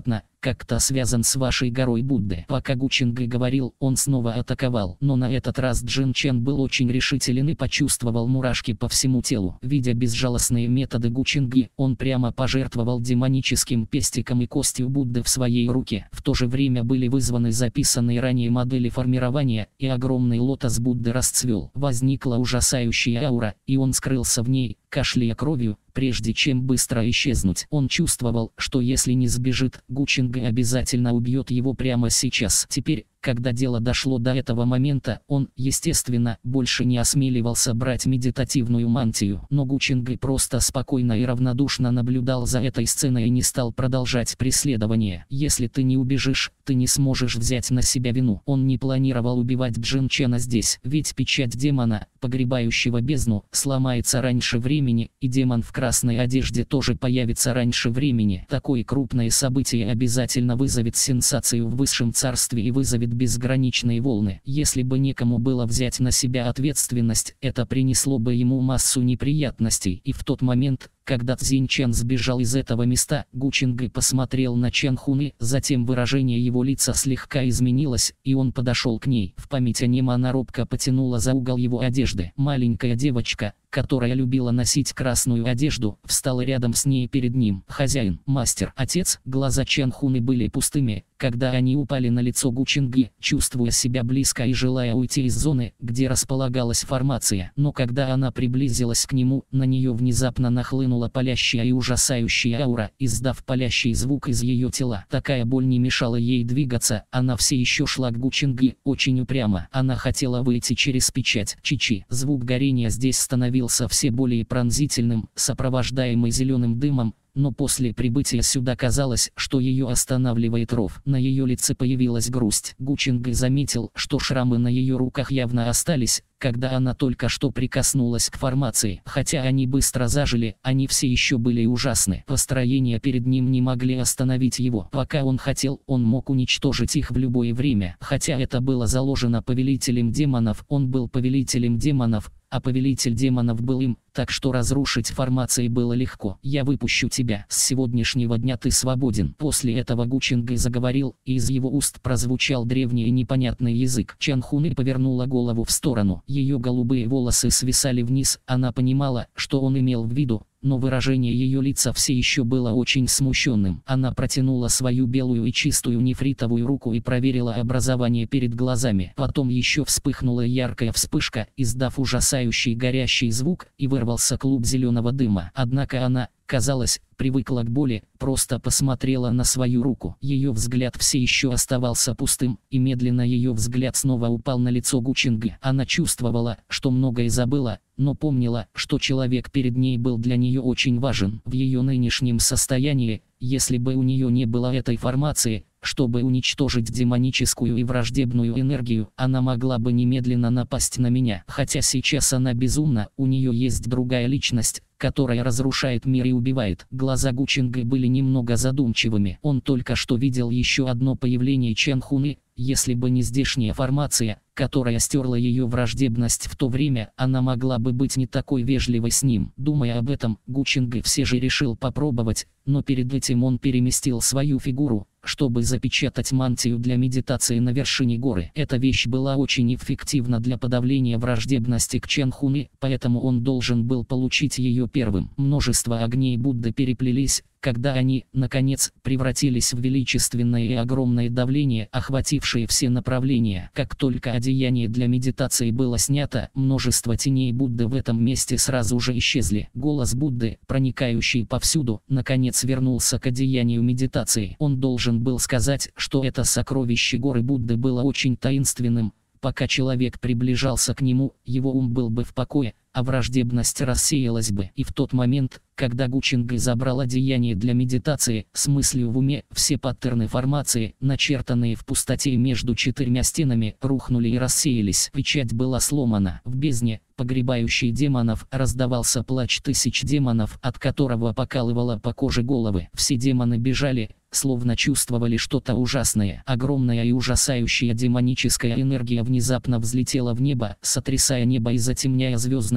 как-то связан с вашей горой Будды». Пока Гучинг говорил, он снова атаковал, но на этот раз Джин Чен был очень решителен и почувствовал мурашки по всему телу. Видя безжалостные методы Гучинги, он прямо пожертвовал демоническим пестиком и костью Будды в своей руке. В то же время были вызваны записанные ранее модели формирования, и огромный лотос Будды расцвел. Возникла ужасающая аура, и он скрылся в ней, кашляя кровью, прежде чем быстро исчезнуть. Он чувствовал, что если не сбежит, Гучинг обязательно убьет его прямо сейчас. Теперь, когда дело дошло до этого момента, он, естественно, больше не осмеливался брать медитативную мантию. Но Гучинг просто спокойно и равнодушно наблюдал за этой сценой и не стал продолжать преследование. «Если ты не убежишь, ты не сможешь взять на себя вину». Он не планировал убивать Джин Чена здесь, ведь печать демона, погребающего бездну, сломается раньше времени, и демон в красной одежде тоже появится раньше времени. Такое крупное событие обязательно вызовет сенсацию в высшем царстве и вызовет безграничные волны. Если бы некому было взять на себя ответственность, это принесло бы ему массу неприятностей. И в тот момент, когда Цзинь Чен сбежал из этого места, Гучинг посмотрел на Чен Хуны, затем выражение его лица слегка изменилось, и он подошел к ней. В память о нем она робко потянула за угол его одежды. Маленькая девочка, которая любила носить красную одежду, встала рядом с ней перед ним. «Хозяин, мастер, отец». Глаза Чен Хуны были пустыми, когда они упали на лицо Гучинги, чувствуя себя близко и желая уйти из зоны, где располагалась формация. Но когда она приблизилась к нему, на нее внезапно нахлынула палящая и ужасающая аура, издав палящий звук из ее тела. Такая боль не мешала ей двигаться, она все еще шла к Гучинги, очень упрямо. Она хотела выйти через печать. Чичи. Звук горения здесь становился все более пронзительным, сопровождаемый зеленым дымом, но после прибытия сюда казалось, что ее останавливает ров. На ее лице появилась грусть. Гучинг заметил, что шрамы на ее руках явно остались, когда она только что прикоснулась к формации. Хотя они быстро зажили, они все еще были ужасны. Построения перед ним не могли остановить его. Пока он хотел, он мог уничтожить их в любое время. Хотя это было заложено повелителем демонов, он был повелителем демонов, а повелитель демонов был им, так что разрушить формации было легко. «Я выпущу тебя. С сегодняшнего дня ты свободен». После этого Гучинг заговорил, и из его уст прозвучал древний и непонятный язык. Чен Хуны повернула голову в сторону. Ее голубые волосы свисали вниз, она понимала, что он имел в виду, но выражение ее лица все еще было очень смущенным. Она протянула свою белую и чистую нефритовую руку и проверила образование перед глазами. Потом еще вспыхнула яркая вспышка, издав ужасающий горящий звук, и вырвался клуб зеленого дыма. Однако она, казалось, привыкла к боли, просто посмотрела на свою руку. Ее взгляд все еще оставался пустым, и медленно ее взгляд снова упал на лицо Гучинга. Она чувствовала, что многое забыла, но помнила, что человек перед ней был для нее очень важен. В ее нынешнем состоянии, если бы у нее не было этой формации, чтобы уничтожить демоническую и враждебную энергию, она могла бы немедленно напасть на меня. Хотя сейчас она безумна, у нее есть другая личность, которая разрушает мир и убивает. Глаза Гучинга были немного задумчивыми. Он только что видел еще одно появление Чен Хуны. Если бы не здешняя формация, которая стерла ее враждебность в то время, она могла бы быть не такой вежливой с ним. Думая об этом, Гучинг все же решил попробовать, но перед этим он переместил свою фигуру, чтобы запечатать мантию для медитации на вершине горы. Эта вещь была очень эффективна для подавления враждебности к Чен Хуны, поэтому он должен был получить ее первым. Множество огней Будды переплелись, когда они, наконец, превратились в величественное и огромное давление, охватившее все направления. Как только одеяние для медитации было снято, множество теней Будды в этом месте сразу же исчезли. Голос Будды, проникающий повсюду, наконец вернулся к одеянию медитации. Он должен был сказать, что это сокровище горы Будды было очень таинственным. Пока человек приближался к нему, его ум был бы в покое, а враждебность рассеялась бы. И в тот момент, когда Гучинг забрал одеяние для медитации, с мыслью в уме, все паттерны формации, начертанные в пустоте между четырьмя стенами, рухнули и рассеялись. Печать была сломана. В бездне, погребающей демонов, раздавался плач тысяч демонов, от которого покалывало по коже головы. Все демоны бежали, словно чувствовали что-то ужасное. Огромная и ужасающая демоническая энергия внезапно взлетела в небо, сотрясая небо и затемняя звездное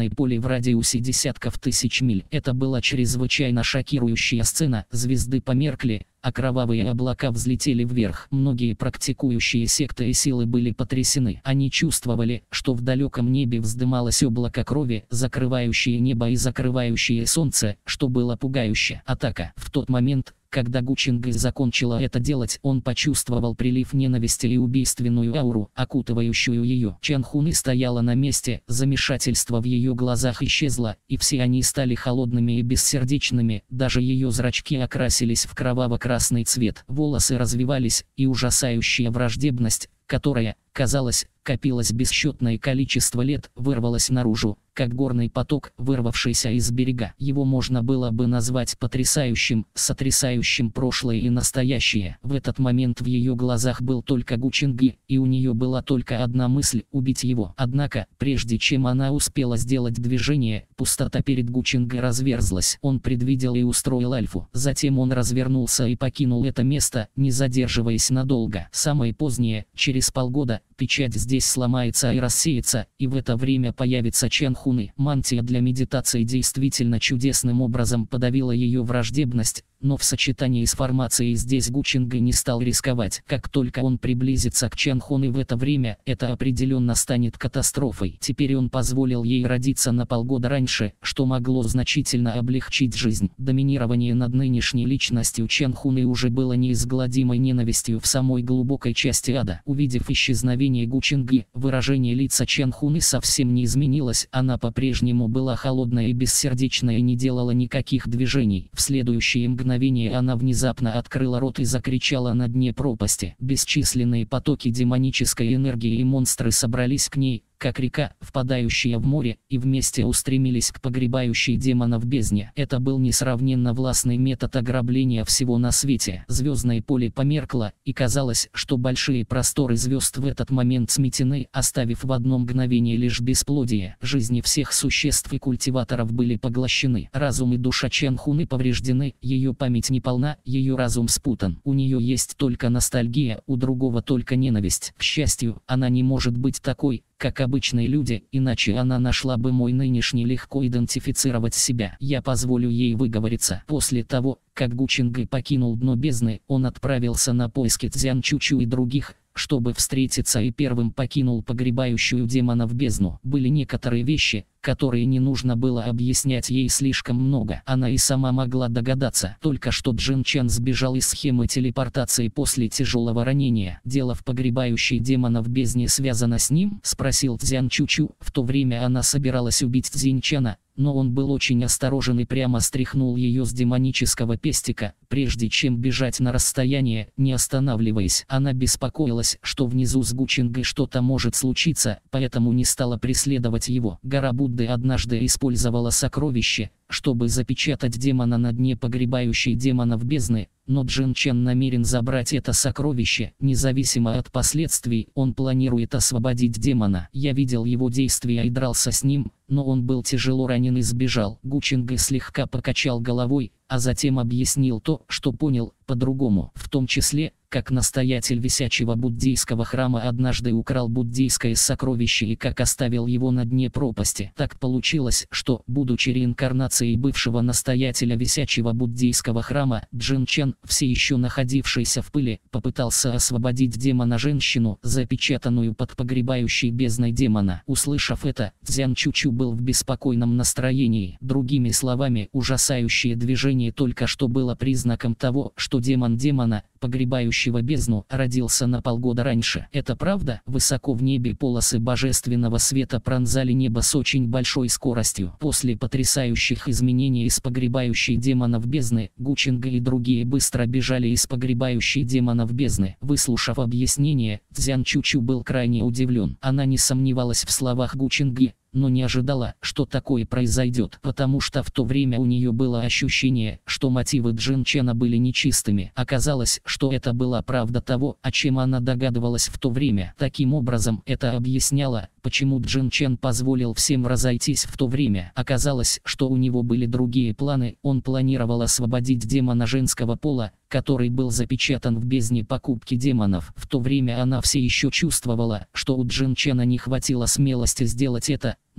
звездное поле в радиусе десятков тысяч миль. Это была чрезвычайно шокирующая сцена. Звезды померкли, а кровавые облака взлетели вверх. Многие практикующие секты и силы были потрясены. Они чувствовали, что в далеком небе вздымалось облако крови, закрывающее небо и закрывающее солнце, что было пугающе. Атака. В тот момент, когда Гу Чингай закончила это делать, он почувствовал прилив ненависти и убийственную ауру, окутывающую ее. Чан Хуны стояла на месте, замешательство в ее глазах исчезло, и все они стали холодными и бессердечными, даже ее зрачки окрасились в кроваво-красный цвет. Волосы развивались, и ужасающая враждебность, которая, казалось, копилось бесчетное количество лет, вырвалась наружу, как горный поток, вырвавшийся из берега. Его можно было бы назвать потрясающим, сотрясающим прошлое и настоящее. В этот момент в ее глазах был только Гу Чингай, и у нее была только одна мысль – убить его. Однако, прежде чем она успела сделать движение, пустота перед Гу Чингай разверзлась. Он предвидел и устроил альфу. Затем он развернулся и покинул это место, не задерживаясь надолго. Самое позднее, через полгода, печать здесь сломается и рассеется, и в это время появится Чан Хуны. Мантия для медитации действительно чудесным образом подавила ее враждебность, но в сочетании с формацией здесь Гу Чингай не стал рисковать. Как только он приблизится к Чан Хуны в это время, это определенно станет катастрофой. Теперь он позволил ей родиться на полгода раньше, что могло значительно облегчить жизнь. Доминирование над нынешней личностью Чан Хуны уже было неизгладимой ненавистью в самой глубокой части ада. Увидев исчезновение Гу Чингай, выражение лица Чан Хуны совсем не изменилось, она по-прежнему была холодная и бессердечная и не делала никаких движений. В следующее мгновение она внезапно открыла рот и закричала на дне пропасти. Бесчисленные потоки демонической энергии и монстры собрались к ней, как река, впадающая в море, и вместе устремились к погребающей демонов бездне. Это был несравненно властный метод ограбления всего на свете. Звездное поле померкло, и казалось, что большие просторы звезд в этот момент сметены, оставив в одно мгновение лишь бесплодие. Жизни всех существ и культиваторов были поглощены. Разум и душа Чан Хуны повреждены, ее память неполна, ее разум спутан. У нее есть только ностальгия, у другого только ненависть. К счастью, она не может быть такой, как обычные люди, иначе она нашла бы мой нынешний легко идентифицировать себя. Я позволю ей выговориться. После того, как Гу Чингай покинул дно бездны, он отправился на поиски Цзян Чучу и других, чтобы встретиться, и первым покинул погребающую демонов бездну. Были некоторые вещи, которые не нужно было объяснять ей слишком много. Она и сама могла догадаться. Только что Джин Чан сбежал из схемы телепортации после тяжелого ранения. Дело в погребающей демонов бездне связано с ним? Спросил Цзян Чучу. В то время она собиралась убить Цзинь Чана, но он был очень осторожен и прямо стряхнул ее с демонического пестика, прежде чем бежать на расстояние, не останавливаясь. Она беспокоилась, что внизу с Гу Чингай что-то может случиться, поэтому не стала преследовать его. Гора Будды однажды использовала сокровище, чтобы запечатать демона на дне погребающей демонов бездны, но Джин Чан намерен забрать это сокровище. Независимо от последствий, он планирует освободить демона. Я видел его действия и дрался с ним, но он был тяжело ранен и сбежал. Гу Чингай слегка покачал головой, а затем объяснил то, что понял, по-другому. В том числе, как настоятель висячего буддийского храма однажды украл буддийское сокровище и как оставил его на дне пропасти. Так получилось, что, будучи реинкарнацией бывшего настоятеля висячего буддийского храма, Джин Чан, все еще находившийся в пыли, попытался освободить демона-женщину, запечатанную под погребающей бездной демона. Услышав это, Цзян Чучу был в беспокойном настроении. Другими словами, ужасающее движение только что было признаком того, что демон демона, погребающего бездну, родился на полгода раньше. Это правда? Высоко в небе полосы божественного света пронзали небо с очень большой скоростью. После потрясающих изменений из погребающей демонов бездны, Гу Чингай и другие быстро бежали из погребающей демонов бездны. Выслушав объяснение, Цзян Чучу был крайне удивлен. Она не сомневалась в словах Гу Чингай, но не ожидала, что такое произойдет, потому что в то время у нее было ощущение, что мотивы Джин Чана были нечистыми. Оказалось, что это была правда того, о чем она догадывалась в то время. Таким образом, это объясняло, почему Джин Чан позволил всем разойтись в то время. Оказалось, что у него были другие планы. Он планировал освободить демона женского пола, который был запечатан в бездне покупки демонов. В то время она все еще чувствовала, что у Джин Чана не хватило смелости сделать это,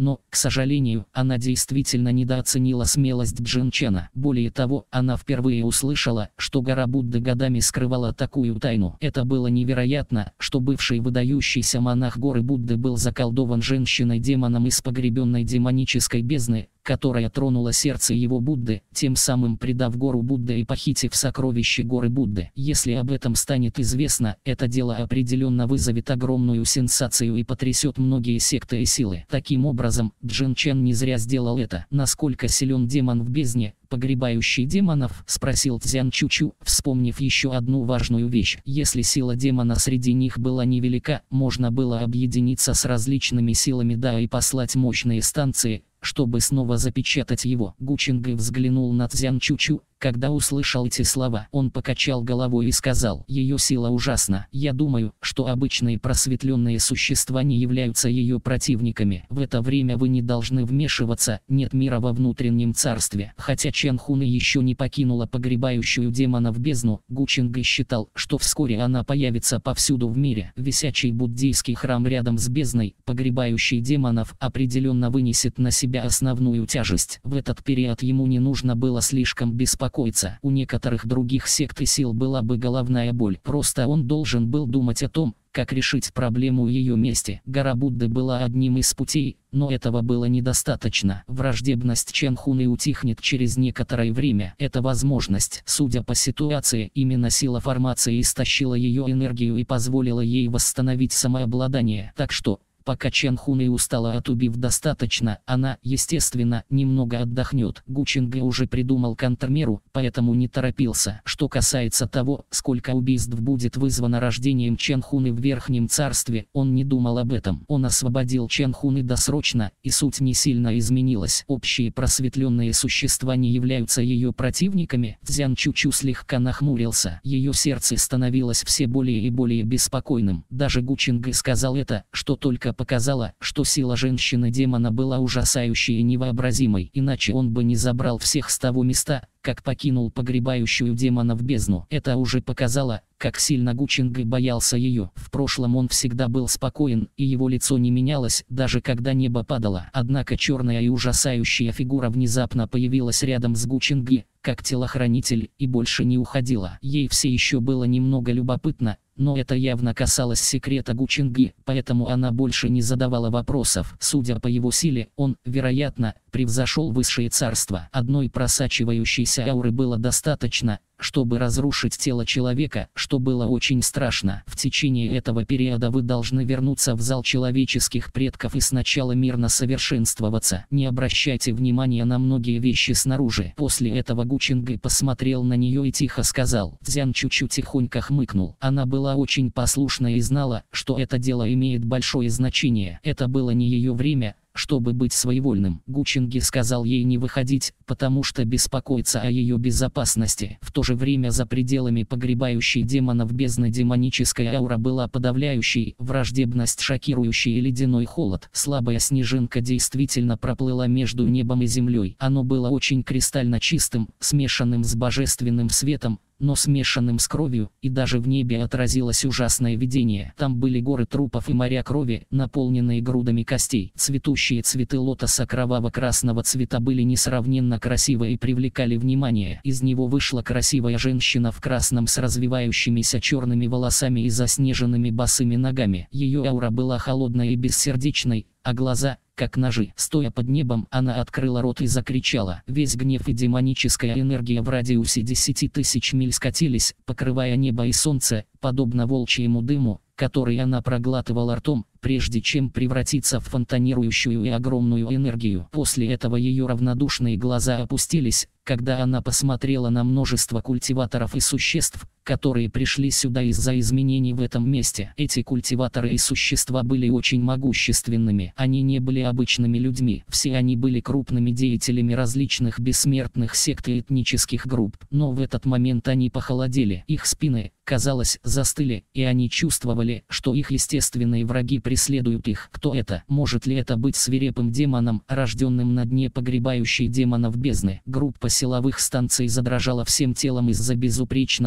но, к сожалению, она действительно недооценила смелость Джинчена. Более того, она впервые услышала, что гора Будды годами скрывала такую тайну. Это было невероятно, что бывший выдающийся монах горы Будды был заколдован женщиной-демоном из погребенной демонической бездны, которая тронула сердце его Будды, тем самым предав гору Будды и похитив сокровища горы Будды. Если об этом станет известно, это дело определенно вызовет огромную сенсацию и потрясет многие секты и силы. Таким образом, Джинчен не зря сделал это. Насколько силен демон в бездне, погребающий демонов? Спросил Цзян Чучу, вспомнив еще одну важную вещь. Если сила демона среди них была невелика, можно было объединиться с различными силами да и послать мощные станции, чтобы снова запечатать его. Гучингай взглянул на Цзян Чучу. Когда услышал эти слова, он покачал головой и сказал: «Ее сила ужасна. Я думаю, что обычные просветленные существа не являются ее противниками. В это время вы не должны вмешиваться, нет мира во внутреннем царстве». Хотя Чен Хуна еще не покинула погребающую демона в бездну, Гучингай считал, что вскоре она появится повсюду в мире. Висячий буддийский храм рядом с бездной, погребающий демонов, определенно вынесет на себя основную тяжесть. В этот период ему не нужно было слишком беспокоиться. У некоторых других сект и сил была бы головная боль. Просто он должен был думать о том, как решить проблему в ее месте. Гора Будды была одним из путей, но этого было недостаточно. Враждебность Чен Хуны утихнет через некоторое время. Это возможность. Судя по ситуации, именно сила формации истощила ее энергию и позволила ей восстановить самообладание. Так что, пока Чен Хуна устала от убив достаточно, она, естественно, немного отдохнет. Гучингай уже придумал контрмеру, поэтому не торопился. Что касается того, сколько убийств будет вызвано рождением Чен Хуны в Верхнем Царстве, он не думал об этом. Он освободил Чен Хуны досрочно, и суть не сильно изменилась. Общие просветленные существа не являются ее противниками. Цзян Чучу слегка нахмурился. Ее сердце становилось все более и более беспокойным. Даже Гучингай сказал это, что только показала, что сила женщины-демона была ужасающей и невообразимой, иначе он бы не забрал всех с того места, как покинул погребающую демона в бездну. Это уже показало, как сильно Гучингай боялся ее. В прошлом он всегда был спокоен, и его лицо не менялось, даже когда небо падало. Однако черная и ужасающая фигура внезапно появилась рядом с Гучингай, как телохранитель, и больше не уходила. Ей все еще было немного любопытно, но это явно касалось секрета Гучингай, поэтому она больше не задавала вопросов. Судя по его силе, он, вероятно, превзошел высшее царство. Одной просачивающейся ауры было достаточно, чтобы разрушить тело человека, что было очень страшно. В течение этого периода вы должны вернуться в зал человеческих предков и сначала мирно совершенствоваться. Не обращайте внимания на многие вещи снаружи. После этого Гучингай посмотрел на нее и тихо сказал. Цзян Чучу тихонько хмыкнул. Она была очень послушна и знала, что это дело имеет большое значение. Это было не ее время, чтобы быть своевольным. Гучингай сказал ей не выходить, потому что беспокоится о ее безопасности. В то же время за пределами погребающей демонов бездны демоническая аура была подавляющей, враждебность шокирующей и ледяной холод. Слабая снежинка действительно проплыла между небом и землей. Оно было очень кристально чистым, смешанным с божественным светом, но смешанным с кровью, и даже в небе отразилось ужасное видение. Там были горы трупов и моря крови, наполненные грудами костей. Цветущие цветы лотоса кроваво-красного цвета были несравненно красивы и привлекали внимание. Из него вышла красивая женщина в красном с развивающимися черными волосами и заснеженными босыми ногами. Ее аура была холодной и бессердечной, а глаза, как ножи. Стоя под небом, она открыла рот и закричала. Весь гнев и демоническая энергия в радиусе 10 тысяч миль скатились, покрывая небо и солнце, подобно волчьему дыму, который она проглатывала ртом, прежде чем превратиться в фонтанирующую и огромную энергию. После этого ее равнодушные глаза опустились, когда она посмотрела на множество культиваторов и существ, которые пришли сюда из-за изменений в этом месте. Эти культиваторы и существа были очень могущественными. Они не были обычными людьми. Все они были крупными деятелями различных бессмертных сект и этнических групп. Но в этот момент они похолодели. Их спины, казалось, застыли, и они чувствовали, что их естественные враги преследуют их. Кто это? Может ли это быть свирепым демоном, рожденным на дне погребающей демонов бездны? Группа силовых станций задрожала всем телом из-за безупречного лица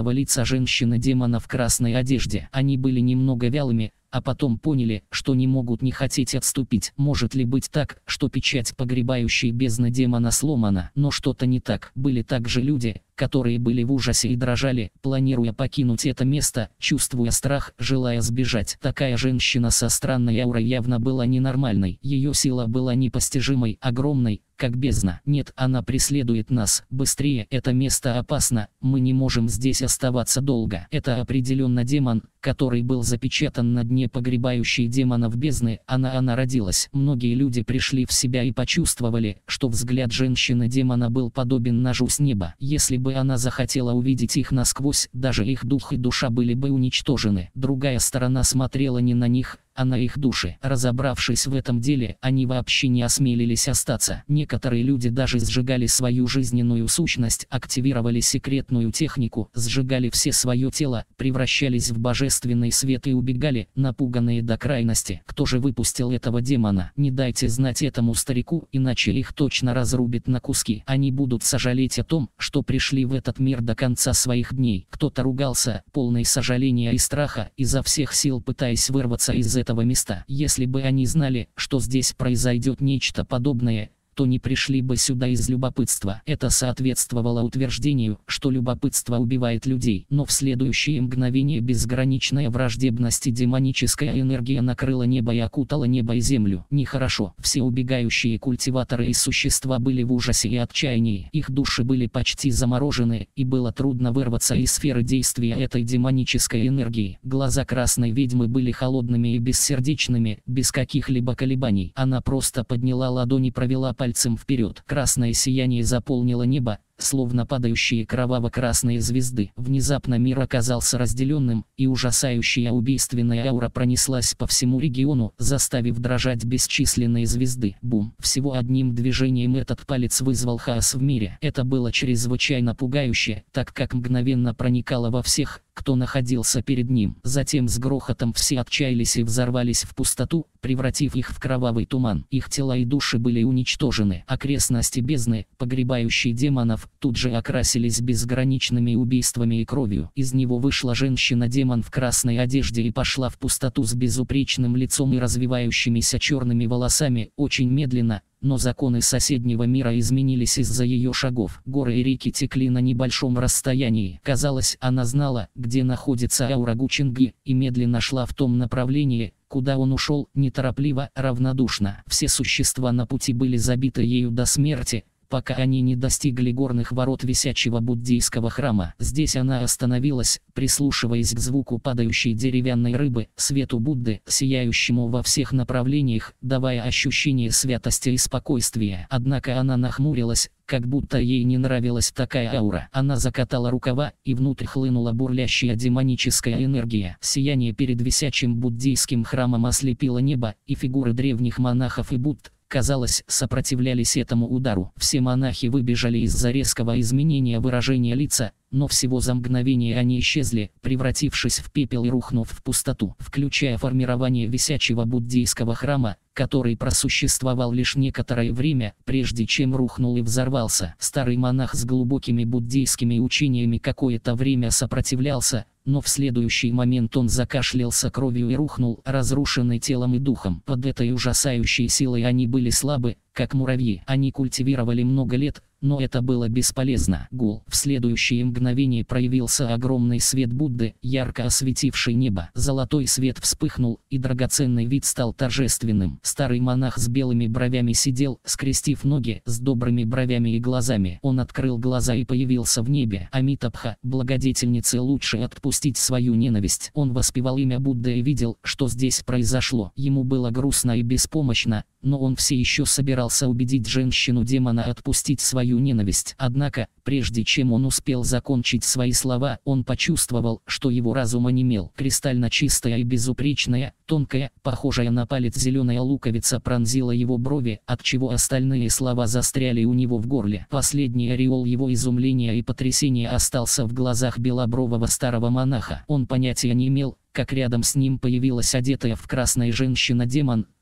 места женщины-демона в красной одежде. Они были немного вялыми, а потом поняли, что не могут не хотеть отступить. Может ли быть так, что печать погребающей бездны демона сломана? Но что-то не так. Были также люди, которые были в ужасе и дрожали, планируя покинуть это место, чувствуя страх, желая сбежать. Такая женщина со странной аурой явно была ненормальной. Ее сила была непостижимой, огромной, как бездна. Нет, она преследует нас. Быстрее, это место опасно, мы не можем здесь оставаться долго. Это определенно демон, который был запечатан на дне погребающей демонов бездны. Она родилась. Многие люди пришли в себя и почувствовали, что взгляд женщины-демона был подобен ножу с неба. Если бы она захотела увидеть их насквозь, даже их дух и душа были бы уничтожены. Другая сторона смотрела не на них, а на их души. Разобравшись в этом деле, они вообще не осмелились остаться. Некоторые люди даже сжигали свою жизненную сущность, активировали секретную технику, сжигали все свое тело, превращались в божественный свет и убегали, напуганные до крайности. Кто же выпустил этого демона? Не дайте знать этому старику, иначе их точно разрубит на куски. Они будут сожалеть о том, что пришли в этот мир до конца своих дней. Кто-то ругался, полный сожаления и страха, изо всех сил пытаясь вырваться из этого места. Если бы они знали, что здесь произойдет нечто подобное, то не пришли бы сюда из любопытства. Это соответствовало утверждению, что любопытство убивает людей. Но в следующее мгновение безграничная враждебность и демоническая энергия накрыла небо и окутала небо и землю. Нехорошо. Все убегающие культиваторы и существа были в ужасе и отчаянии. Их души были почти заморожены, и было трудно вырваться из сферы действия этой демонической энергии. Глаза красной ведьмы были холодными и бессердечными, без каких-либо колебаний. Она просто подняла ладонь и провела пальцем вперед. Красное сияние заполнило небо, словно падающие кроваво-красные звезды. Внезапно мир оказался разделенным, и ужасающая убийственная аура пронеслась по всему региону, заставив дрожать бесчисленные звезды. Бум! Всего одним движением этот палец вызвал хаос в мире. Это было чрезвычайно пугающе, так как мгновенно проникало во всех, кто находился перед ним. Затем с грохотом все отчаялись и взорвались в пустоту, превратив их в кровавый туман. Их тела и души были уничтожены. Окрестности бездны, погребающие демонов, тут же окрасились безграничными убийствами и кровью. Из него вышла женщина-демон в красной одежде и пошла в пустоту с безупречным лицом и развивающимися черными волосами, очень медленно. Но законы соседнего мира изменились из-за ее шагов. Горы и реки текли на небольшом расстоянии. Казалось, она знала, где находится аура Гучинги, и медленно шла в том направлении, куда он ушел, неторопливо, равнодушно. Все существа на пути были забиты ею до смерти, пока они не достигли горных ворот висячего буддийского храма. Здесь она остановилась, прислушиваясь к звуку падающей деревянной рыбы, свету Будды, сияющему во всех направлениях, давая ощущение святости и спокойствия. Однако она нахмурилась, как будто ей не нравилась такая аура. Она закатала рукава, и внутрь хлынула бурлящая демоническая энергия. Сияние перед висячим буддийским храмом ослепило небо, и фигуры древних монахов и Будд, казалось, сопротивлялись этому удару. Все монахи выбежали из-за резкого изменения выражения лица, но всего за мгновение они исчезли, превратившись в пепел и рухнув в пустоту, включая формирование висячего буддийского храма, который просуществовал лишь некоторое время, прежде чем рухнул и взорвался. Старый монах с глубокими буддийскими учениями какое-то время сопротивлялся, но в следующий момент он закашлялся кровью и рухнул, разрушенный телом и духом. Под этой ужасающей силой они были слабы, как муравьи. Они культивировали много лет, но это было бесполезно. Гул. В следующее мгновение проявился огромный свет Будды, ярко осветивший небо. Золотой свет вспыхнул, и драгоценный вид стал торжественным. Старый монах с белыми бровями сидел, скрестив ноги, с добрыми бровями и глазами. Он открыл глаза и появился в небе. Амитабха, благодетельнице лучше отпустить свою ненависть. Он воспевал имя Будды и видел, что здесь произошло. Ему было грустно и беспомощно, но он все еще собирался убедить женщину-демона отпустить свою ненависть. Однако, прежде чем он успел закончить свои слова, он почувствовал, что его разум онемел. Кристально чистая и безупречная, тонкая, похожая на палец зеленая луковица пронзила его брови, отчего остальные слова застряли у него в горле. Последний ореол его изумления и потрясения остался в глазах белобрового старого монаха. Он понятия не имел, как рядом с ним появилась одетая в красное женщина-демон,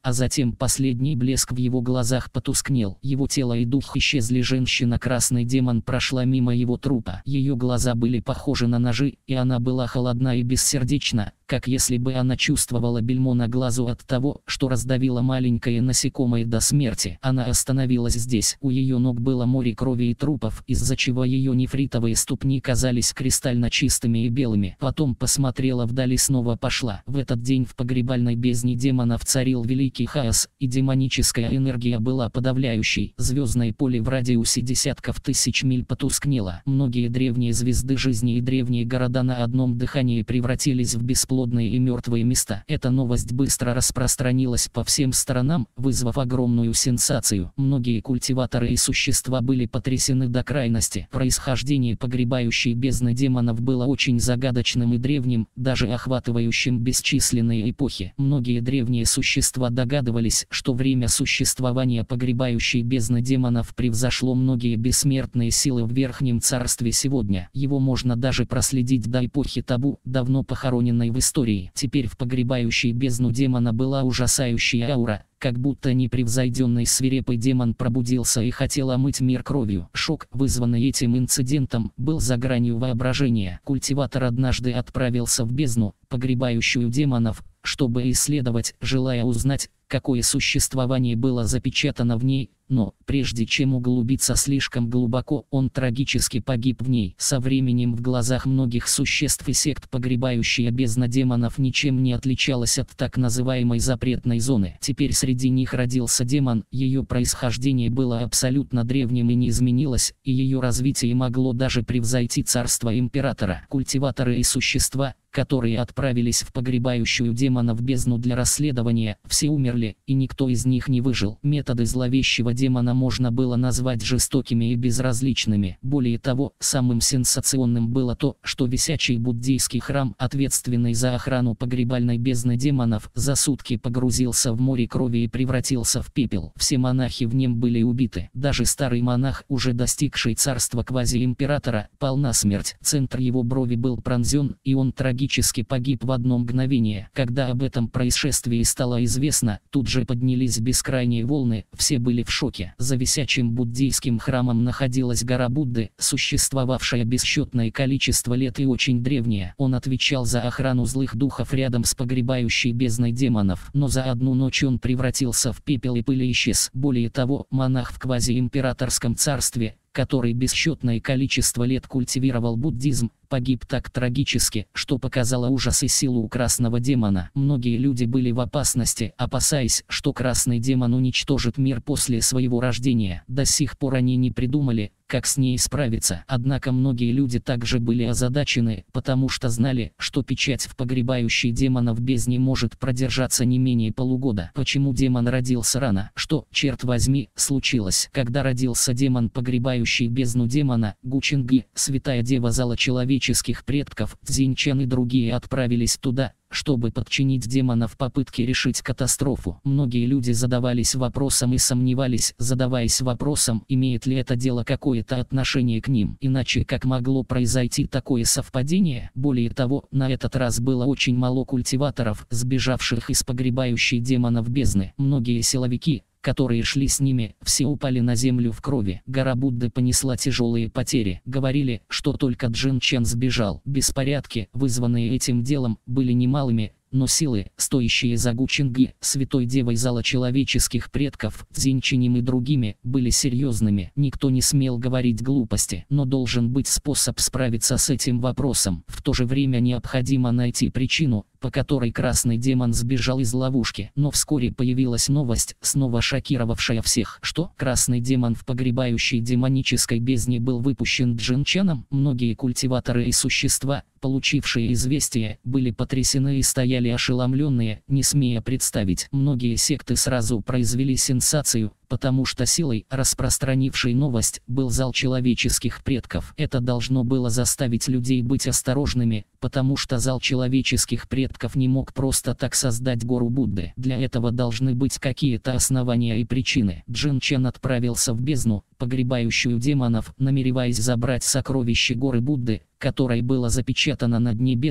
а затем последний блеск в его глазах потускнел. Его тело и дух исчезли. Женщина-красный демон прошла мимо его трупа. Ее глаза были похожи на ножи, и она была холодна и бессердечна, как если бы она чувствовала бельмо на глазу от того, что раздавило маленькое насекомое до смерти. Она остановилась здесь. У ее ног было море крови и трупов, из-за чего ее нефритовые ступни казались кристально чистыми и белыми. Потом посмотрела вдали и снова пошла. В этот день в погребальной бездне демонов царил великий хаос, и демоническая энергия была подавляющей. Звездное поле в радиусе десятков тысяч миль потускнело. Многие древние звезды жизни и древние города на одном дыхании превратились в бесплодные и мертвые места. Эта новость быстро распространилась по всем сторонам, вызвав огромную сенсацию. Многие культиваторы и существа были потрясены до крайности. Происхождение погребающей бездны демонов было очень загадочным и древним, даже охватывающим бесчисленные эпохи. Многие древние существа догадывались, что время существования погребающей бездны демонов превзошло многие бессмертные силы в Верхнем Царстве сегодня. Его можно даже проследить до эпохи табу, давно похороненной в истории. Теперь в погребающей бездну демона была ужасающая аура, как будто непревзойденный свирепый демон пробудился и хотел омыть мир кровью. Шок, вызванный этим инцидентом, был за гранью воображения. Культиватор однажды отправился в бездну, погребающую демонов, чтобы исследовать, желая узнать, какое существование было запечатано в ней, но, прежде чем углубиться слишком глубоко, он трагически погиб в ней. Со временем в глазах многих существ и сект погребающая бездна демонов ничем не отличалась от так называемой запретной зоны. Теперь среди них родился демон, ее происхождение было абсолютно древним и не изменилось, и ее развитие могло даже превзойти царство императора. Культиваторы и существа, которые отправились в погребающую демонов бездну для расследования, все умерли, и никто из них не выжил. Методы зловещего демона можно было назвать жестокими и безразличными. Более того, самым сенсационным было то, что висячий буддийский храм, ответственный за охрану погребальной бездны демонов, за сутки погрузился в море крови и превратился в пепел. Все монахи в нем были убиты. Даже старый монах, уже достигший царства квазиимператора, пал насмерть. Центр его брови был пронзен, и он трагически погиб в одно мгновение. Когда об этом происшествии стало известно, тут же поднялись бескрайние волны, все были в шоке. За висячим буддийским храмом находилась гора Будды, существовавшая бесчетное количество лет и очень древняя. Он отвечал за охрану злых духов рядом с погребающей бездной демонов. Но за одну ночь он превратился в пепел и пыль и исчез. Более того, монах в квазиимператорском царстве, который бесчетное количество лет культивировал буддизм, погиб так трагически, что показало ужас и силу красного демона. Многие люди были в опасности, опасаясь, что красный демон уничтожит мир после своего рождения. До сих пор они не придумали, как с ней справиться. Однако многие люди также были озадачены, потому что знали, что печать в погребающей демона в бездне может продержаться не менее полугода. Почему демон родился рано? Что, черт возьми, случилось? Когда родился демон, погребающий бездну демона, Гучинги, святая дева зала человеческих предков, Цзиньчан и другие отправились туда, чтобы подчинить демона в попытке решить катастрофу. Многие люди задавались вопросом и сомневались, задаваясь вопросом, имеет ли это дело какое-то отношение к ним. Иначе как могло произойти такое совпадение? Более того, на этот раз было очень мало культиваторов, сбежавших из погребающей демонов бездны. Многие силовики, которые шли с ними, все упали на землю в крови. Гора Будды понесла тяжелые потери. Говорили, что только Джин Чан сбежал. Беспорядки, вызванные этим делом, были немалыми, но силы, стоящие за Гучинги, святой девой зала человеческих предков, Цзиньчанем и другими, были серьезными. Никто не смел говорить глупости, но должен быть способ справиться с этим вопросом. В то же время необходимо найти причину, по которой красный демон сбежал из ловушки. Но вскоре появилась новость, снова шокировавшая всех. Что? Красный демон в погребающей демонической бездне был выпущен Джинчаном? Многие культиваторы и существа, получившие известие, были потрясены и стояли ошеломленные, не смея представить. Многие секты сразу произвели сенсацию, потому что силой, распространившей новость, был зал человеческих предков. Это должно было заставить людей быть осторожными, потому что зал человеческих предков не мог просто так создать гору Будды. Для этого должны быть какие-то основания и причины. Джин Чан отправился в бездну, погребающую демонов, намереваясь забрать сокровище горы Будды, которой было запечатано на дне бездны,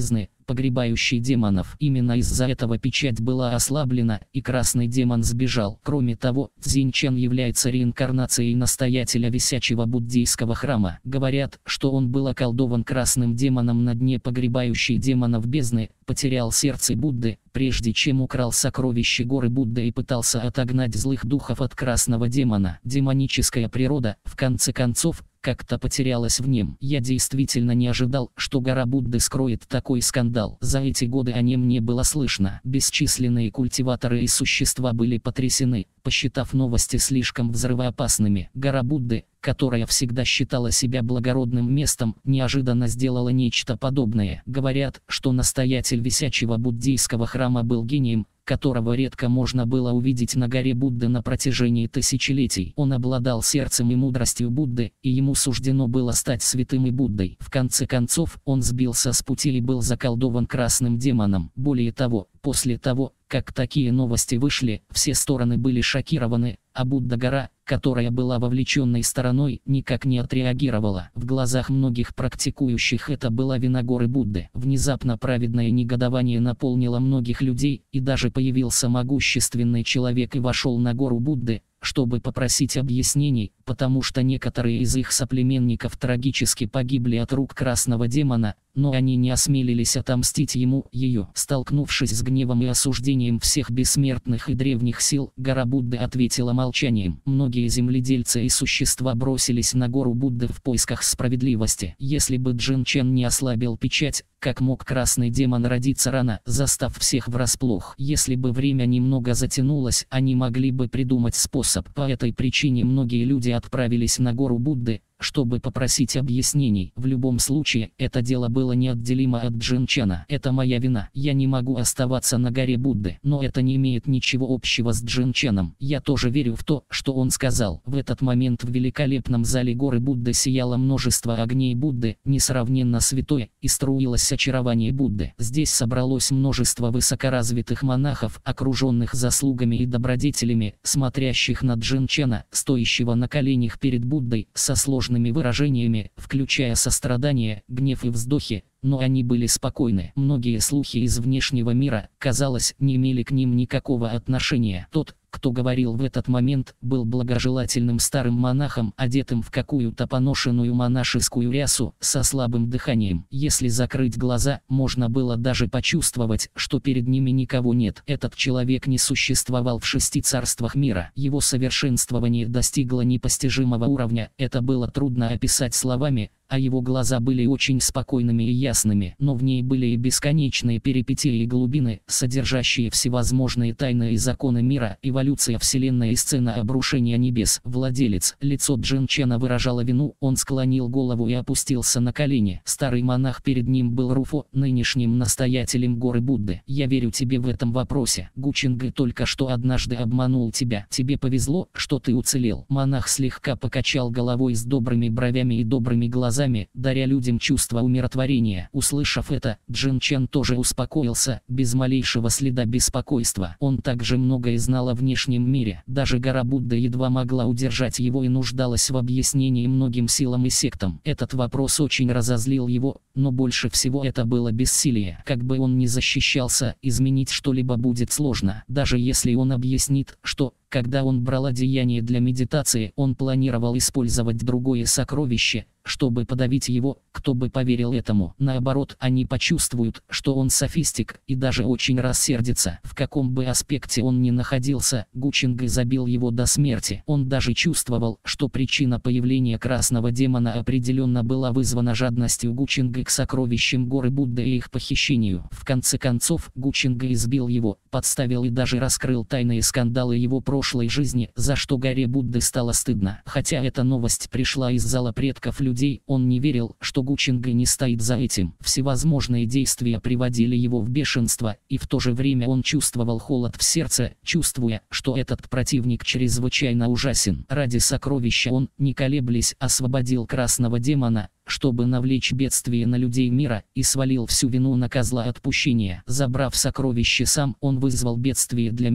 погребающий демонов. Именно из-за этого печать была ослаблена, и красный демон сбежал. Кроме того, Цзиньчэн является реинкарнацией настоятеля висячего буддийского храма. Говорят, что он был околдован красным демоном на дне погребающей демонов бездны, потерял сердце Будды, прежде чем украл сокровище горы Будды и пытался отогнать злых духов от красного демона. Демоническая природа, в конце концов, как-то потерялась в нем. Я действительно не ожидал, что гора Будды скроет такой скандал. За эти годы о нем не было слышно. Бесчисленные культиваторы и существа были потрясены, посчитав новости слишком взрывоопасными. Гора Будды, которая всегда считала себя благородным местом, неожиданно сделала нечто подобное. Говорят, что настоятель висячего буддийского храма был гением, которого редко можно было увидеть на горе Будды на протяжении тысячелетий. Он обладал сердцем и мудростью Будды, и ему суждено было стать святым и Буддой. В конце концов, он сбился с пути и был заколдован красным демоном. Более того, после того, как такие новости вышли, все стороны были шокированы, а Будда-гора, которая была вовлеченной стороной, никак не отреагировала. В глазах многих практикующих это была вина горы Будды. Внезапно праведное негодование наполнило многих людей, и даже появился могущественный человек и вошел на гору Будды, чтобы попросить объяснений, потому что некоторые из их соплеменников трагически погибли от рук красного демона, но они не осмелились отомстить ему, ее. Столкнувшись с гневом и осуждением всех бессмертных и древних сил, гора Будды ответила молчанием. Многие земледельцы и существа бросились на гору Будды в поисках справедливости. Если бы Цзиньчэн не ослабил печать, как мог красный демон родиться рано, застав всех врасплох? Если бы время немного затянулось, они могли бы придумать способ. По этой причине многие люди отправились на гору Будды, чтобы попросить объяснений. В любом случае, это дело было неотделимо от Цзиньчэна. Это моя вина. Я не могу оставаться на горе Будды. Но это не имеет ничего общего с Цзиньчэном. Я тоже верю в то, что он сказал. В этот момент в великолепном зале горы Будды сияло множество огней Будды, несравненно святое, и струилось очарование Будды. Здесь собралось множество высокоразвитых монахов, окруженных заслугами и добродетелями, смотрящих на Цзиньчэна, стоящего на коленях перед Буддой, со сложными выражениями, включая сострадание, гнев и вздохи, но они были спокойны. Многие слухи из внешнего мира, казалось, не имели к ним никакого отношения. Тот, кто говорил в этот момент, был благожелательным старым монахом, одетым в какую-то поношенную монашескую рясу, со слабым дыханием. Если закрыть глаза, можно было даже почувствовать, что перед ними никого нет. Этот человек не существовал в 6 царствах мира. Его совершенствование достигло непостижимого уровня, это было трудно описать словами, а его глаза были очень спокойными и ясными, но в ней были и бесконечные перипетии и глубины, содержащие всевозможные тайны и законы мира, эволюция вселенной и сцена обрушения небес. Владелец, лицо Цзиньчэна выражало вину, он склонил голову и опустился на колени. Старый монах перед ним был Руфо, нынешним настоятелем горы Будды. Я верю тебе в этом вопросе. Гучинг только что однажды обманул тебя. Тебе повезло, что ты уцелел. Монах слегка покачал головой с добрыми бровями и добрыми глазами, даря людям чувство умиротворения. Услышав это, Цзиньчэн тоже успокоился, без малейшего следа беспокойства. Он также многое знал о внешнем мире. Даже гора Будды едва могла удержать его и нуждалась в объяснении многим силам и сектам. Этот вопрос очень разозлил его, но больше всего это было бессилие. Как бы он ни защищался, изменить что-либо будет сложно. Даже если он объяснит, что, когда он брал одеяние для медитации, он планировал использовать другое сокровище, чтобы подавить его, кто бы поверил этому. Наоборот, они почувствуют, что он софистик, и даже очень рассердится. В каком бы аспекте он ни находился, Гучинг забил его до смерти. Он даже чувствовал, что причина появления красного демона определенно была вызвана жадностью Гучинга к сокровищам горы Будды и их похищению. В конце концов, Гучинг избил его, подставил и даже раскрыл тайные скандалы его прошлой жизни, за что горе Будды стало стыдно. Хотя эта новость пришла из зала предков людей, он не верил, что Гучинг не стоит за этим. Всевозможные действия приводили его в бешенство, и в то же время он чувствовал холод в сердце, чувствуя, что этот противник чрезвычайно ужасен. Ради сокровища он, не колеблясь, освободил красного демона, чтобы навлечь бедствие на людей мира, и свалил всю вину на козла отпущения. Забрав сокровище сам, он вызвал бедствие для мира,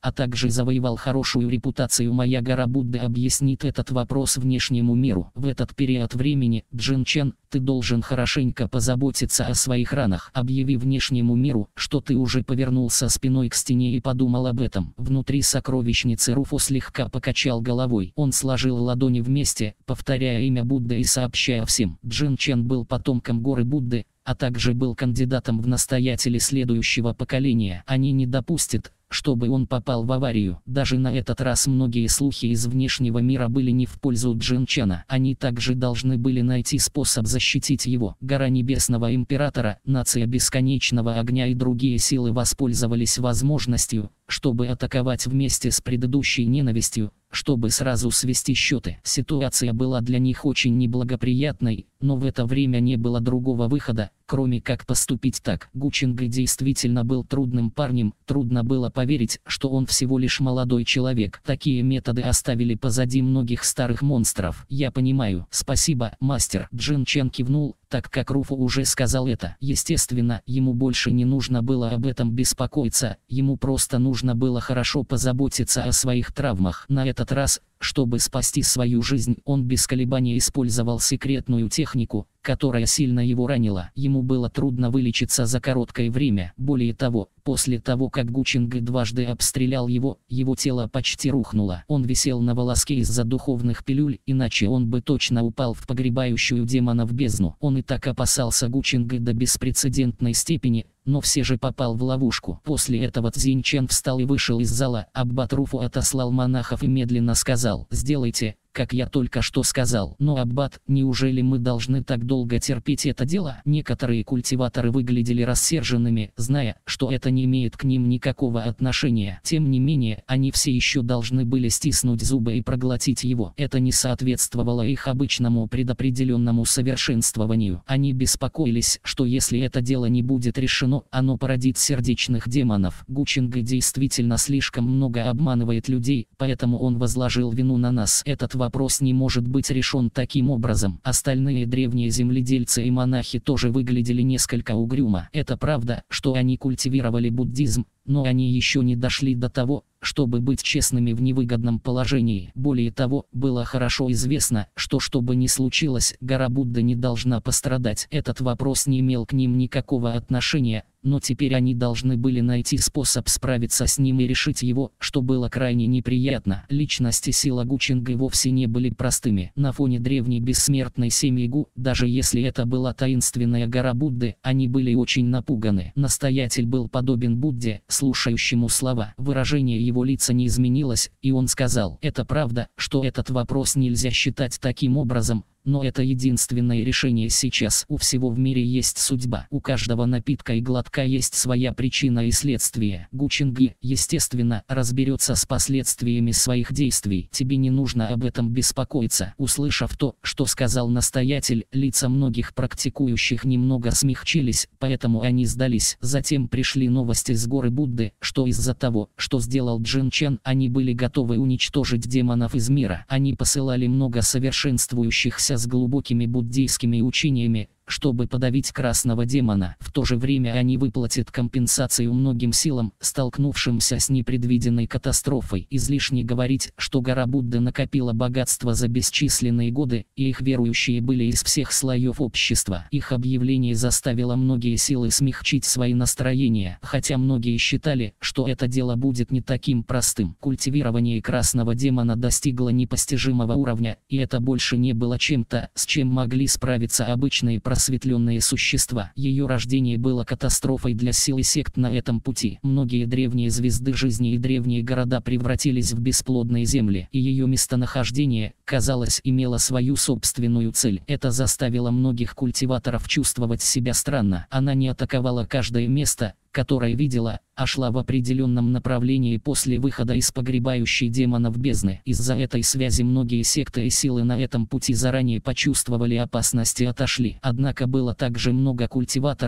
а также завоевал хорошую репутацию. Моя гора Будды объяснит этот вопрос внешнему миру. В этот период времени, Джин Чен, ты должен хорошенько позаботиться о своих ранах. Объяви внешнему миру, что ты уже повернулся спиной к стене и подумал об этом. Внутри сокровищницы Руфу слегка покачал головой. Он сложил ладони вместе, повторяя имя Будды и сообщая всем. Джин Чен был потомком горы Будды, а также был кандидатом в настоятели следующего поколения. Они не допустят, чтобы он попал в аварию. Даже на этот раз многие слухи из внешнего мира были не в пользу Джин Чена. Они также должны были найти способ защитить его. Гора Небесного Императора, Нация Бесконечного Огня и другие силы воспользовались возможностью, чтобы атаковать вместе с предыдущей ненавистью, чтобы сразу свести счеты. Ситуация была для них очень неблагоприятной, но в это время не было другого выхода, кроме как поступить так. Гу Чингай действительно был трудным парнем, трудно было поверить, что он всего лишь молодой человек. Такие методы оставили позади многих старых монстров. Я понимаю. Спасибо, мастер. Джин Чен кивнул, так как Руфу уже сказал это. Естественно, ему больше не нужно было об этом беспокоиться, ему просто нужно было хорошо позаботиться о своих травмах. На этот раз, чтобы спасти свою жизнь, он без колебаний использовал секретную технику, которая сильно его ранила. Ему было трудно вылечиться за короткое время. Более того, после того, как Гу Чингай дважды обстрелял его тело почти рухнуло. Он висел на волоске из-за духовных пилюль, иначе он бы точно упал в погребающую демонов бездну. Он и так опасался Гу Чингай до беспрецедентной степени, но все же попал в ловушку. После этого Цзинь Чен встал и вышел из зала. Аббат Руфу отослал монахов и медленно сказал: «Сделайте, как я только что сказал». Но аббат, неужели мы должны так долго терпеть это дело? Некоторые культиваторы выглядели рассерженными, зная, что это не имеет к ним никакого отношения. Тем не менее, они все еще должны были стиснуть зубы и проглотить его. Это не соответствовало их обычному предопределенному совершенствованию. Они беспокоились, что если это дело не будет решено, оно породит сердечных демонов. Гу Чингай действительно слишком много обманывает людей, поэтому он возложил вину на нас. Этот вопрос не может быть решен таким образом. Остальные древние земледельцы и монахи тоже выглядели несколько угрюмо. Это правда, что они культивировали буддизм, но они еще не дошли до того, чтобы быть честными в невыгодном положении. Более того, было хорошо известно, что бы ни случилось, гора Будды не должна пострадать. Этот вопрос не имел к ним никакого отношения, но теперь они должны были найти способ справиться с ним и решить его, что было крайне неприятно. Личность и сила Гу Чингай вовсе не были простыми. На фоне древней бессмертной семьи Гу, даже если это была таинственная гора Будды, они были очень напуганы. Настоятель был подобен Будде, слушающему слова. Выражение его лица не изменилось, и он сказал: «Это правда, что этот вопрос нельзя считать таким образом, но это единственное решение сейчас. У всего в мире есть судьба. У каждого напитка и глотка есть своя причина и следствие. Гу Чингай, естественно, разберется с последствиями своих действий. Тебе не нужно об этом беспокоиться». Услышав то, что сказал настоятель, лица многих практикующих немного смягчились, поэтому они сдались. Затем пришли новости с горы Будды, что из-за того, что сделал Джин Чен, они были готовы уничтожить демонов из мира. Они посылали много совершенствующихся с глубокими буддийскими учениями, чтобы подавить красного демона. В то же время они выплатят компенсацию многим силам, столкнувшимся с непредвиденной катастрофой. Излишне говорить, что гора Будды накопила богатство за бесчисленные годы, и их верующие были из всех слоев общества. Их объявление заставило многие силы смягчить свои настроения, хотя многие считали, что это дело будет не таким простым. Культивирование красного демона достигло непостижимого уровня, и это больше не было чем-то, с чем могли справиться обычные просветленные существа. Ее рождение было катастрофой для сил и сект на этом пути. Многие древние звезды жизни и древние города превратились в бесплодные земли, и ее местонахождение, казалось, имело свою собственную цель. Это заставило многих культиваторов чувствовать себя странно. Она не атаковала каждое место, которое видела, а шла в определенном направлении после выхода из погребающей демонов бездны. Из-за этой связи многие секты и силы на этом пути заранее почувствовали опасность и отошли. Однако было также много культиваторов,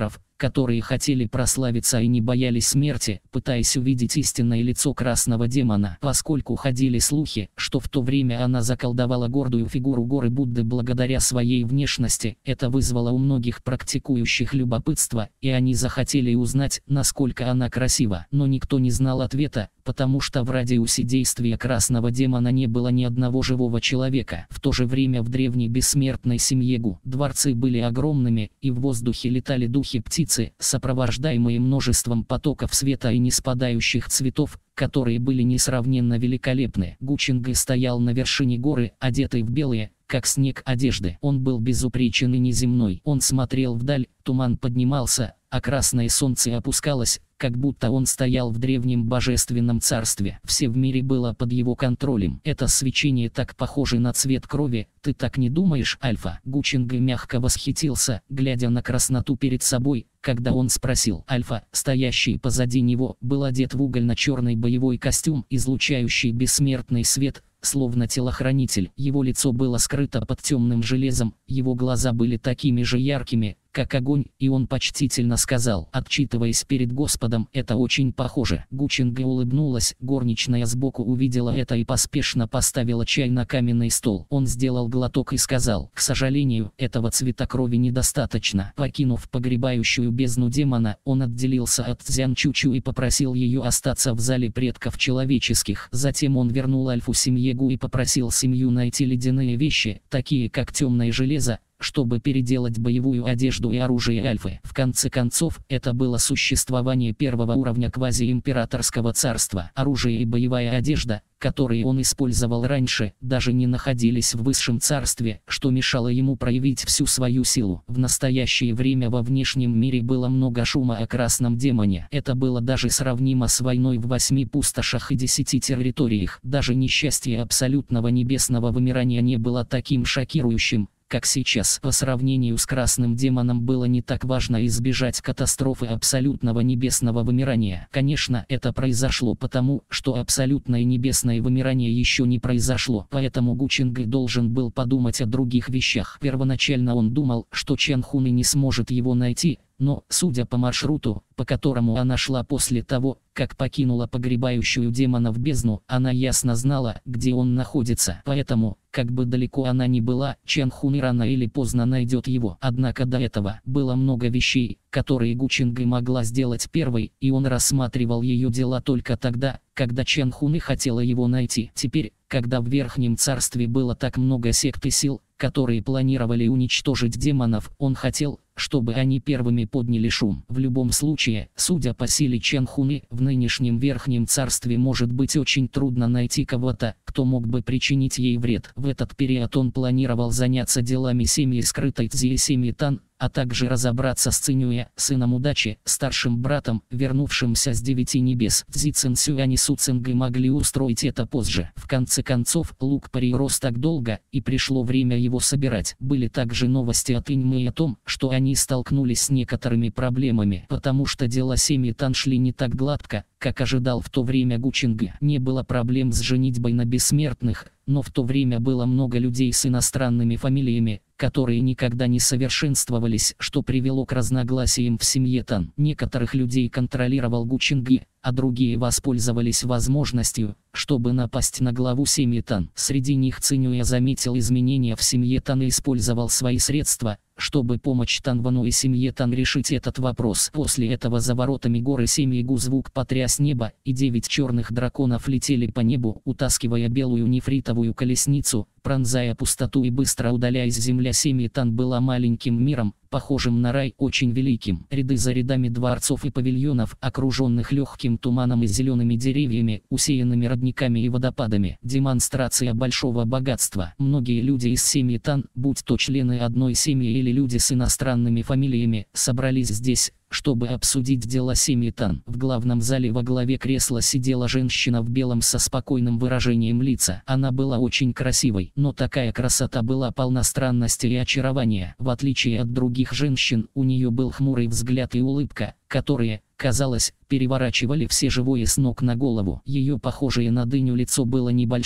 которые хотели прославиться и не боялись смерти, пытаясь увидеть истинное лицо красного демона. Поскольку ходили слухи, что в то время она заколдовала гордую фигуру горы Будды благодаря своей внешности, это вызвало у многих практикующих любопытство, и они захотели узнать, насколько она красива. Но никто не знал ответа, потому что в радиусе действия красного демона не было ни одного живого человека. В то же время в древней бессмертной семье Гу дворцы были огромными, и в воздухе летали духи-птицы, сопровождаемые множеством потоков света и неспадающих цветов, которые были несравненно великолепны. Гу Чингай стоял на вершине горы, одетый в белые, как снег, одежды. Он был безупречен и неземной. Он смотрел вдаль, туман поднимался, а красное солнце опускалось, как будто он стоял в древнем божественном царстве. Все в мире было под его контролем. Это свечение так похоже на цвет крови, ты так не думаешь, Альфа? Гу Чингай мягко восхитился, глядя на красноту перед собой, когда он спросил. Альфа, стоящий позади него, был одет в угольно-черный боевой костюм, излучающий бессмертный свет, словно телохранитель. Его лицо было скрыто под темным железом, его глаза были такими же яркими, как огонь, и он почтительно сказал, отчитываясь перед Господом, это очень похоже. Гу Чингай улыбнулась, горничная сбоку увидела это и поспешно поставила чай на каменный стол. Он сделал глоток и сказал, к сожалению, этого цвета крови недостаточно. Покинув погребающую бездну демона, он отделился от Цзян Чучу и попросил ее остаться в зале предков человеческих. Затем он вернул Альфу семье Гу и попросил семью найти ледяные вещи, такие как темное железо, чтобы переделать боевую одежду и оружие Альфы. В конце концов, это было существование первого уровня квазиимператорского царства. Оружие и боевая одежда, которые он использовал раньше, даже не находились в высшем царстве, что мешало ему проявить всю свою силу. В настоящее время во внешнем мире было много шума о красном демоне. Это было даже сравнимо с войной в 8 пустошах и 10 территориях. Даже несчастье абсолютного небесного вымирания не было таким шокирующим, как сейчас. По сравнению с красным демоном было не так важно избежать катастрофы абсолютного небесного вымирания. Конечно, это произошло потому, что абсолютное небесное вымирание еще не произошло. Поэтому Гу Чингай должен был подумать о других вещах. Первоначально он думал, что Чен Хуны не сможет его найти, но, судя по маршруту, по которому она шла после того, как покинула погребающую демона в бездну, она ясно знала, где он находится. Поэтому, как бы далеко она ни была, Чен Хуны рано или поздно найдет его. Однако до этого было много вещей, которые Гу Чингай могла сделать первой, и он рассматривал ее дела только тогда, когда Чен Хуны хотела его найти. Теперь, когда в Верхнем Царстве было так много сект и сил, которые планировали уничтожить демонов, он хотел, чтобы они первыми подняли шум. В любом случае, судя по силе Чен Хуны, в нынешнем Верхнем Царстве может быть очень трудно найти кого-то, кто мог бы причинить ей вред. В этот период он планировал заняться делами семьи скрытой Цзи и семьи Тан, а также разобраться с Цинюэ, сыном удачи, старшим братом, вернувшимся с 9 небес. Цзи Цинсюань и Су Цингай могли устроить это позже. В конце концов, лук пари рос так долго, и пришло время его собирать. Были также новости от Иньмы о том, что они столкнулись с некоторыми проблемами, потому что дела семьи Тан шли не так гладко, как ожидал в то время Гу Чингай. Не было проблем с женитьбой на бессмертных, но в то время было много людей с иностранными фамилиями, которые никогда не совершенствовались, что привело к разногласиям в семье Тан. Некоторых людей контролировал Гу Чингай, а другие воспользовались возможностью, чтобы напасть на главу семьи Тан. Среди них Цинюэ заметил изменения в семье Тан и использовал свои средства, чтобы помочь Танвану и семье Тан решить этот вопрос. После этого за воротами горы семьи Гу звук потряс небо, и 9 черных драконов летели по небу, утаскивая белую нефритовую колесницу, пронзая пустоту и быстро удаляясь. Земля семьи Тан была маленьким миром, похожим на рай, очень великим. Ряды за рядами дворцов и павильонов, окруженных легким туманом и зелеными деревьями, усеянными родниками и водопадами. Демонстрация большого богатства. Многие люди из семьи Тан, будь то члены одной семьи или люди с иностранными фамилиями, собрались здесь, чтобы обсудить дела семьи Тан. В главном зале во главе кресла сидела женщина в белом со спокойным выражением лица. Она была очень красивой, но такая красота была полна странности и очарования. В отличие от других женщин, у нее был хмурый взгляд и улыбка, которые, казалось, переворачивали все живое с ног на голову. Ее похожее на дыню лицо было небольшим,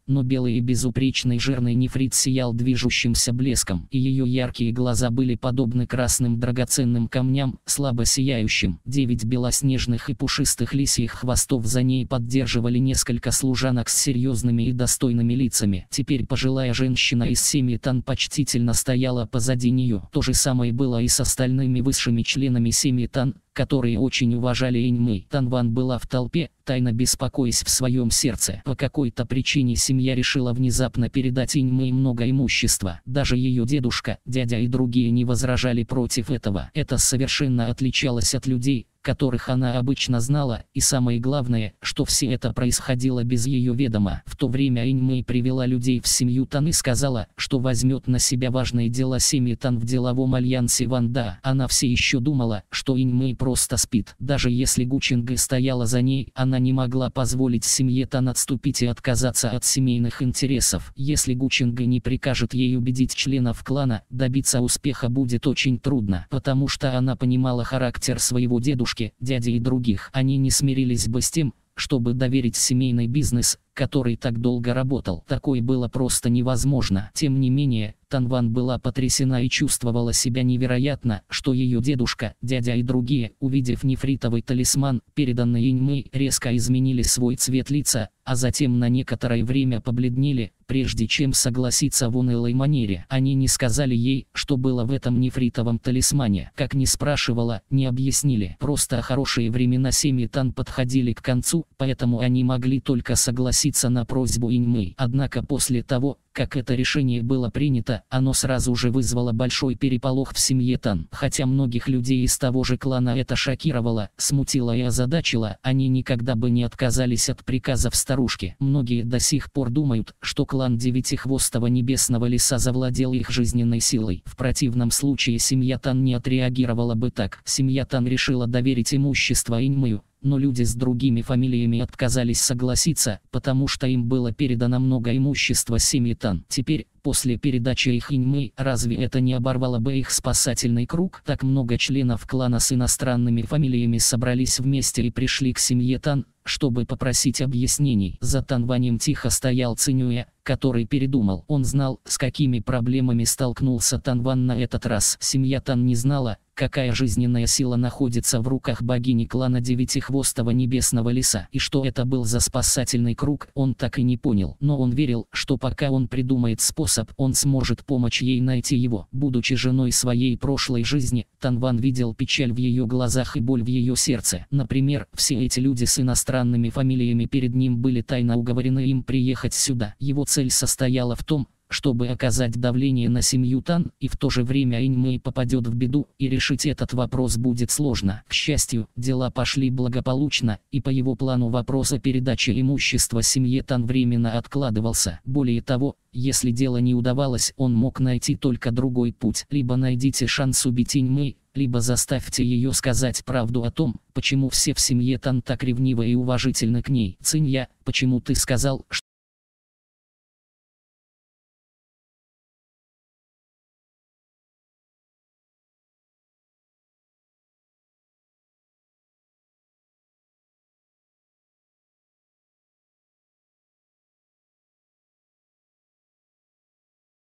но белый и безупречный жирный нефрит сиял движущимся блеском, и ее яркие глаза были подобны красным драгоценным камням, слабо сияющим. 9 белоснежных и пушистых лисьих хвостов за ней поддерживали несколько служанок с серьезными и достойными лицами. Теперь пожилая женщина из семьи Тан почтительно стояла позади нее. То же самое было и с остальными высшими членами семьи Тан, которые очень уважали Иньмэй. Танван была в толпе, тайно беспокоясь в своем сердце. По какой-то причине семья решила внезапно передать Иньмэй много имущества. Даже ее дедушка, дядя и другие не возражали против этого. Это совершенно отличалось от людей, которых она обычно знала, и самое главное, что все это происходило без ее ведома. В то время Иньмэй привела людей в семью Тан и сказала, что возьмет на себя важные дела семьи Тан в деловом альянсе Ванда. Она все еще думала, что Иньмэй просто спит. Даже если Гучингэ стояла за ней, она не могла позволить семье Тан отступить и отказаться от семейных интересов. Если Гучингэ не прикажет ей убедить членов клана, добиться успеха будет очень трудно, потому что она понимала характер своего дедушки, дяди и других. Они не смирились бы с тем, чтобы доверить семейный бизнес, который так долго работал. Такое было просто невозможно. Тем не менее, Танван была потрясена и чувствовала себя невероятно, что ее дедушка, дядя и другие, увидев нефритовый талисман, переданный Иньмэй, резко изменили свой цвет лица, а затем на некоторое время побледнели, прежде чем согласиться в унылой манере. Они не сказали ей, что было в этом нефритовом талисмане. Как ни спрашивала, не объяснили. Просто хорошие времена семьи Тан подходили к концу, поэтому они могли только согласиться на просьбу Иньмэй. Однако после того, как это решение было принято, оно сразу же вызвало большой переполох в семье Тан. Хотя многих людей из того же клана это шокировало, смутило и озадачило, они никогда бы не отказались от приказов старушки. Многие до сих пор думают, что клан Девятихвостого Небесного Лиса завладел их жизненной силой. В противном случае семья Тан не отреагировала бы так. Семья Тан решила доверить имущество Иньмэю, но люди с другими фамилиями отказались согласиться, потому что им было передано много имущества семьи Тан. Теперь, после передачи их Иньмэй, разве это не оборвало бы их спасательный круг? Так много членов клана с иностранными фамилиями собрались вместе и пришли к семье Тан, чтобы попросить объяснений. За Танванем тихо стоял Цинюэ, который передумал. Он знал, с какими проблемами столкнулся Танван на этот раз. Семья Тан не знала, какая жизненная сила находится в руках богини клана Девятихвостого Небесного Лиса. И что это был за спасательный круг, он так и не понял. Но он верил, что пока он придумает способ, он сможет помочь ей найти его. Будучи женой своей прошлой жизни, Танван видел печаль в ее глазах и боль в ее сердце. Например, все эти люди с иностранными фамилиями перед ним были тайно уговорены им приехать сюда. Его цель состояла в том, чтобы оказать давление на семью Тан, и в то же время Иньмэй попадет в беду, и решить этот вопрос будет сложно. К счастью, дела пошли благополучно, и по его плану вопрос о передаче имущества семье Тан временно откладывался. Более того, если дело не удавалось, он мог найти только другой путь. Либо найдите шанс убить Иньмэй, либо заставьте ее сказать правду о том, почему все в семье Тан так ревнивы и уважительны к ней. Цинья, почему ты сказал, что